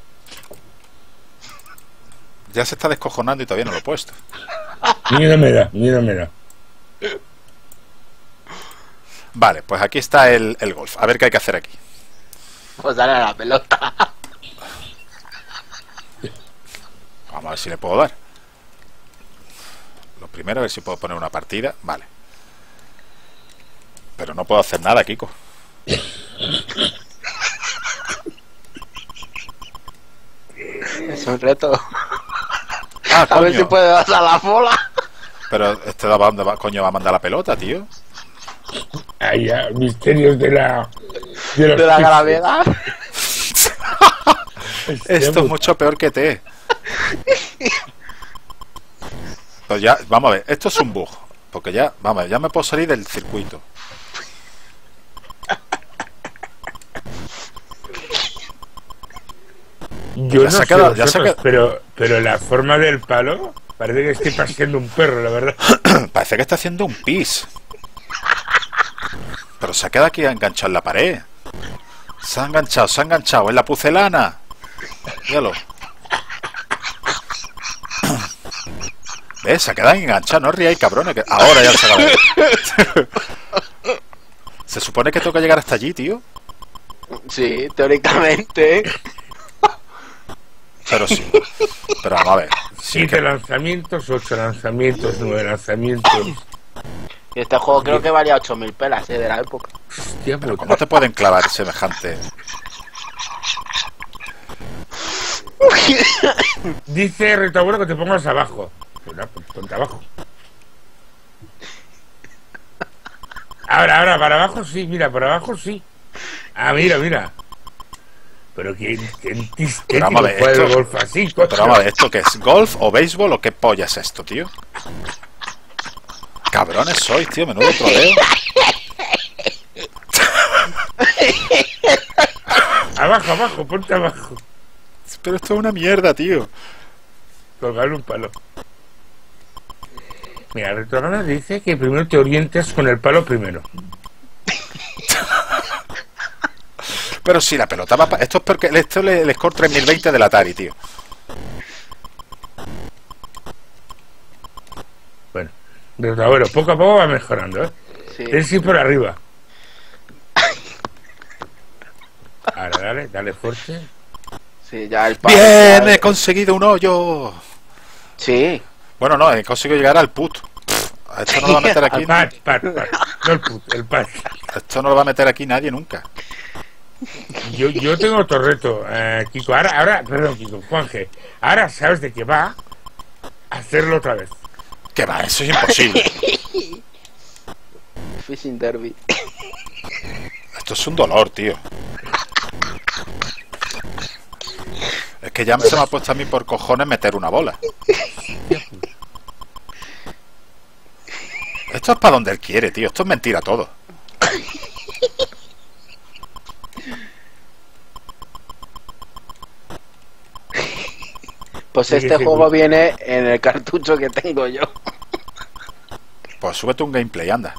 Ya se está descojonando y todavía no lo he puesto. Míramela, míramela. Vale, pues aquí está el, el golf. A ver qué hay que hacer aquí. Pues dale a la pelota. Vamos a ver si le puedo dar. Lo primero, a ver si puedo poner una partida. Vale. Pero no puedo hacer nada, Kiko. Es un reto. Ah, a ver si puede dar a la bola. Pero este va, ¿dónde va, coño va a mandar la pelota, tío? Ay, ya, misterios de la de, de la gravedad. Esto es mucho peor que T. Pues ya, vamos a ver, esto es un bug. Porque ya, vamos a ver, ya me puedo salir del circuito. Yo no sé quedado, ya se ha quedado. pero, pero la forma del palo parece que estoy paseando un perro, la verdad. Parece que está haciendo un pis. Pero se ha quedado aquí enganchado en la pared. Se ha enganchado, se ha enganchado en la pucelana. Míralo. ¿Ves? Se ha quedado enganchado. No ríais, cabrones. Que... Ahora ya se ha acabado. Se supone que tengo que llegar hasta allí, tío. Sí, teóricamente. Pero sí. Pero vamos a ver. Siete que... lanzamientos, ocho lanzamientos, nueve lanzamientos. Este juego creo que valía ocho mil pelas, ¿eh? De la época. Hostia, Pero ¿cómo te pueden clavar semejante? Dice Retabuelo que te pongas abajo. Pues no, ponte abajo. Ahora, ahora, para abajo sí, mira, para abajo sí. Ah, mira, mira. Pero ¿quién, quién, quién Pero vamos a ver, juega esto, el golf así, coño? pero vamos a ver, ¿esto qué es? ¿Golf o béisbol o qué polla es esto, tío? Cabrones sois, tío, menudo troleo. Abajo, abajo, ponte abajo. Pero esto es una mierda, tío. Colgarle un palo. Mira, Retrograna dice que primero te orientes con el palo primero. Pero si la pelota va pa... Esto es porque esto es el score tres mil veinte del Atari, tío. Bueno, Retrograna, poco a poco va mejorando, ¿eh? Sí. Es ir por arriba. Ahora, dale, dale fuerte. Sí, ya el palo. ¡Bien! Ya... He conseguido un hoyo. Sí. Bueno, no, he conseguido llegar al put. Esto no lo va a meter aquí. Pat, pat, pat. No el put, el pat. Esto no lo va a meter aquí nadie nunca. Yo, yo tengo otro reto, eh, Kiko. Ahora, ahora, perdón, Kiko, Juanje. Ahora sabes de qué va hacerlo otra vez. ¿Qué va? Eso es imposible. Fishing Derby. Esto es un dolor, tío. Es que ya se me ha puesto a mí por cojones meter una bola. Esto es para donde él quiere, tío. Esto es mentira todo. Pues este juego viene en el cartucho que tengo yo. Pues súbete un gameplay, anda.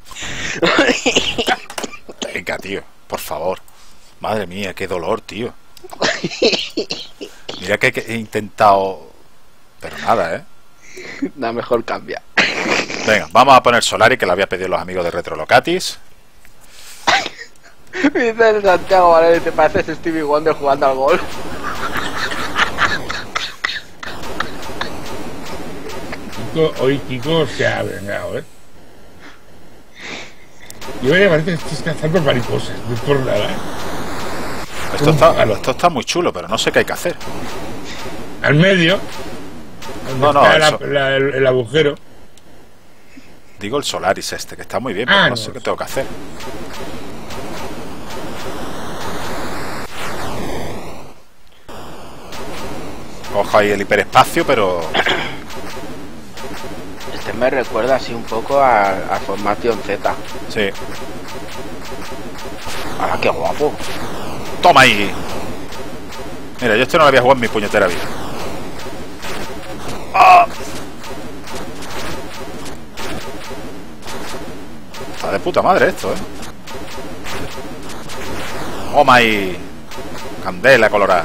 Venga, tío, por favor. Madre mía, qué dolor, tío. Mira que he intentado... Pero nada, ¿eh? Nada, mejor cambia. Venga, vamos a poner Solari, que lo había pedido los amigos de Retrolocatis. Dice Santiago, vale, te pareces Stevie Wonder jugando al golf. Kiko, hoy Kiko se ha vengado, ¿eh? Yo me parece que estás cazando mariposas, no es por nada, ¿eh? Esto está, esto está muy chulo, pero no sé qué hay que hacer. Al medio, no, no, está la, eso... la, el, el agujero. Digo el Solaris este, que está muy bien, pero ah, no, no sé qué tengo que hacer. Cojo ahí el hiperespacio, pero... Este me recuerda así un poco a, a Formation Z. Sí. ¡Ah, qué guapo! ¡Toma ahí! Mira, yo este no lo había jugado en mi puñetera vida. ¡Ah! Está de puta madre esto, ¿eh? ¡Toma ahí! Candela colorada.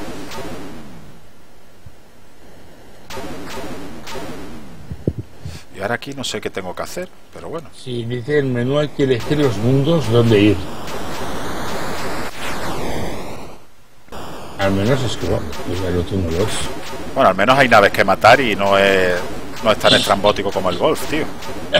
Y ahora aquí no sé qué tengo que hacer, pero bueno. Sí, dice el menú hay que elegir los mundos donde ir. Al menos es que vamos, el otro no lo es. Bueno, al menos hay naves que matar y no es, no es tan estrambótico como el golf, tío.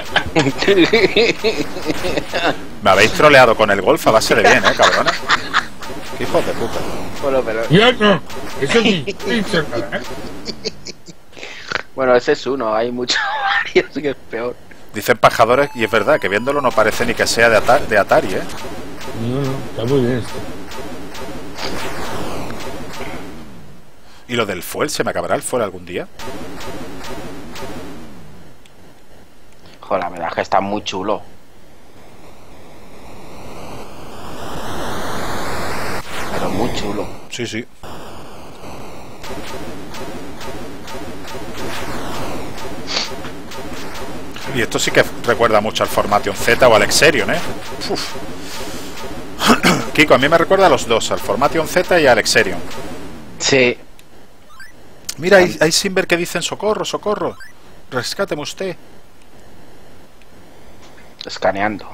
Me habéis troleado con el golf a base de bien, eh, cabrones. Qué hijos de puta. Bueno, pero... Yo no, eso sí, dicho nada, ¿eh? Bueno, ese es uno, hay muchos varios que es peor. Dicen pajadores, y es verdad, que viéndolo no parece ni que sea de, Atari, de Atari, ¿eh? No, no, está muy bien esto. ¿Y lo del fuel? ¿Se me acabará el fuel algún día? Joder, la verdad es que está muy chulo. Pero muy chulo. Sí, sí. Y esto sí que recuerda mucho al Formation Z o al Exerion, ¿eh? Uf. Kiko, a mí me recuerda a los dos, al Formation Z y al Exerion. Sí. Mira, hay, hay Simber que dicen socorro, socorro. Rescáteme usted. Escaneando.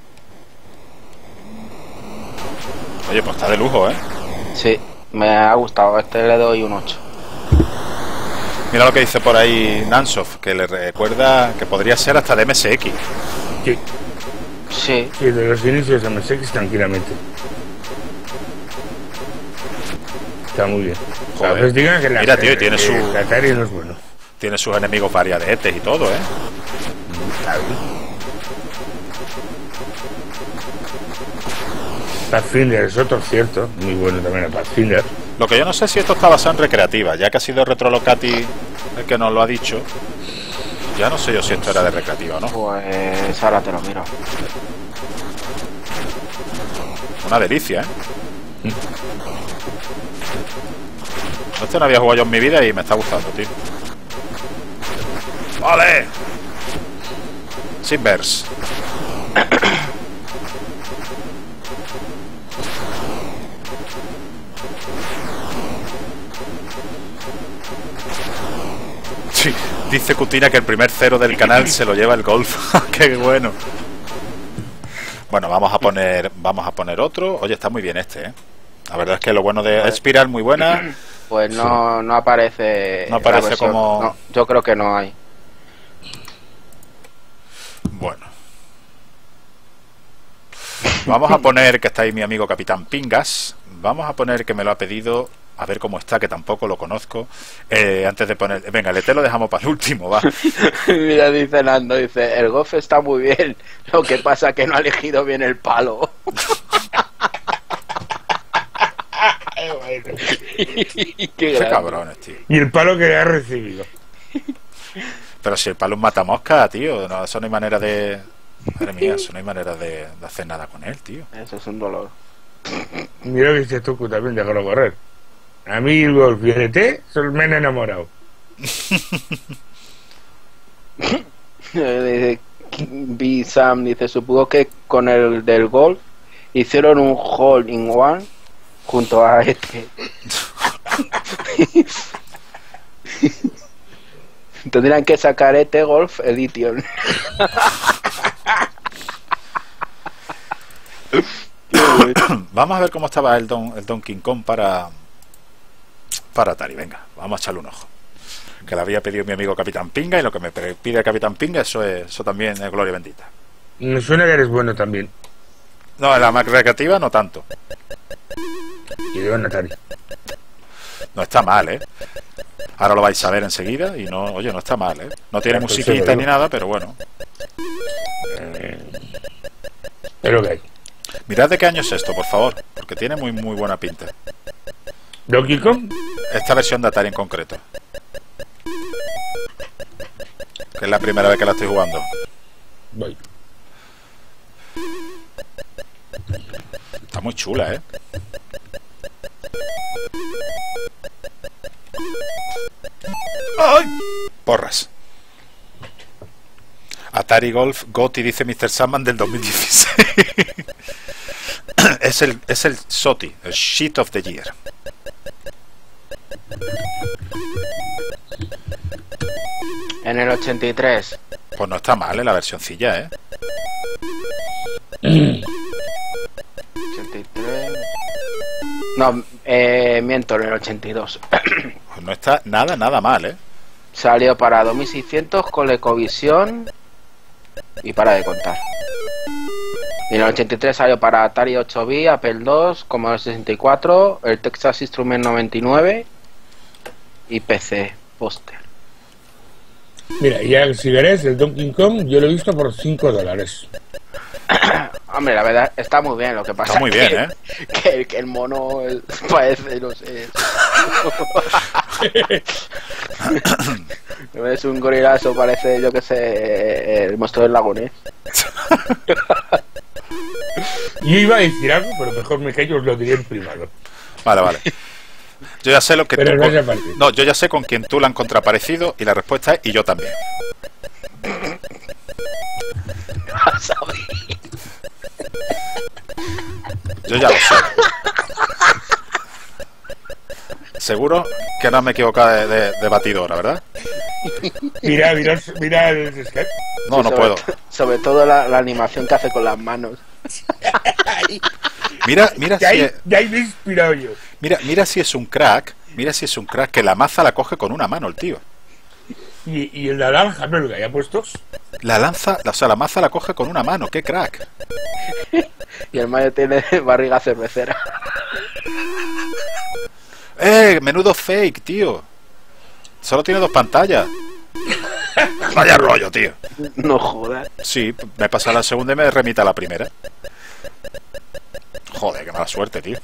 Oye, pues está de lujo, ¿eh? Sí, me ha gustado. Este le doy un ocho. Mira lo que dice por ahí Nansoft, que le recuerda que podría ser hasta de M S X. Sí. Sí. Sí, de los inicios de M S X tranquilamente. Está muy bien. Joder. Pues digan que la, Mira, tío, y tiene que su... la Atari no es bueno. Tiene sus enemigos variadetes y todo, ¿eh? Pathfinder es otro, cierto. Muy bueno también el Pathfinder. Lo que yo no sé si esto está basado en recreativa, ya que ha sido Retrolocati el que nos lo ha dicho. Ya no sé yo si esto era de recreativa o no. Pues ahora te lo miro. Una delicia, ¿eh? Este no había jugado yo en mi vida y me está gustando, tío. ¡Vale! Sinverse. Sí, dice Cutina que el primer cero del canal se lo lleva el golf. ¡Qué bueno! Bueno, vamos a poner vamos a poner otro. Oye, está muy bien este, ¿eh? La verdad es que lo bueno de Espiral, muy buena. Pues no, no aparece. No aparece como... No, yo creo que no hay. Bueno. Vamos a poner que está ahí mi amigo Capitán Pingas. Vamos a poner que me lo ha pedido. A ver cómo está, que tampoco lo conozco. Eh, antes de poner... Venga, el E T lo dejamos para el último, va. Mira, dice Nando, dice, el golf está muy bien. Lo que pasa es que no ha elegido bien el palo. Qué, Qué cabrones, tío. Y el palo que ha recibido. Pero si el palo es un matamosca, tío, no, eso no hay manera de... Madre mía, eso no hay manera de, de hacer nada con él, tío. Eso es un dolor. Mira lo que dices tú, también déjalo correr. A mí el golf y el E T son me han enamorado. Dice B. Sam, dice, supongo que con el del golf hicieron un hole in one junto a este. Tendrían que sacar este Golf Edition. Vamos a ver cómo estaba el, Don, el Donkey Kong para para Atari. Venga, vamos a echarle un ojo. Que le había pedido mi amigo Capitán Pinga, y lo que me pide el Capitán Pinga, eso es, eso también es gloria bendita. Me suena que eres bueno también. No, en la más recreativa no tanto. Y de un Atari. No está mal, ¿eh? Ahora lo vais a ver enseguida y no, oye, no está mal, ¿eh? No tiene musiquita ni nada, pero bueno. Eh, es lo que hay. Mirad de qué año es esto, por favor, porque tiene muy muy buena pinta. ¿Donkey Kong? Esta versión de Atari en concreto. Que es la primera vez que la estoy jugando. Voy. Está muy chula, ¿eh? ¡Ay! Porras. Atari Golf Gotti, dice mister Sandman, del dos mil dieciséis. es el es el S O T I, el Shit of the Year. En el ochenta y tres. Pues no está mal, ¿eh? La versioncilla, ¿eh? ochenta y tres. No, eh, miento, en el ochenta y dos. Pues no está nada, nada mal, ¿eh? Salió para dos mil seiscientos con la Ecovisión y para de contar. Y en el ochenta y tres salió para Atari ocho bit, Apple dos, Commodore sesenta y cuatro, el Texas Instruments noventa y nueve y P C Poster. Mira, ya si veréis el Donkey Kong, yo lo he visto por cinco dólares. Hombre, la verdad está muy bien, lo que pasa está muy que, bien, ¿eh? que, que el mono el, parece, no sé. Es un gorilazo, parece, yo que sé, el monstruo del lago Ness. Yo iba a decir algo, pero mejor me callo, os lo diré en privado. Vale, vale. Yo ya sé lo que pero tú... No, con... no, yo ya sé con quién tú la han contraparecido y la respuesta es y yo también. Yo ya lo sé. Seguro que no me he equivocado de, de, de batidora, ¿verdad? Mira, mira, mira el Skype. No, sí, no sobre puedo. Sobre todo la, la animación que hace con las manos. Mira, mira ya si hay, es... ya he inspirado yo. Mira, mira si es un crack. Mira si es un crack que la maza la coge con una mano el tío. Y, y el de la lanza belga, ¿ya puestos? La lanza, o sea, la maza la coge con una mano, qué crack. Y el Mario tiene barriga cervecera. Eh, menudo fake, tío. Solo tiene dos pantallas. Vaya rollo, tío. No jodas. Sí, me pasa la segunda y me remita a la primera. Joder, qué mala suerte, tío.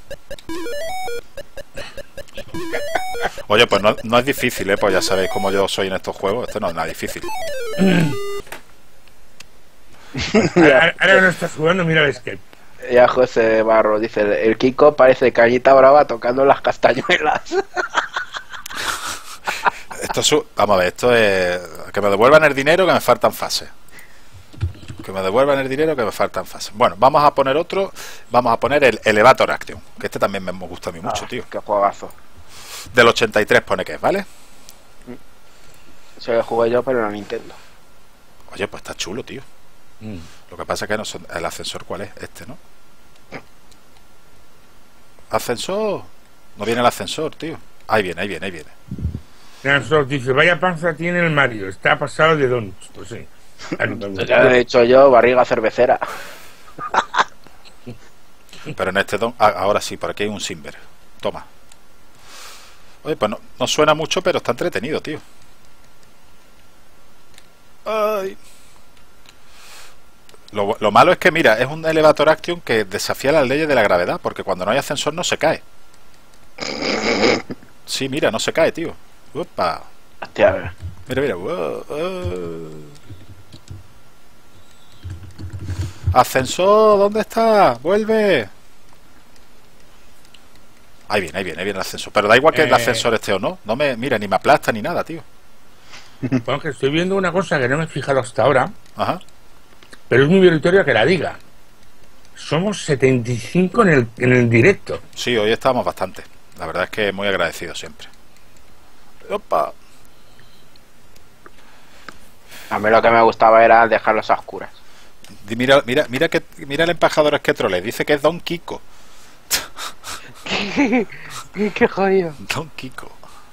Oye, pues no, no es difícil, ¿eh? Pues ya sabéis cómo yo soy en estos juegos. Esto no es nada difícil. Ahora, ahora no estás jugando, mira el escape. Ya José Barro dice, el Kiko parece Cañita Brava tocando las castañuelas. Esto es, vamos a ver, esto es... Que me devuelvan el dinero, que me faltan fases. Que me devuelvan el dinero, que me faltan fases. Bueno, vamos a poner otro. Vamos a poner el Elevator Action, que este también me gusta a mí mucho, ah, tío. Qué juegazo. Del ochenta y tres pone que es, ¿vale? Se lo jugué yo, pero en la Nintendo. Oye, pues está chulo, tío. Mm. Lo que pasa es que no son... El ascensor, ¿cuál es? Este, ¿no? ¿Ascensor? No viene el ascensor, tío. Ahí viene, ahí viene, ahí viene. Nosotros dice, vaya panza tiene el Mario, está pasado de don. Pues sí. Ya he dicho yo, barriga cervecera. Pero en este don... Ah, ahora sí, por aquí hay un Simber. Toma. Oye, pues no, no suena mucho, pero está entretenido, tío. Ay. Lo, lo malo es que, mira, es un Elevator Action que desafía las leyes de la gravedad, porque cuando no hay ascensor no se cae. Sí, mira, no se cae, tío. Upa. Hostia, mira, mira. Uh, uh. Ascensor, ¿dónde está? Vuelve. Ahí viene, ahí viene, ahí viene el ascensor. Pero da igual que eh... el ascensor esté o no. No me, mira, ni me aplasta ni nada, tío. Bueno, que estoy viendo una cosa que no me he fijado hasta ahora. Ajá. Pero es muy meritorio que la diga. Somos setenta y cinco en el, en el directo. Sí, hoy estamos bastante. La verdad es que muy agradecido siempre. Opa. A mí lo que me gustaba era dejarlos a oscuras. Mira, mira, mira que mira el embajador que trole. Dice que es Don Kiko. Qué jodido. Don Kiko.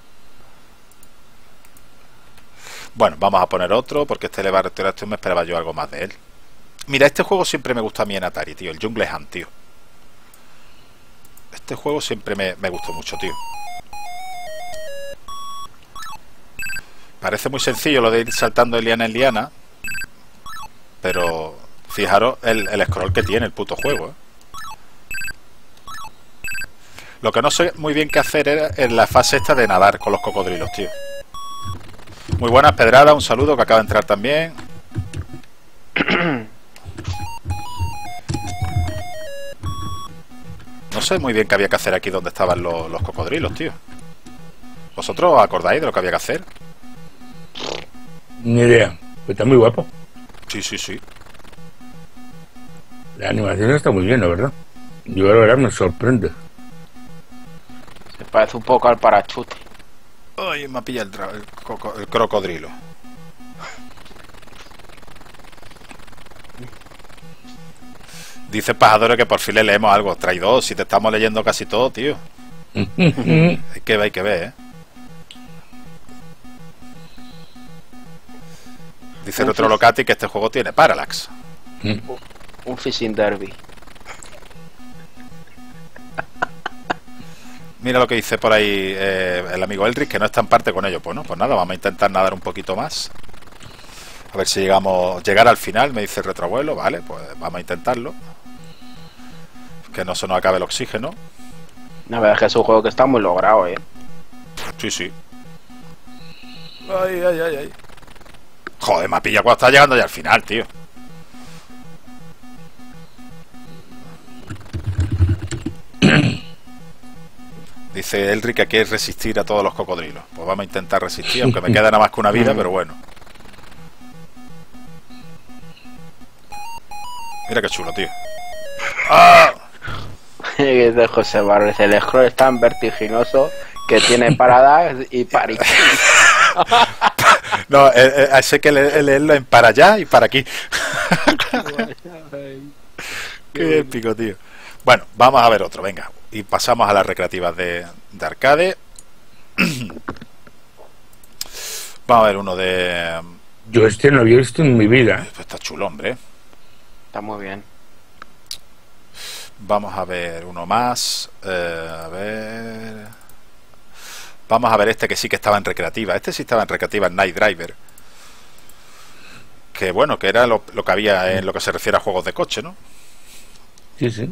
Bueno, vamos a poner otro, porque este Elevator Action me esperaba yo algo más de él. Mira, este juego siempre me gusta a mí en Atari, tío. El Jungle Hunt, tío. Este juego siempre me, me gustó mucho, tío. Parece muy sencillo lo de ir saltando de liana en liana. Pero fijaros el, el scroll que tiene el puto juego, ¿eh? Lo que no sé muy bien qué hacer era en la fase esta de nadar con los cocodrilos, tío. Muy buenas, Pedrada, un saludo que acaba de entrar también. No sé muy bien qué había que hacer aquí donde estaban los, los cocodrilos, tío. ¿Vosotros os acordáis de lo que había que hacer? Ni idea, pero está muy guapo. Sí, sí, sí. La animación está muy bien, la verdad. Yo la verdad me sorprende. Se parece un poco al parachute. Ay, me pilla el, el, coco, el crocodrilo. Dice Pajadores que por fin le leemos algo. Traidor, si te estamos leyendo casi todo, tío. Hay que ver, hay que ver, ¿eh? Dice Retro Locati que este juego tiene Parallax. Un Fishing Derby. Mira lo que dice por ahí eh, el amigo Elric, que no está en parte con ello. Pues no, pues nada, vamos a intentar nadar un poquito más. A ver si llegamos, llegar al final, me dice el retroabuelo. Vale, pues vamos a intentarlo. Que no se nos acabe el oxígeno. La verdad es que es un juego que está muy logrado, eh. Sí, sí. Ay, ay, ay, ay. Joder, me pilla cuando está llegando ya al final, tío. Dice Elric que hay que resistir a todos los cocodrilos. Pues vamos a intentar resistir, aunque me queda nada más que una vida, pero bueno. Mira qué chulo, tío. ¡Ah! De José Barres, el scroll es tan vertiginoso que tiene paradas y paris. No, eh, eh, sé que leerlo en para allá y para aquí. Qué épico, tío. Bueno, vamos a ver otro, venga. Y pasamos a las recreativas de, de arcade. Vamos a ver uno de... Yo este no había visto en mi vida. Pues está chulo, hombre. Está muy bien. Vamos a ver uno más. Eh, a ver... Vamos a ver este que sí que estaba en recreativa. Este sí estaba en recreativa, en Night Driver. Que bueno, que era lo, lo que había en lo que se refiere a juegos de coche, ¿no? Sí, sí.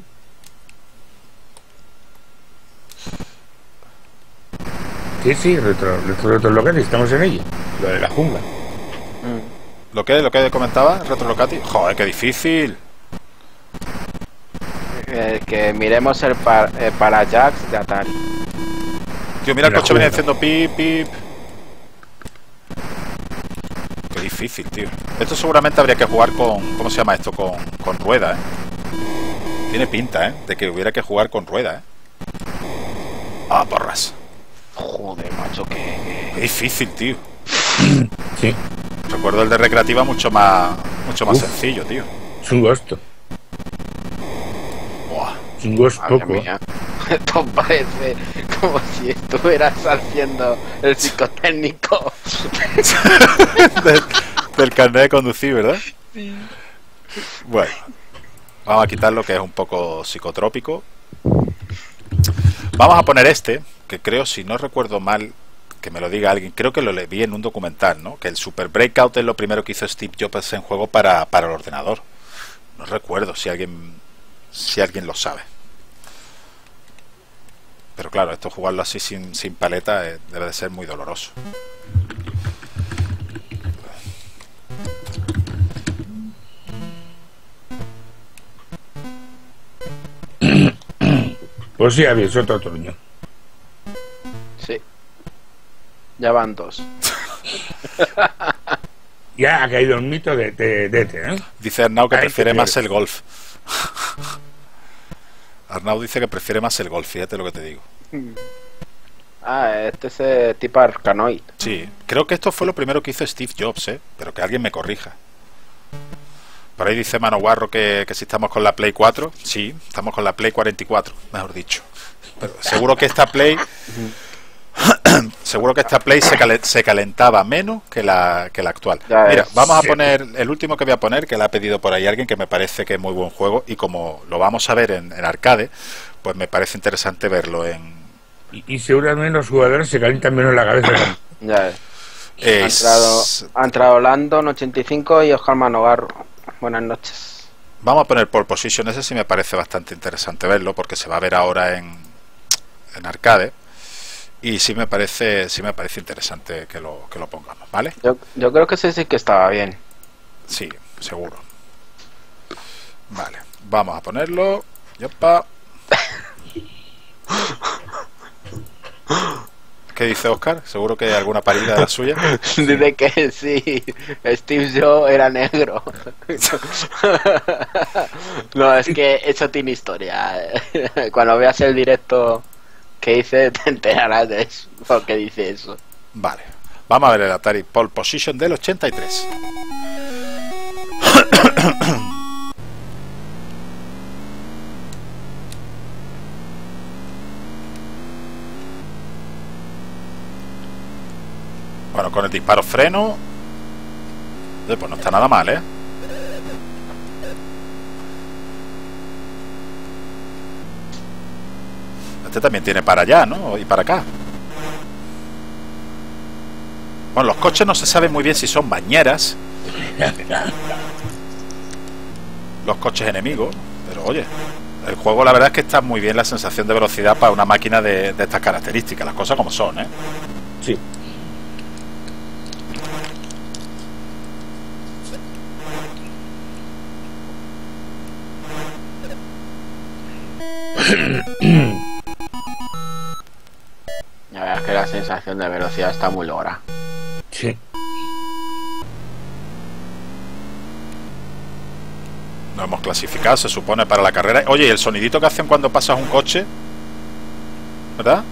Sí, sí, retro, retro, retro locati, estamos en ello. Lo de la jungla. Mm. ¿Lo que, lo que comentaba? Retro locati. Joder, qué difícil. Eh, que miremos el, par, el Parallax de Atari. Tío, mira, el La coche venía jungla. haciendo pip, pip. Qué difícil, tío. Esto seguramente habría que jugar con... ¿Cómo se llama esto? Con, con rueda, ¿eh? Tiene pinta, ¿eh? De que hubiera que jugar con rueda, ¿eh? Ah, porras. Joder, macho, que... Qué difícil, tío. Sí. Recuerdo el de recreativa mucho más... Mucho más Uf. sencillo, tío. Es un gusto. Buah. Es un gusto Madre poco. mía. Esto parece como si estuvieras haciendo el psicotécnico. del, del carnet de conducir, ¿verdad? Sí. Bueno, vamos a quitar lo que es un poco psicotrópico. Vamos a poner este, que creo, si no recuerdo mal, que me lo diga alguien, creo que lo le vi en un documental, ¿no? Que el Super Breakout es lo primero que hizo Steve Jobs en juego para, para el ordenador. No recuerdo si alguien si alguien lo sabe. Pero claro, esto jugarlo así sin, sin paleta eh, debe de ser muy doloroso. Pues sí, había otro truño. Sí. Ya van dos. Ya ha caído un mito de, de, de este, ¿eh? Dice Arnau que Ay, prefiere qué más tío. el golf. Arnau dice que prefiere más el golf, fíjate lo que te digo. Ah, este es eh, tipo Arkanoid. Sí, creo que esto fue lo primero que hizo Steve Jobs, ¿eh? Pero que alguien me corrija. Por ahí dice Mano Guarro que, que si estamos con la Play cuatro. Sí, estamos con la Play cuarenta y cuatro, mejor dicho. Pero seguro que esta Play... seguro que esta Play se, cale, se calentaba menos que la, que la actual. Ya Mira, es. vamos a Sí. poner el último que voy a poner, que le ha pedido por ahí alguien, que me parece que es muy buen juego, y como lo vamos a ver en, en arcade, pues me parece interesante verlo en... Y, y seguramente los jugadores se calientan menos la cabeza. Ya es. Es... Ha entrado, ha entrado Landon ochenta y cinco y Oscar Manogarro. Buenas noches. Vamos a poner Pole Position, ese sí me parece bastante interesante verlo, porque se va a ver ahora en, en arcade. Y sí me parece sí me parece interesante que lo, que lo pongamos, ¿vale? Yo, yo creo que ese sí que estaba bien. Sí, seguro. Vale, vamos a ponerlo. Yopa. ¿Qué dice Oscar? Seguro que hay alguna parida de la suya. Dice que sí, Steve Jobs era negro. No, es que eso tiene historia. Cuando veas el directo que hice te enterarás de eso, porque dice eso. Vale, vamos a ver el Atari Pole Position del ochenta y tres. Bueno, con el disparo freno, eh, pues no está nada mal, ¿eh? Este también tiene para allá, ¿no? Y para acá. Bueno, los coches no se sabe muy bien si son bañeras. Los coches enemigos. Pero oye, el juego la verdad es que está muy bien la sensación de velocidad para una máquina de, de estas características. Las cosas como son, ¿eh? Sí. La verdad es que la sensación de velocidad está muy lograda. Sí. Nos hemos clasificado, se supone, para la carrera. Oye, ¿y el sonidito que hacen cuando pasas un coche? ¿Verdad?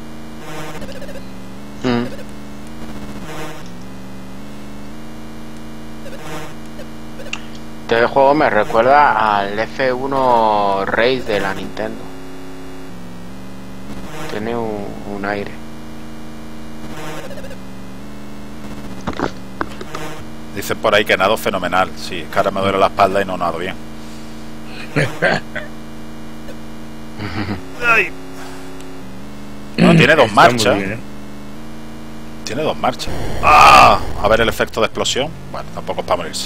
Mm. Este juego me recuerda al F uno Race de la Nintendo. Tiene un, un aire. Dicen por ahí que nado fenomenal. Sí, es que ahora me duele la espalda y no nado bien. Ay. No, tiene dos marchas. Tiene dos marchas. ¡Ah! A ver el efecto de explosión. Bueno, tampoco es para morirse.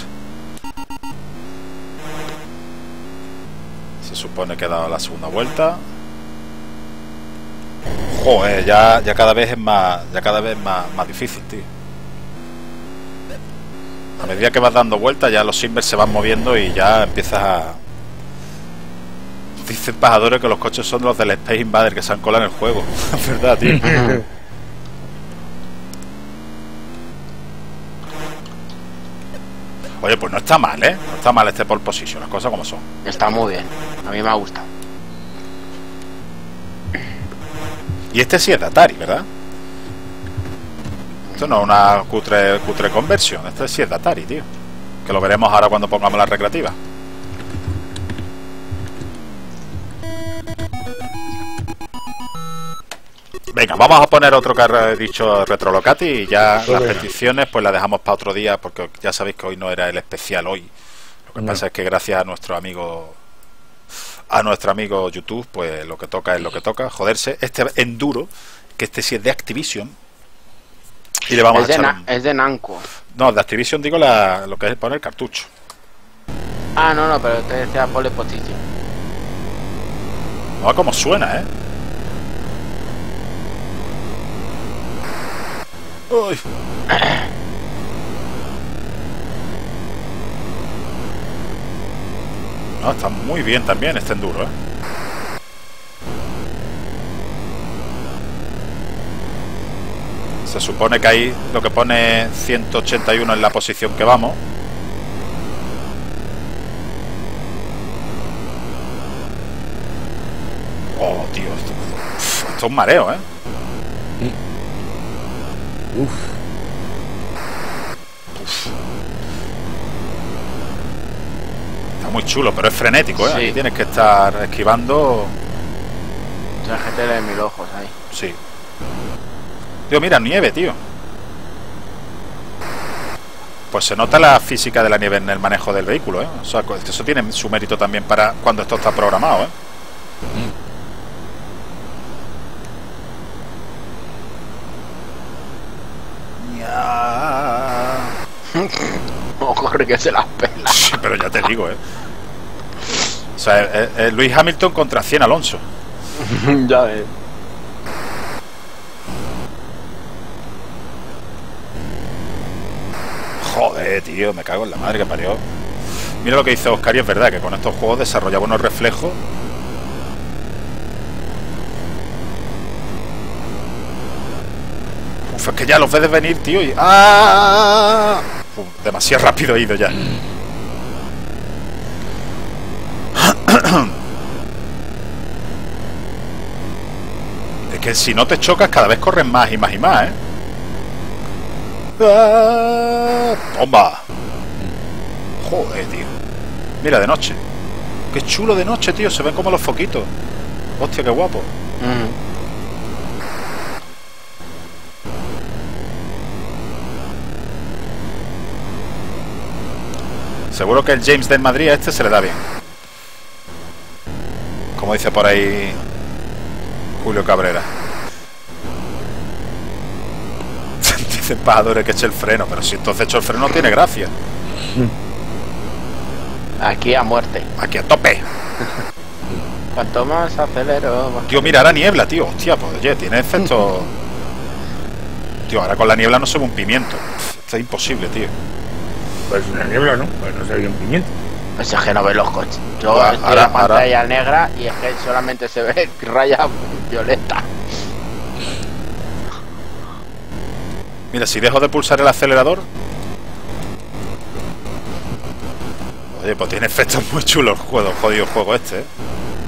Se supone que he dado la segunda vuelta. Joder, ya, ya cada vez es más. Ya cada vez más, más difícil, tío. A medida que vas dando vueltas, ya los simbers se van moviendo y ya empiezas a. Dicen pajadores que los coches son los del Space Invader que se han colado en el juego. Es verdad, tío. Oye, pues no está mal, ¿eh? No está mal este pole position, las cosas como son. Está muy bien, a mí me ha gustado. Y este sí es de Atari, ¿verdad? Esto no es una cutre, cutre conversión. Este sí es de Atari, tío. Que lo veremos ahora cuando pongamos la recreativa. Venga, vamos a poner otro que ha dicho Retrolocati y ya Pues las venga. peticiones pues las dejamos para otro día porque ya sabéis que hoy no era el especial hoy. Lo que No. pasa es que gracias a nuestro amigo a nuestro amigo YouTube pues lo que toca es lo que toca, joderse. Este enduro, que este sí es de Activision y le vamos Es a de, echar Na- un... es de Namco. No, de Activision digo la, lo que es poner el cartucho. Ah, no, no, pero te decía pole position. No, como suena, ¿eh? Uy. No, está muy bien también este enduro, ¿eh? Se supone que ahí lo que pone ciento ochenta y uno en la posición que vamos. Oh, tío, esto, uf, esto es un mareo, ¿eh? Uf. Uf. Está muy chulo, pero es frenético, ¿eh? Sí. Aquí tienes que estar esquivando. O sea, gente de mil ojos ahí. Sí. Tío, mira, nieve, tío. Pues se nota la física de la nieve en el manejo del vehículo, ¿eh? O sea, eso tiene su mérito también para cuando esto está programado, ¿eh? No corre que se las pela. Sí, pero ya te digo, ¿eh? O sea, es, es Luis Hamilton contra cien Alonso. Ya ves. Joder, tío, me cago en la madre que parió. Mira lo que dice Oscar y es verdad que con estos juegos desarrolla buenos reflejos. Uf, es que ya los ves venir, tío, y... ¡Ah! Uf, demasiado rápido he ido ya. Es que si no te chocas cada vez corren más y más y más, ¿eh? ¡Ah! ¡Toma! Joder, tío. Mira, de noche. Qué chulo de noche, tío. Se ven como los foquitos. Hostia, qué guapo. Mm. Seguro que el James del Madrid a este se le da bien. Como dice por ahí Julio Cabrera. Dicen pajadores que eche el freno, pero si entonces echo el freno no tiene gracia. Aquí a muerte. Aquí a tope. Cuanto más acelero, más... Tío, mira, ahora niebla, tío. Hostia, pues oye, tiene efecto. Tío, ahora con la niebla no se ve un pimiento. Esto es imposible, tío. Pues una niebla, ¿no? Pues no se ve un pimiento. Pues es que no ve los coches. Yo Ahora- estoy ahora- en la pantalla negra y es que solamente se ve raya violeta. Mira, si dejo de pulsar el acelerador. Oye, pues tiene efectos muy chulos el juego, jodido juego este, ¿eh?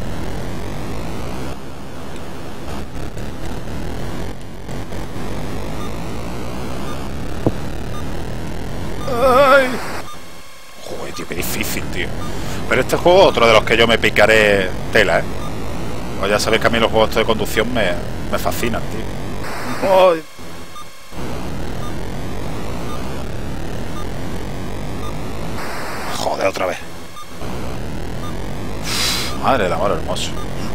Ay. Joder, tío, qué difícil, tío. Pero este juego es otro de los que yo me picaré tela, ¿eh? Pues ya sabéis que a mí los juegos de conducción me, me fascinan, tío. Ay. vez, otra vez. Madre del amor hermoso.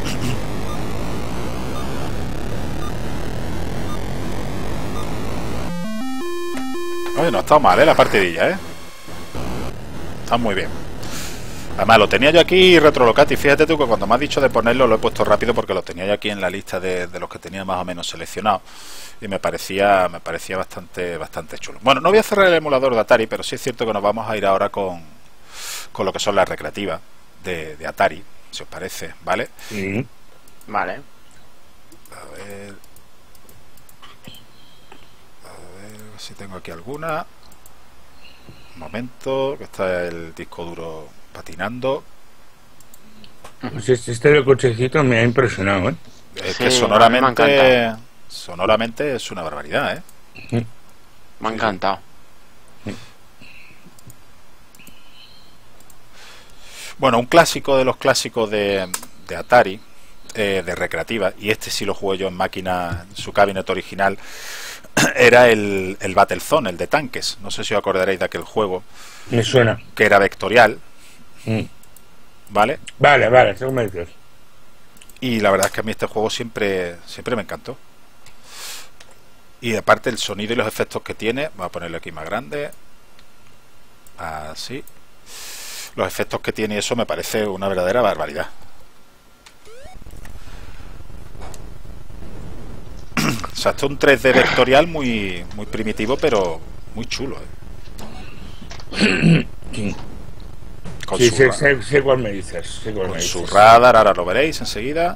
Oye, no ha estado mal, ¿eh? La partidilla, ¿eh? Está muy bien. Además, lo tenía yo aquí retrolocati. Fíjate tú que cuando me has dicho de ponerlo, lo he puesto rápido porque lo tenía yo aquí en la lista de, de los que tenía más o menos seleccionados. Y me parecía me parecía bastante bastante chulo. Bueno, no voy a cerrar el emulador de Atari, pero sí es cierto que nos vamos a ir ahora con, con lo que son las recreativas de, de Atari, si os parece, ¿vale? Sí. Vale. A ver... A ver si tengo aquí alguna. Un momento, que está el disco duro patinando. Pues este, este del cochecito me ha impresionado, ¿eh? Es Sí, que sonoramente sonoramente es una barbaridad, ¿eh? Sí. Me ha encantado. Bueno, un clásico de los clásicos de, de Atari, eh, de recreativa, y este sí lo jugué yo en máquina, en su cabinet original, era el, el Battlezone, el de tanques. No sé si os acordaréis de aquel juego. Me suena. Que era vectorial. Mm. ¿Vale? Vale, vale, según me dices. Y la verdad es que a mí este juego siempre, siempre me encantó. Y aparte el sonido y los efectos que tiene, voy a ponerlo aquí más grande. Así. Los efectos que tiene, eso me parece una verdadera barbaridad. O sea, esto es un tres D vectorial muy, muy primitivo, pero muy chulo, ¿eh? Con sí, su sé, ra- sé, sé cuál me dices. Sé cuál con me su dices. radar, ahora lo veréis enseguida.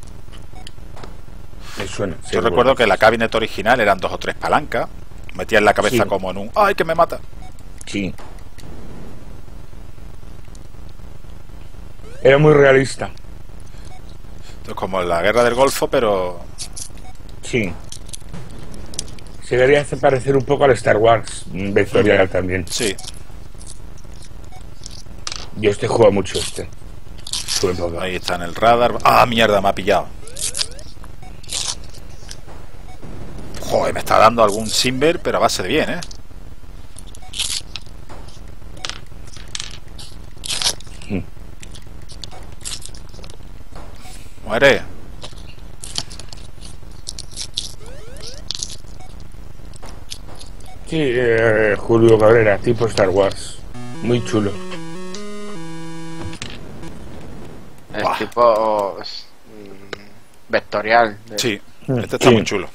Me suena. sé Yo cuál recuerdo dices. que la cabinet original eran dos o tres palancas. Metía en la cabeza Sí. como en un ¡ay, que me mata! Sí. Era muy realista. Entonces, como en la guerra del Golfo, pero Sí. Se debería hacer parecer un poco al Star Wars mm, vectorial también. sí. Yo este juego mucho este. Su época. Ahí está en el radar. ¡Ah, mierda! Me ha pillado. Joder, me está dando algún Simber, pero a base de bien, ¿eh? Mm. Muere. Sí, eh, Julio Cabrera, tipo Star Wars. Muy chulo. Es Buah. tipo es, mm, vectorial. de- Sí, este está Sí. muy chulo.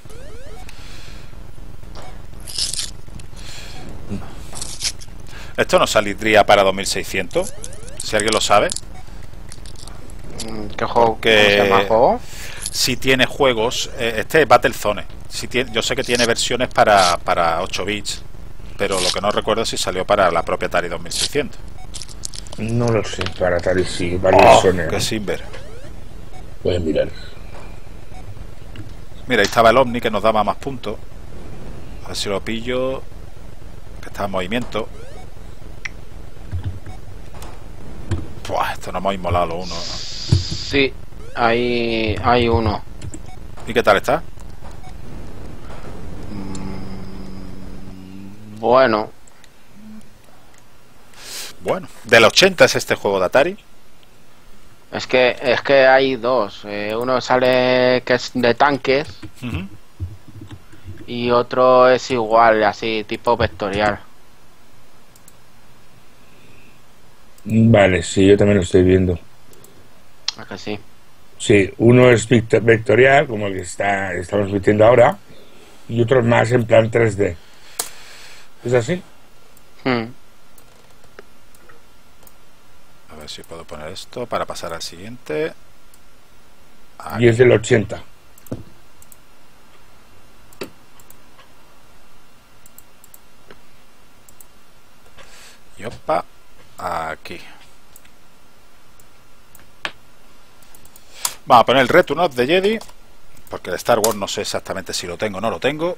Esto no saldría para dos mil seiscientos, si alguien lo sabe. Mm, ¿Qué juego? Que ¿Cómo se llama el juego? si tiene juegos, eh, este es Battlezone. Si tiene, yo sé que tiene versiones para, para ocho bits, pero lo que no recuerdo es si salió para la propia Atari dos mil seiscientos. No lo sé, para Atari sí, varios Oh, son. eh. qué Simber. Voy a mirar. Mira, ahí estaba el Omni que nos daba más puntos. A ver si lo pillo. Que está en movimiento. Buah, esto no hemos inmolado los uno. Sí, hay, hay uno. ¿Y qué tal está? Bueno, Bueno, del ochenta es este juego de Atari. es que es que hay dos. Eh, uno sale que es de tanques Ujú. y otro es igual, así tipo vectorial. Vale, sí, yo también lo estoy viendo. ¿A que sí? Sí, uno es victo- vectorial, como el que está, estamos viendo ahora, y otro es más en plan tres D. ¿Es así? Hmm. A ver si puedo poner esto para pasar al siguiente. Y es del ochenta. Y opa, aquí. Vamos a poner el Return of the Jedi, porque el Star Wars no sé exactamente si lo tengo o no lo tengo.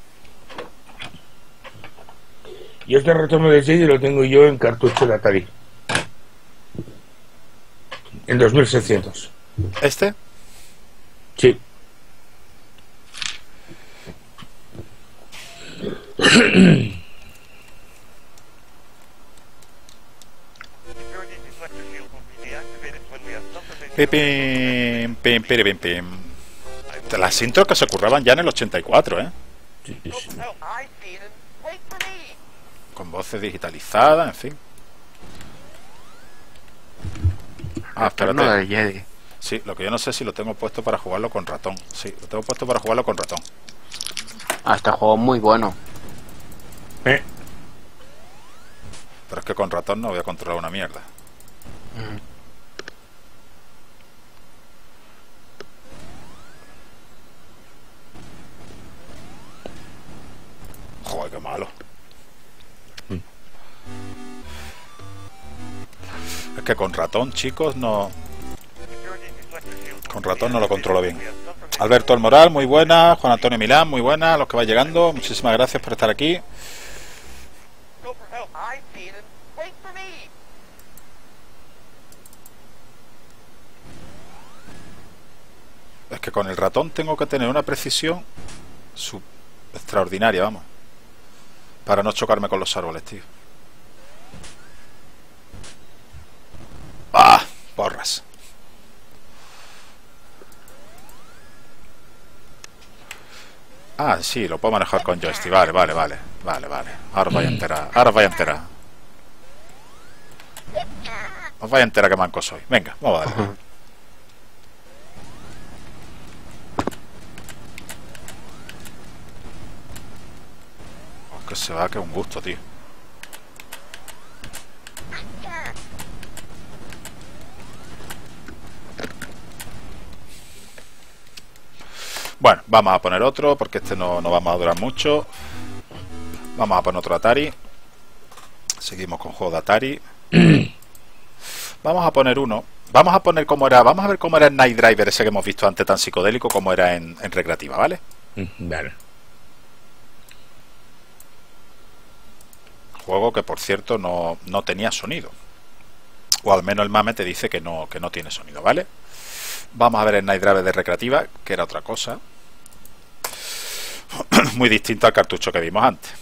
Y este retorno de Jedi lo tengo yo en cartucho de Atari. En dos mil seiscientos. ¿Este? Sí. Pim, pim, pim, pim, pim, pim. Las intros que se curraban ya en el ochenta y cuatro, ¿eh? Sí, sí. Con voces digitalizadas, en fin. Ah, espérate. del Jedi. Sí, lo que yo no sé si lo tengo puesto para jugarlo con ratón. Sí, lo tengo puesto para jugarlo con ratón. Ah, este juego es muy bueno. ¿Eh? Pero es que con ratón no voy a controlar una mierda. Mm. Joder, qué malo. Mm. Es que con ratón, chicos, no... Con ratón no lo controlo bien. Alberto El Moral, muy buena. Juan Antonio Milán, muy buena. Los que vais llegando, muchísimas gracias por estar aquí. Es que con el ratón tengo que tener una precisión sub extraordinaria, vamos, para no chocarme con los árboles, tío. ¡Ah! Porras. Ah, sí, lo puedo manejar con joystick. Vale, vale, vale. Vale, vale. Ahora os vais a enterar. Ahora os vais a enterar. Os vais a enterar que manco soy. Venga, vamos a darle. Oh, que se va, que es un gusto, tío. Bueno, vamos a poner otro porque este no, no vamos a durar mucho. Vamos a poner otro Atari. Seguimos con juegos de Atari. Vamos a poner uno. Vamos a poner cómo era. Vamos a ver cómo era el Night Driver ese que hemos visto antes, tan psicodélico, como era en, en recreativa, ¿vale? Vale. Juego que, por cierto, no, no tenía sonido. O al menos el mame te dice que no, que no tiene sonido, ¿vale? Vamos a ver el Night Driver de recreativa, que era otra cosa. Muy distinto al cartucho que vimos antes.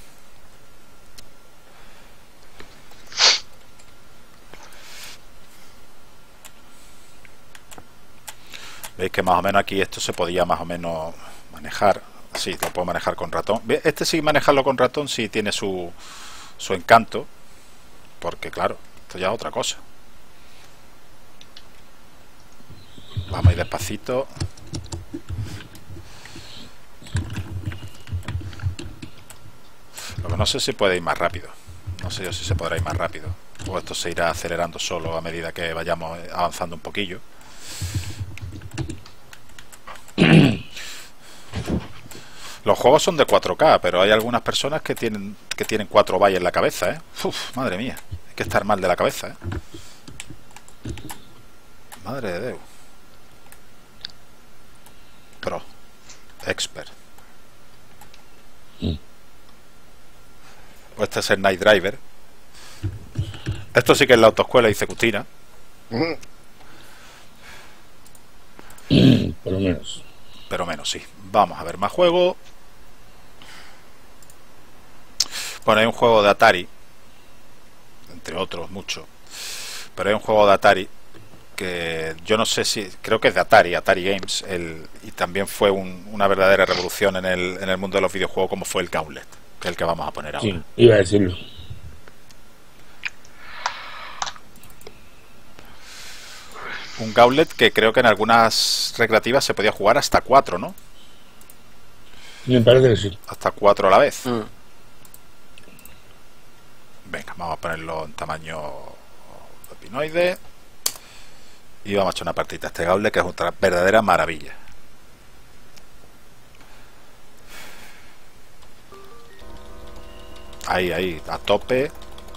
Veis que más o menos aquí esto se podía más o menos manejar. Sí, lo puedo manejar con ratón. Este sí, manejarlo con ratón sí tiene su, su encanto. Porque claro, esto ya es otra cosa. Vamos a ir despacito. Lo que no sé si puede ir más rápido. No sé yo si se podrá ir más rápido. O esto se irá acelerando solo a medida que vayamos avanzando un poquillo. Los juegos son de cuatro K, pero hay algunas personas que tienen que tienen cuatro bytes en la cabeza, ¿eh? Uf, madre mía, hay que estar mal de la cabeza, ¿eh? Madre de Dios. Pro, expert. Mm. Este es el Night Driver. Esto sí que es la autoescuela, dice Custina. Mm. Por lo menos. Pero menos, sí. Vamos a ver más juegos. Bueno, hay un juego de Atari, entre otros, muchos. Pero hay un juego de Atari que yo no sé si, creo que es de Atari, Atari Games, el, y también fue un, una verdadera revolución en el, en el mundo de los videojuegos, como fue el Gauntlet, que es el que vamos a poner ahora. Sí, iba a decirlo. Un Gauntlet que creo que en algunas recreativas se podía jugar hasta cuatro, ¿no? Me parece que sí. Hasta cuatro a la vez. Mm. Venga, vamos a ponerlo en tamaño pepinoide. Y vamos a echar una partita a este Gauntlet, que es otra verdadera maravilla. Ahí, ahí, a tope.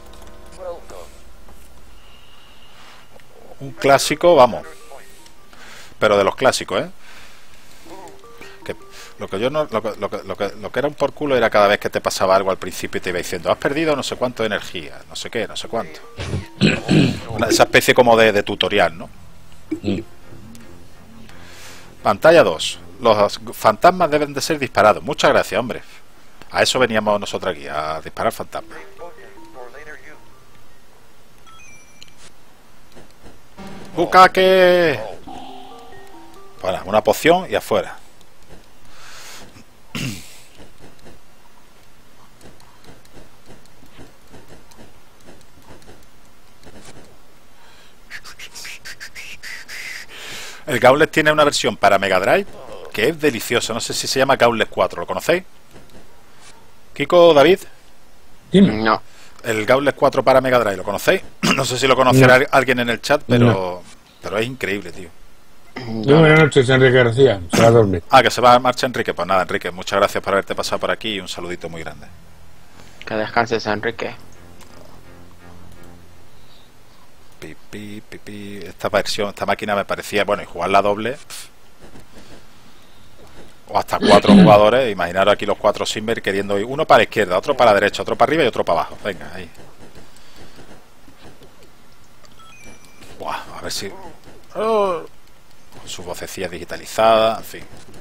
Un clásico, vamos. Pero de los clásicos, ¿eh? Que lo que yo no, lo que, lo que, lo que, lo que era un por culo era cada vez que te pasaba algo al principio y te iba diciendo: has perdido no sé cuánto de energía, no sé qué, no sé cuánto. Una, esa especie como de, de tutorial, ¿no? Mm. Pantalla dos. Los fantasmas deben de ser disparados. Muchas gracias, hombre. A eso veníamos nosotros aquí, a disparar fantasmas. ¡Bukake! Bueno, una poción y afuera. El Gauntlet tiene una versión para Mega Drive que es deliciosa. No sé si se llama Gauntlet cuatro. ¿Lo conocéis? Kiko, David. No. El Gauntlet cuatro para Mega Drive, ¿lo conocéis? No sé si lo conocerá No. alguien en el chat, pero No. pero es increíble, tío. Muy buenas noches, Enrique García. Se va a dormir. Ah, que se va a marcha Enrique. Pues nada, Enrique, muchas gracias por haberte pasado por aquí y un saludito muy grande. Que descanses, Enrique. Pi, pi, pi, pi. Esta versión, esta máquina me parecía, bueno, y jugar la doble pff, o hasta cuatro jugadores. Imaginaros aquí los cuatro Simber queriendo ir uno para la izquierda, otro para la derecha, otro para arriba y otro para abajo. Venga, ahí. Buah, a ver si oh, con su vocecilla digitalizada, en fin.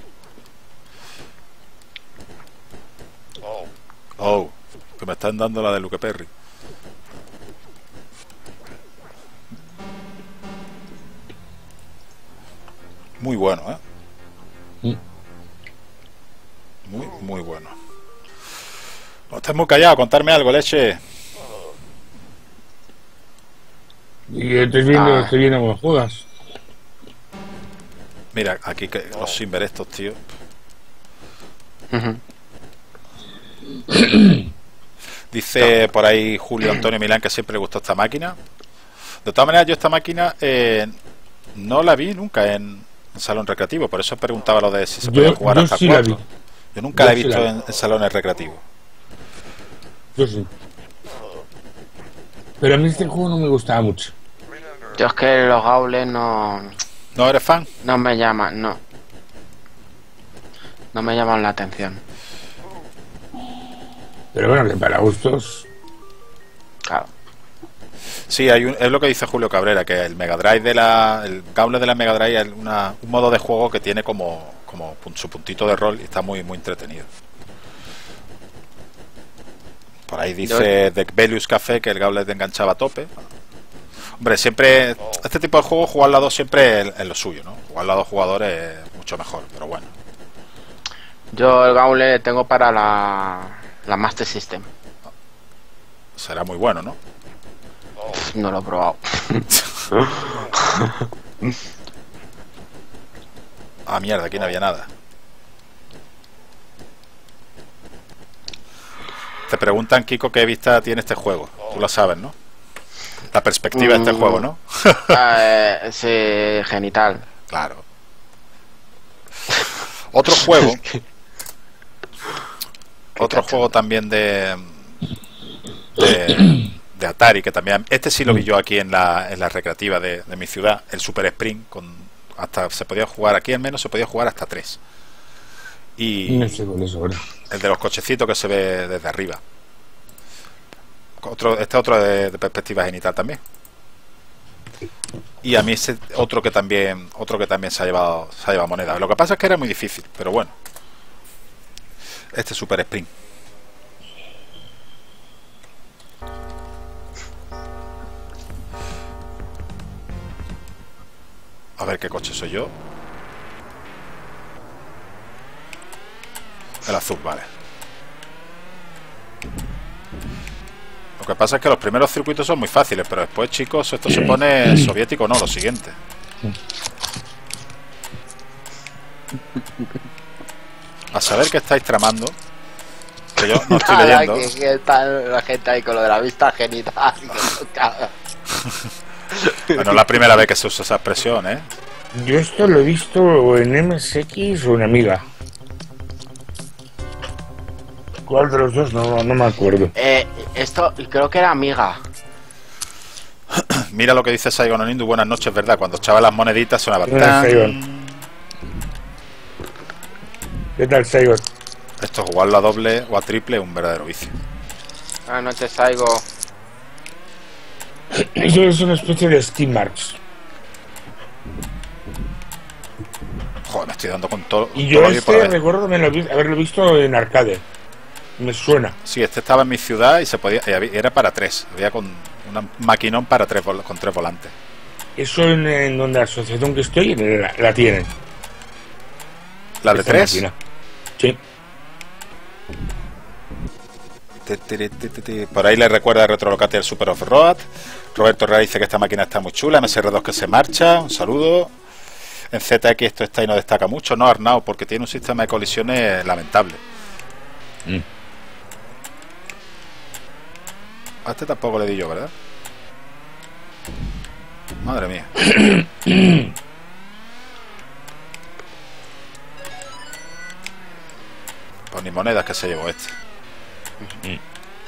Oh, que me están dando la de Luke Perry. Muy bueno, ¿eh? Muy, muy bueno. No estés muy callado, contarme algo, leche. Y estoy viendo, Ah. estoy viendo cómo juegas. Mira, aquí que los Simber estos, tío. Ujú. Dice por ahí Julio Antonio Milán que siempre le gustó esta máquina. De todas maneras, yo esta máquina eh, no la vi nunca en, en salón recreativo. Por eso preguntaba lo de si se Yo- podía jugar yo hasta sí la cuatro. vi. Yo nunca Yo la he sí visto la vi. en, en salones recreativos. Yo sí. Pero a mí este juego no me gustaba mucho. Yo es que los Gaules no... ¿No eres fan? No me llaman, no. No me llaman la atención. Pero bueno, que para gustos. Claro. Sí, hay un, es lo que dice Julio Cabrera, que el Mega Drive de la, el Gauntlet de la Mega Drive es una, un modo de juego que tiene como, como pun- su puntito de rol y está muy muy entretenido. Por ahí dice The Belius Café que el Gauntlet te enganchaba a tope. Hombre, siempre este tipo de juego jugar a dos siempre es, es lo suyo, ¿no? Jugar a dos jugadores es mucho mejor, pero bueno. Yo el Gauntlet tengo para la, la Master System. Será muy bueno, ¿no? Pff, no lo he probado. Ah, mierda, aquí no había nada. Te preguntan, Kiko, qué vista tiene este juego. Tú lo sabes, ¿no? La perspectiva de este Mm. juego, ¿no? eh, sí, genital. Claro. Otro juego. Otro juego también de, de de Atari, que también este sí lo vi yo aquí en la, en la recreativa de, de mi ciudad, el Super Sprint, con hasta se podía jugar aquí al menos se podía jugar hasta tres. Y No sé cuál es ahora. el de los cochecitos que se ve desde arriba. Otro, este otro de, de perspectiva genital también. Y a mí ese otro que también otro que también se ha llevado se ha llevado moneda. Lo que pasa es que era muy difícil, pero bueno. Este Super Sprint. A ver qué coche soy yo. El azul, vale. Lo que pasa es que los primeros circuitos son muy fáciles, pero después, chicos, esto se pone soviético, no, lo siguiente. A saber qué estáis tramando. Que yo no estoy Nada, leyendo. que, que está la gente ahí con lo de la vista genital. que no caga. Bueno, es la primera vez que se usa esa expresión, ¿eh? Yo esto lo he visto en M S X o en Amiga. ¿Cuál de los dos? No, no me acuerdo. Eh, esto creo que era Amiga. Mira lo que dice Saigon Onindu, buenas noches, ¿verdad? Cuando echaba las moneditas sonaba Buenas, tan. Saigon. ¿Qué tal, Saigon? Esto, jugarlo a doble o a triple es un verdadero vicio. Buenas noches, Saigo. Eso es una especie de Steam Marks. Joder, me estoy dando con todo. Y todo yo lo que por este haber. recuerdo haberlo vi- haberlo visto en arcade. Me suena. Sí, este estaba en mi ciudad y se podía y había- era para tres. Había con un maquinón para tres vol- con tres volantes. Eso en, en donde la asociación que estoy la, la tienen. ¿La de Esta tres? máquina. Sí. Por ahí le recuerda a Retrolocate el Super Off-Road. Roberto Real dice que esta máquina está muy chula. M S R dos que se marcha. Un saludo. En Z X esto está y no destaca mucho. No, Arnau, porque tiene un sistema de colisiones lamentable. Mm. A este tampoco le di yo, ¿verdad? Madre mía. Pues ni monedas que se llevó este. Mm.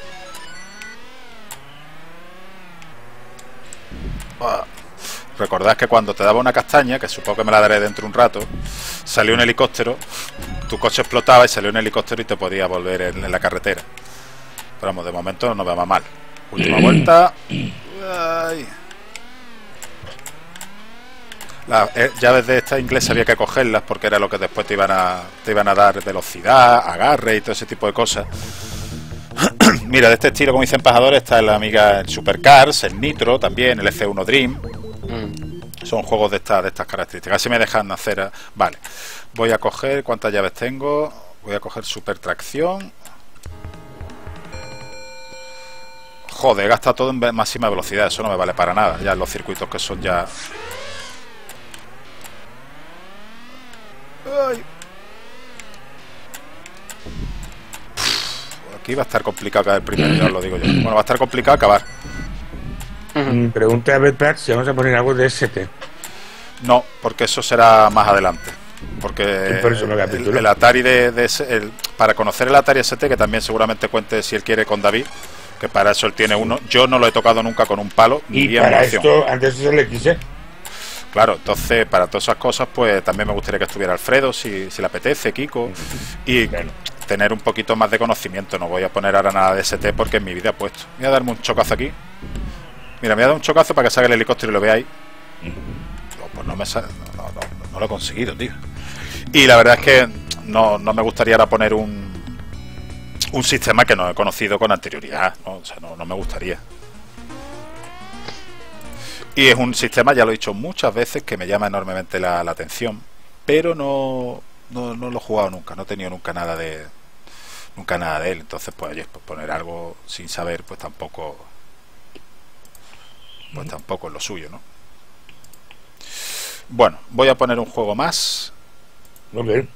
Ah. Recordad que cuando te daba una castaña, que supongo que me la daré dentro de un rato, salió un helicóptero, tu coche explotaba y salió un helicóptero y te podía volver en, en la carretera. Pero vamos, de momento no me va mal. Última vuelta. Ay. Las eh, llaves de esta inglesa había que cogerlas porque era lo que después te iban a te iban a dar velocidad, agarre y todo ese tipo de cosas. Mira, de este estilo, como dicen Pajadores, está la amiga el Supercars, el Nitro también, el F uno Dream. Mm. Son juegos de, esta, de estas características. Así me dejan hacer. Vale, voy a coger cuántas llaves tengo. Voy a coger Super Tracción. Joder, gasta todo en máxima velocidad. Eso no me vale para nada. Ya los circuitos que son ya. Ay. Aquí va a estar complicado caer primero, ya os lo digo yo. Bueno, va a estar complicado acabar. Mm, Pregunta a Betplat si vamos a poner algo de S T. No, porque eso será más adelante. Porque por eso no el, el Atari de, de ese, el, para conocer el Atari S T, que también seguramente cuente si él quiere con David, que para eso él tiene uno. Yo no lo he tocado nunca con un palo. Y ni para esto, antes es el X E. Claro, entonces para todas esas cosas pues también me gustaría que estuviera Alfredo, si, si le apetece, Kiko, y bueno, tener un poquito más de conocimiento. No voy a poner ahora nada de S T porque en mi vida he puesto. Voy a darme un chocazo aquí. Mira, me voy a dar un chocazo para que salga el helicóptero y lo veáis. No, pues no me sale, no, no, no, no lo he conseguido, tío. Y la verdad es que no, no me gustaría ahora poner un un sistema que no he conocido con anterioridad, ¿no? O sea, no, no me gustaría. Y es un sistema, ya lo he dicho muchas veces, que me llama enormemente la, la atención, pero no, no, no lo he jugado nunca, no he tenido nunca nada de nunca nada de él. Entonces, pues, oye, pues poner algo sin saber, pues tampoco pues tampoco es lo suyo, ¿no? Bueno, voy a poner un juego más. Okay.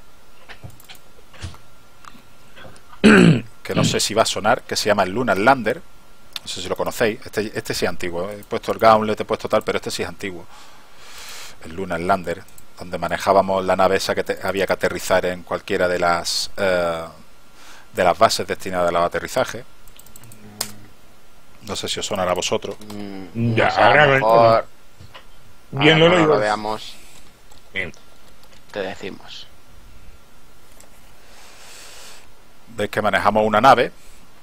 Que no sé si va a sonar, que se llama el Lunar Lander. No sé si lo conocéis. Este, este sí es antiguo. He puesto el Gauntlet, he puesto tal, pero este sí es antiguo. El Lunar Lander, donde manejábamos la nave esa que te, había que aterrizar en cualquiera de las eh, de las bases destinadas al aterrizaje. No sé si os sonará a vosotros. Mm, ya, o sea, ahora mejor, viendo ahora lo veamos. Bien. Te decimos. Veis que manejamos una nave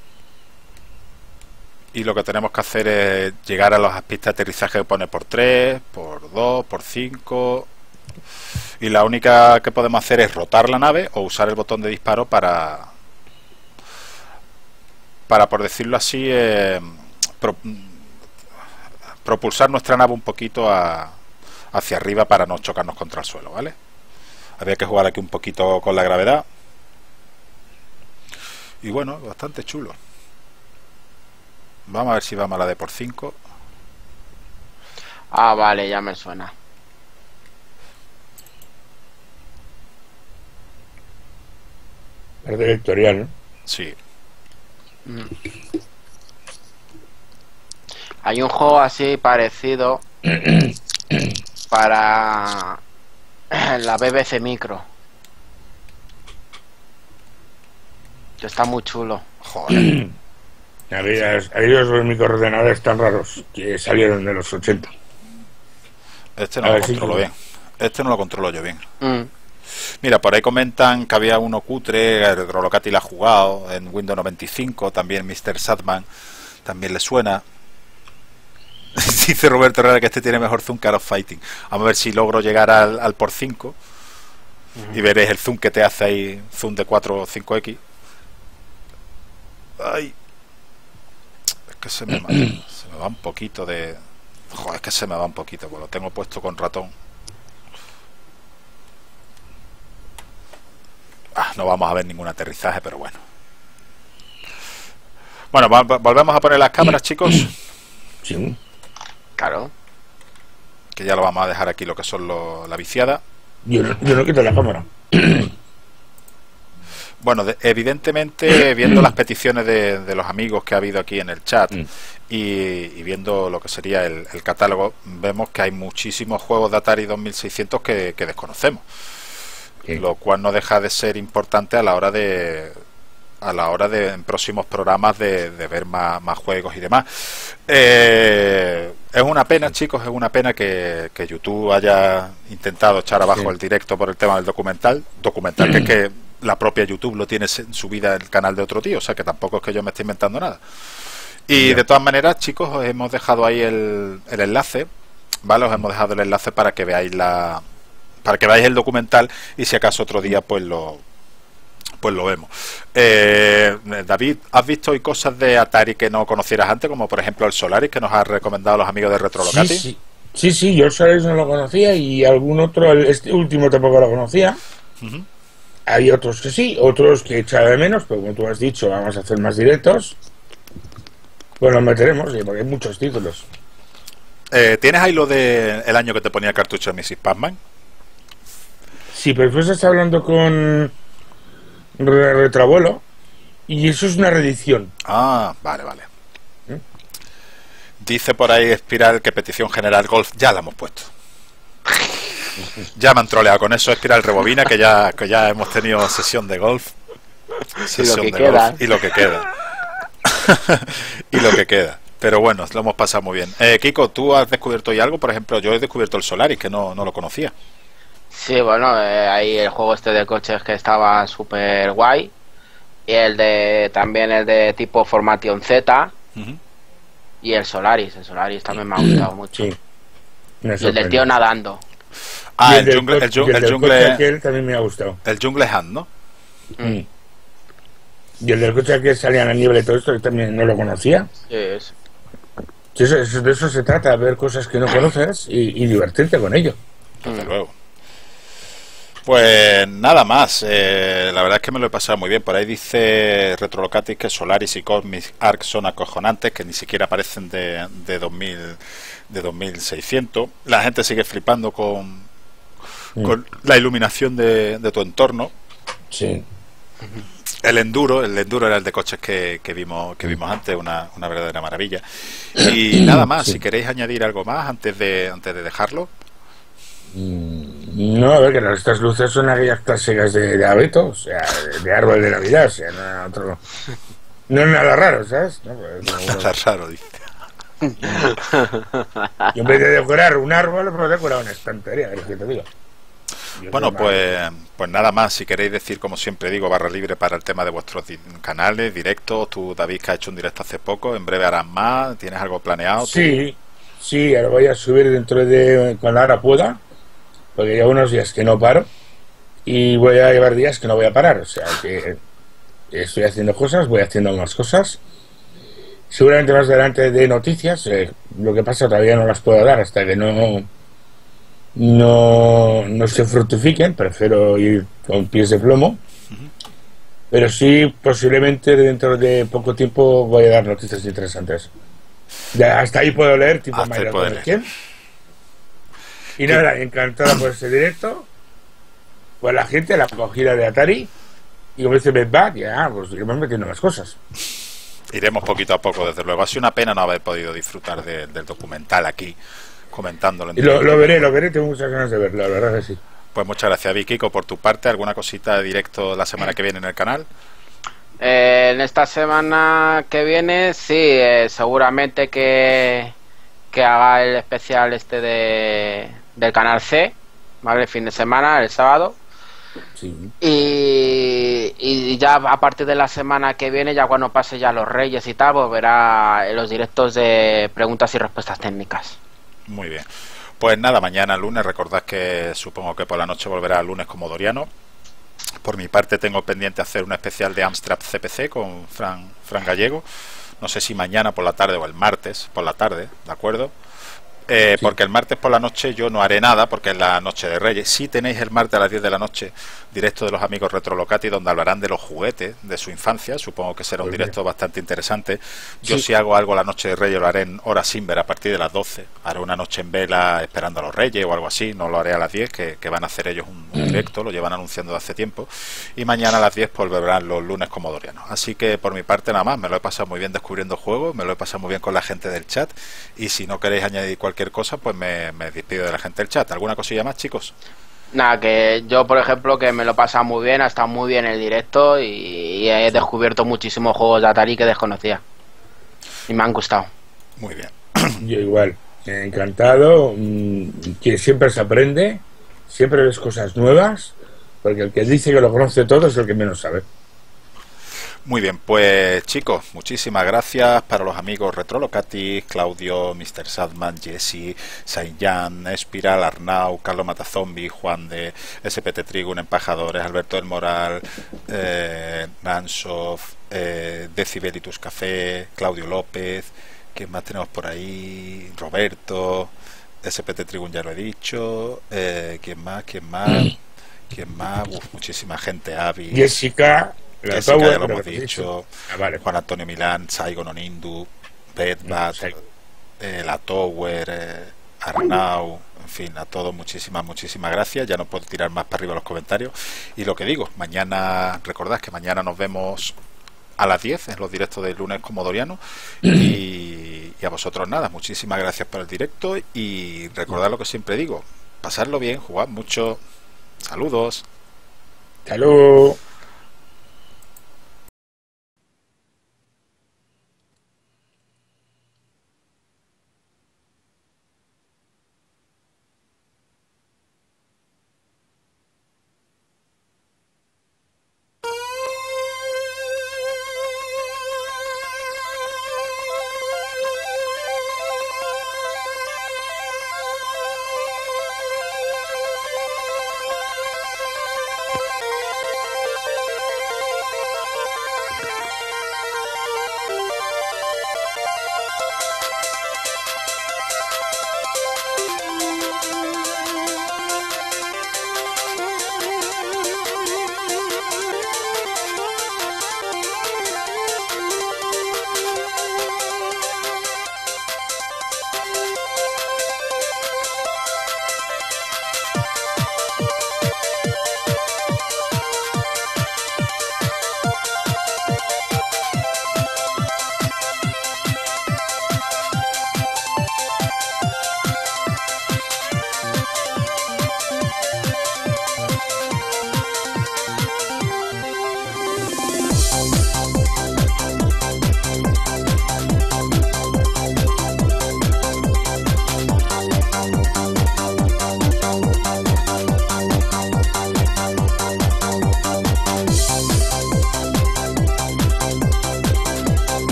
y lo que tenemos que hacer es llegar a las pistas de aterrizaje que pone por tres, por dos, por cinco, y la única que podemos hacer es rotar la nave o usar el botón de disparo para para por decirlo así eh, pro, propulsar nuestra nave un poquito a, hacia arriba para no chocarnos contra el suelo, ¿vale? Habría que jugar aquí un poquito con la gravedad. Y bueno, bastante chulo. Vamos a ver si vamos a la de por cinco. Ah, vale, ya me suena. Es de vectorial, ¿no? Sí. Mm. Hay un juego así parecido para la B B C Micro. Está muy chulo. Joder. Aquellos los microordenadores tan raros que salieron de los ochenta. Este no lo controlo bien. Este no lo controlo yo bien. Mm. Mira, por ahí comentan que había uno cutre, Retrolocati la ha jugado en Windows noventa y cinco, también mister Sadman también le suena. Dice Roberto Herrera que este tiene mejor zoom que Art of Fighting. Vamos a ver si logro llegar al, al por cinco uh-huh. Y veréis el zoom que te hace ahí, zoom de cuatro o cinco equis. Ay, es que se me, se me va un poquito de Joder, es que se me va un poquito, pues lo tengo puesto con ratón. Ah, no vamos a ver ningún aterrizaje, pero bueno. Bueno, volvemos a poner las cámaras, chicos. Sí. Claro. Que ya lo vamos a dejar aquí, lo que son lo, la viciada. Yo no, yo no quito la cámara. Bueno, de, evidentemente, viendo las peticiones de, de los amigos que ha habido aquí en el chat mm. y, y viendo lo que sería el, el catálogo, vemos que hay muchísimos juegos de Atari dos mil seiscientos que, que desconocemos. Sí. Lo cual no deja de ser importante a la hora de a la hora de en próximos programas de, de ver más, más juegos y demás. Eh, es una pena, chicos, es una pena que, que YouTube haya intentado echar abajo sí. el directo por el tema del documental, documental que es que la propia YouTube lo tiene subida en el canal de otro tío, o sea que tampoco es que yo me esté inventando nada. Y de todas maneras, chicos, os hemos dejado ahí el, el enlace, ¿vale? Os hemos dejado el enlace para que veáis la para que veáis el documental y si acaso otro día pues lo pues lo vemos. Eh, David, ¿has visto hoy cosas de Atari que no conocieras antes, como por ejemplo el Solaris que nos ha recomendado los amigos de Retrolocati? Sí, sí, sí, sí, yo el Solaris no lo conocía y algún otro, este último tampoco lo conocía. Uh-huh. Hay otros que sí, otros que echaba de menos, pero como tú has dicho, vamos a hacer más directos. Pues los meteremos, porque hay muchos títulos. Eh, ¿Tienes ahí lo de el año que te ponía cartucho de missus Pac-Man? Sí, pero después está hablando con Retroabuelo y eso es una reedición. Ah, vale, vale. ¿Eh? Dice por ahí Espiral que petición general Golf ya la hemos puesto. Ya me han troleado con eso, Espiral Rebobina, que ya, que ya hemos tenido sesión de golf. Sesión y lo que de queda. golf y lo que queda. Y lo que queda. Pero bueno, lo hemos pasado muy bien. Eh, Kiko, ¿tú has descubierto hoy algo? Por ejemplo, yo he descubierto el Solaris, que no, no lo conocía. Sí, bueno, eh, ahí el juego este de coches que estaba súper guay. Y el de también el de tipo Formation Z. Uh-huh. Y el Solaris. El Solaris también me ha gustado mucho. Sí. Y el del tío nadando. Ah, el, el jungle, el, jungle, el, el jungle aquel también me ha gustado. El Jungle Hand, ¿no? Mm. Y el del coche que salía en la niebla y todo esto, que también no lo conocía. Sí, es. Sí, eso, eso, de eso se trata, ver cosas que no conoces y, y divertirte con ello. Desde mm. luego. Pues nada más, eh, la verdad es que me lo he pasado muy bien. Por ahí dice Retrolocati que Solaris y Cosmic Arc son acojonantes, que ni siquiera aparecen de, de dos mil de dos mil seiscientos. La gente sigue flipando con, sí. con la iluminación de, de tu entorno. Sí. El enduro, el enduro era el de coches que, que vimos que vimos antes, una, una verdadera maravilla. Y nada más, sí. Si queréis añadir algo más antes de antes de dejarlo. No, a ver, que estas luces son aquellas clásicas de, de abeto, o sea, de, de árbol de Navidad, o sea, no, otro, no es nada raro, ¿sabes? No, pues, no es nada raro, dice. Y en vez de decorar un árbol, pues decorar una estantería, es que te digo. Yo bueno, pues, pues nada más, si queréis decir, como siempre digo, barra libre para el tema de vuestros canales, directos. Tú, David, que has hecho un directo hace poco, en breve harás más, ¿tienes algo planeado? Sí, ¿tú? Sí, ahora voy a subir dentro de, cuando ahora pueda, porque llevo unos días que no paro y voy a llevar días que no voy a parar, o sea que estoy haciendo cosas, voy haciendo más cosas, seguramente más adelante de noticias, eh, lo que pasa todavía no las puedo dar hasta que no no, no se fructifiquen, prefiero ir con pies de plomo, uh-huh. Pero sí posiblemente dentro de poco tiempo voy a dar noticias interesantes. Ya, hasta ahí puedo leer, tipo Mayra Quién. Y nada, encantada por ese directo, pues la gente, la acogida de Atari, y como dice Ben Back, ya, pues iremos metiendo más cosas. Iremos poquito a poco, desde luego. Ha sido una pena no haber podido disfrutar de, del documental aquí, comentándolo. En y lo, lo veré, lo veré, tengo muchas ganas de verlo, la verdad que sí. Pues muchas gracias, Vikiko, por tu parte. ¿Alguna cosita de directo la semana que viene en el canal? Eh, en esta semana que viene, sí, eh, seguramente que, que haga el especial este de... del canal C, ¿vale? El fin de semana, el sábado. Sí. Y, y ya a partir de la semana que viene, ya cuando pase ya los Reyes y tal, pues verá los directos de preguntas y respuestas técnicas. Muy bien. Pues nada, mañana lunes, recordad que supongo que por la noche volverá el lunes como Doriano. Por mi parte tengo pendiente hacer un especial de Amstrad C P C con Fran, Fran Gallego. No sé si mañana por la tarde o el martes por la tarde, ¿de acuerdo? Eh, Sí. Porque el martes por la noche yo no haré nada, porque es la noche de Reyes. Sí tenéis el martes a las diez de la noche directo de los amigos Retrolocati, donde hablarán de los juguetes de su infancia. Supongo que será un Pues directo bastante interesante. Yo Sí. si hago algo la noche de Reyes lo haré en hora Simber a partir de las doce. Haré una noche en vela esperando a los Reyes o algo así. No lo haré a las diez, que, que van a hacer ellos un, un directo, lo llevan anunciando de hace tiempo. Y mañana a las diez pues volverán los lunes comodorianos. Así que por mi parte nada más, me lo he pasado muy bien descubriendo juegos, me lo he pasado muy bien con la gente del chat. Y si no queréis añadir cualquier cosa, pues me, me despido de la gente del chat. ¿Alguna cosilla más, chicos? Nada, que yo, por ejemplo, que me lo he pasado muy bien, ha estado muy bien el directo y, y he descubierto muchísimos juegos de Atari que desconocía. Y me han gustado. Muy bien. Yo igual, encantado, mm, que siempre se aprende, siempre ves cosas nuevas, porque el que dice que lo conoce todo es el que menos sabe. Muy bien, pues chicos, muchísimas gracias para los amigos Retrolocati, Claudio, mister Sadman, Jesse, Saint-Jan, Espiral, Arnau, Carlos Matazombi, Juan de S P T Trigun, Empajadores, Alberto del Moral, eh, Nansof, eh, Decibelitus Café, Claudio López, ¿quién más tenemos por ahí? Roberto, S P T Trigun ya lo he dicho, eh, ¿quién más? ¿Quién más? ¿Quién más? Uf, muchísima gente, Avi. Jessica, la Jessica Tower, ya lo pero hemos lo dicho, dicho. Ah, vale. Juan Antonio Milán, Saigon Onindu, Bedbat, eh, La Tower, eh, Arnau, en fin, a todos muchísimas, muchísimas gracias. Ya no puedo tirar más para arriba los comentarios. Y lo que digo, mañana, recordad que mañana nos vemos a las diez en los directos del lunes comodoriano. Y, y a vosotros nada, muchísimas gracias por el directo. Y recordad lo que siempre digo, pasarlo bien, jugad mucho. Saludos. Salud.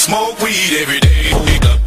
smoke weed every day.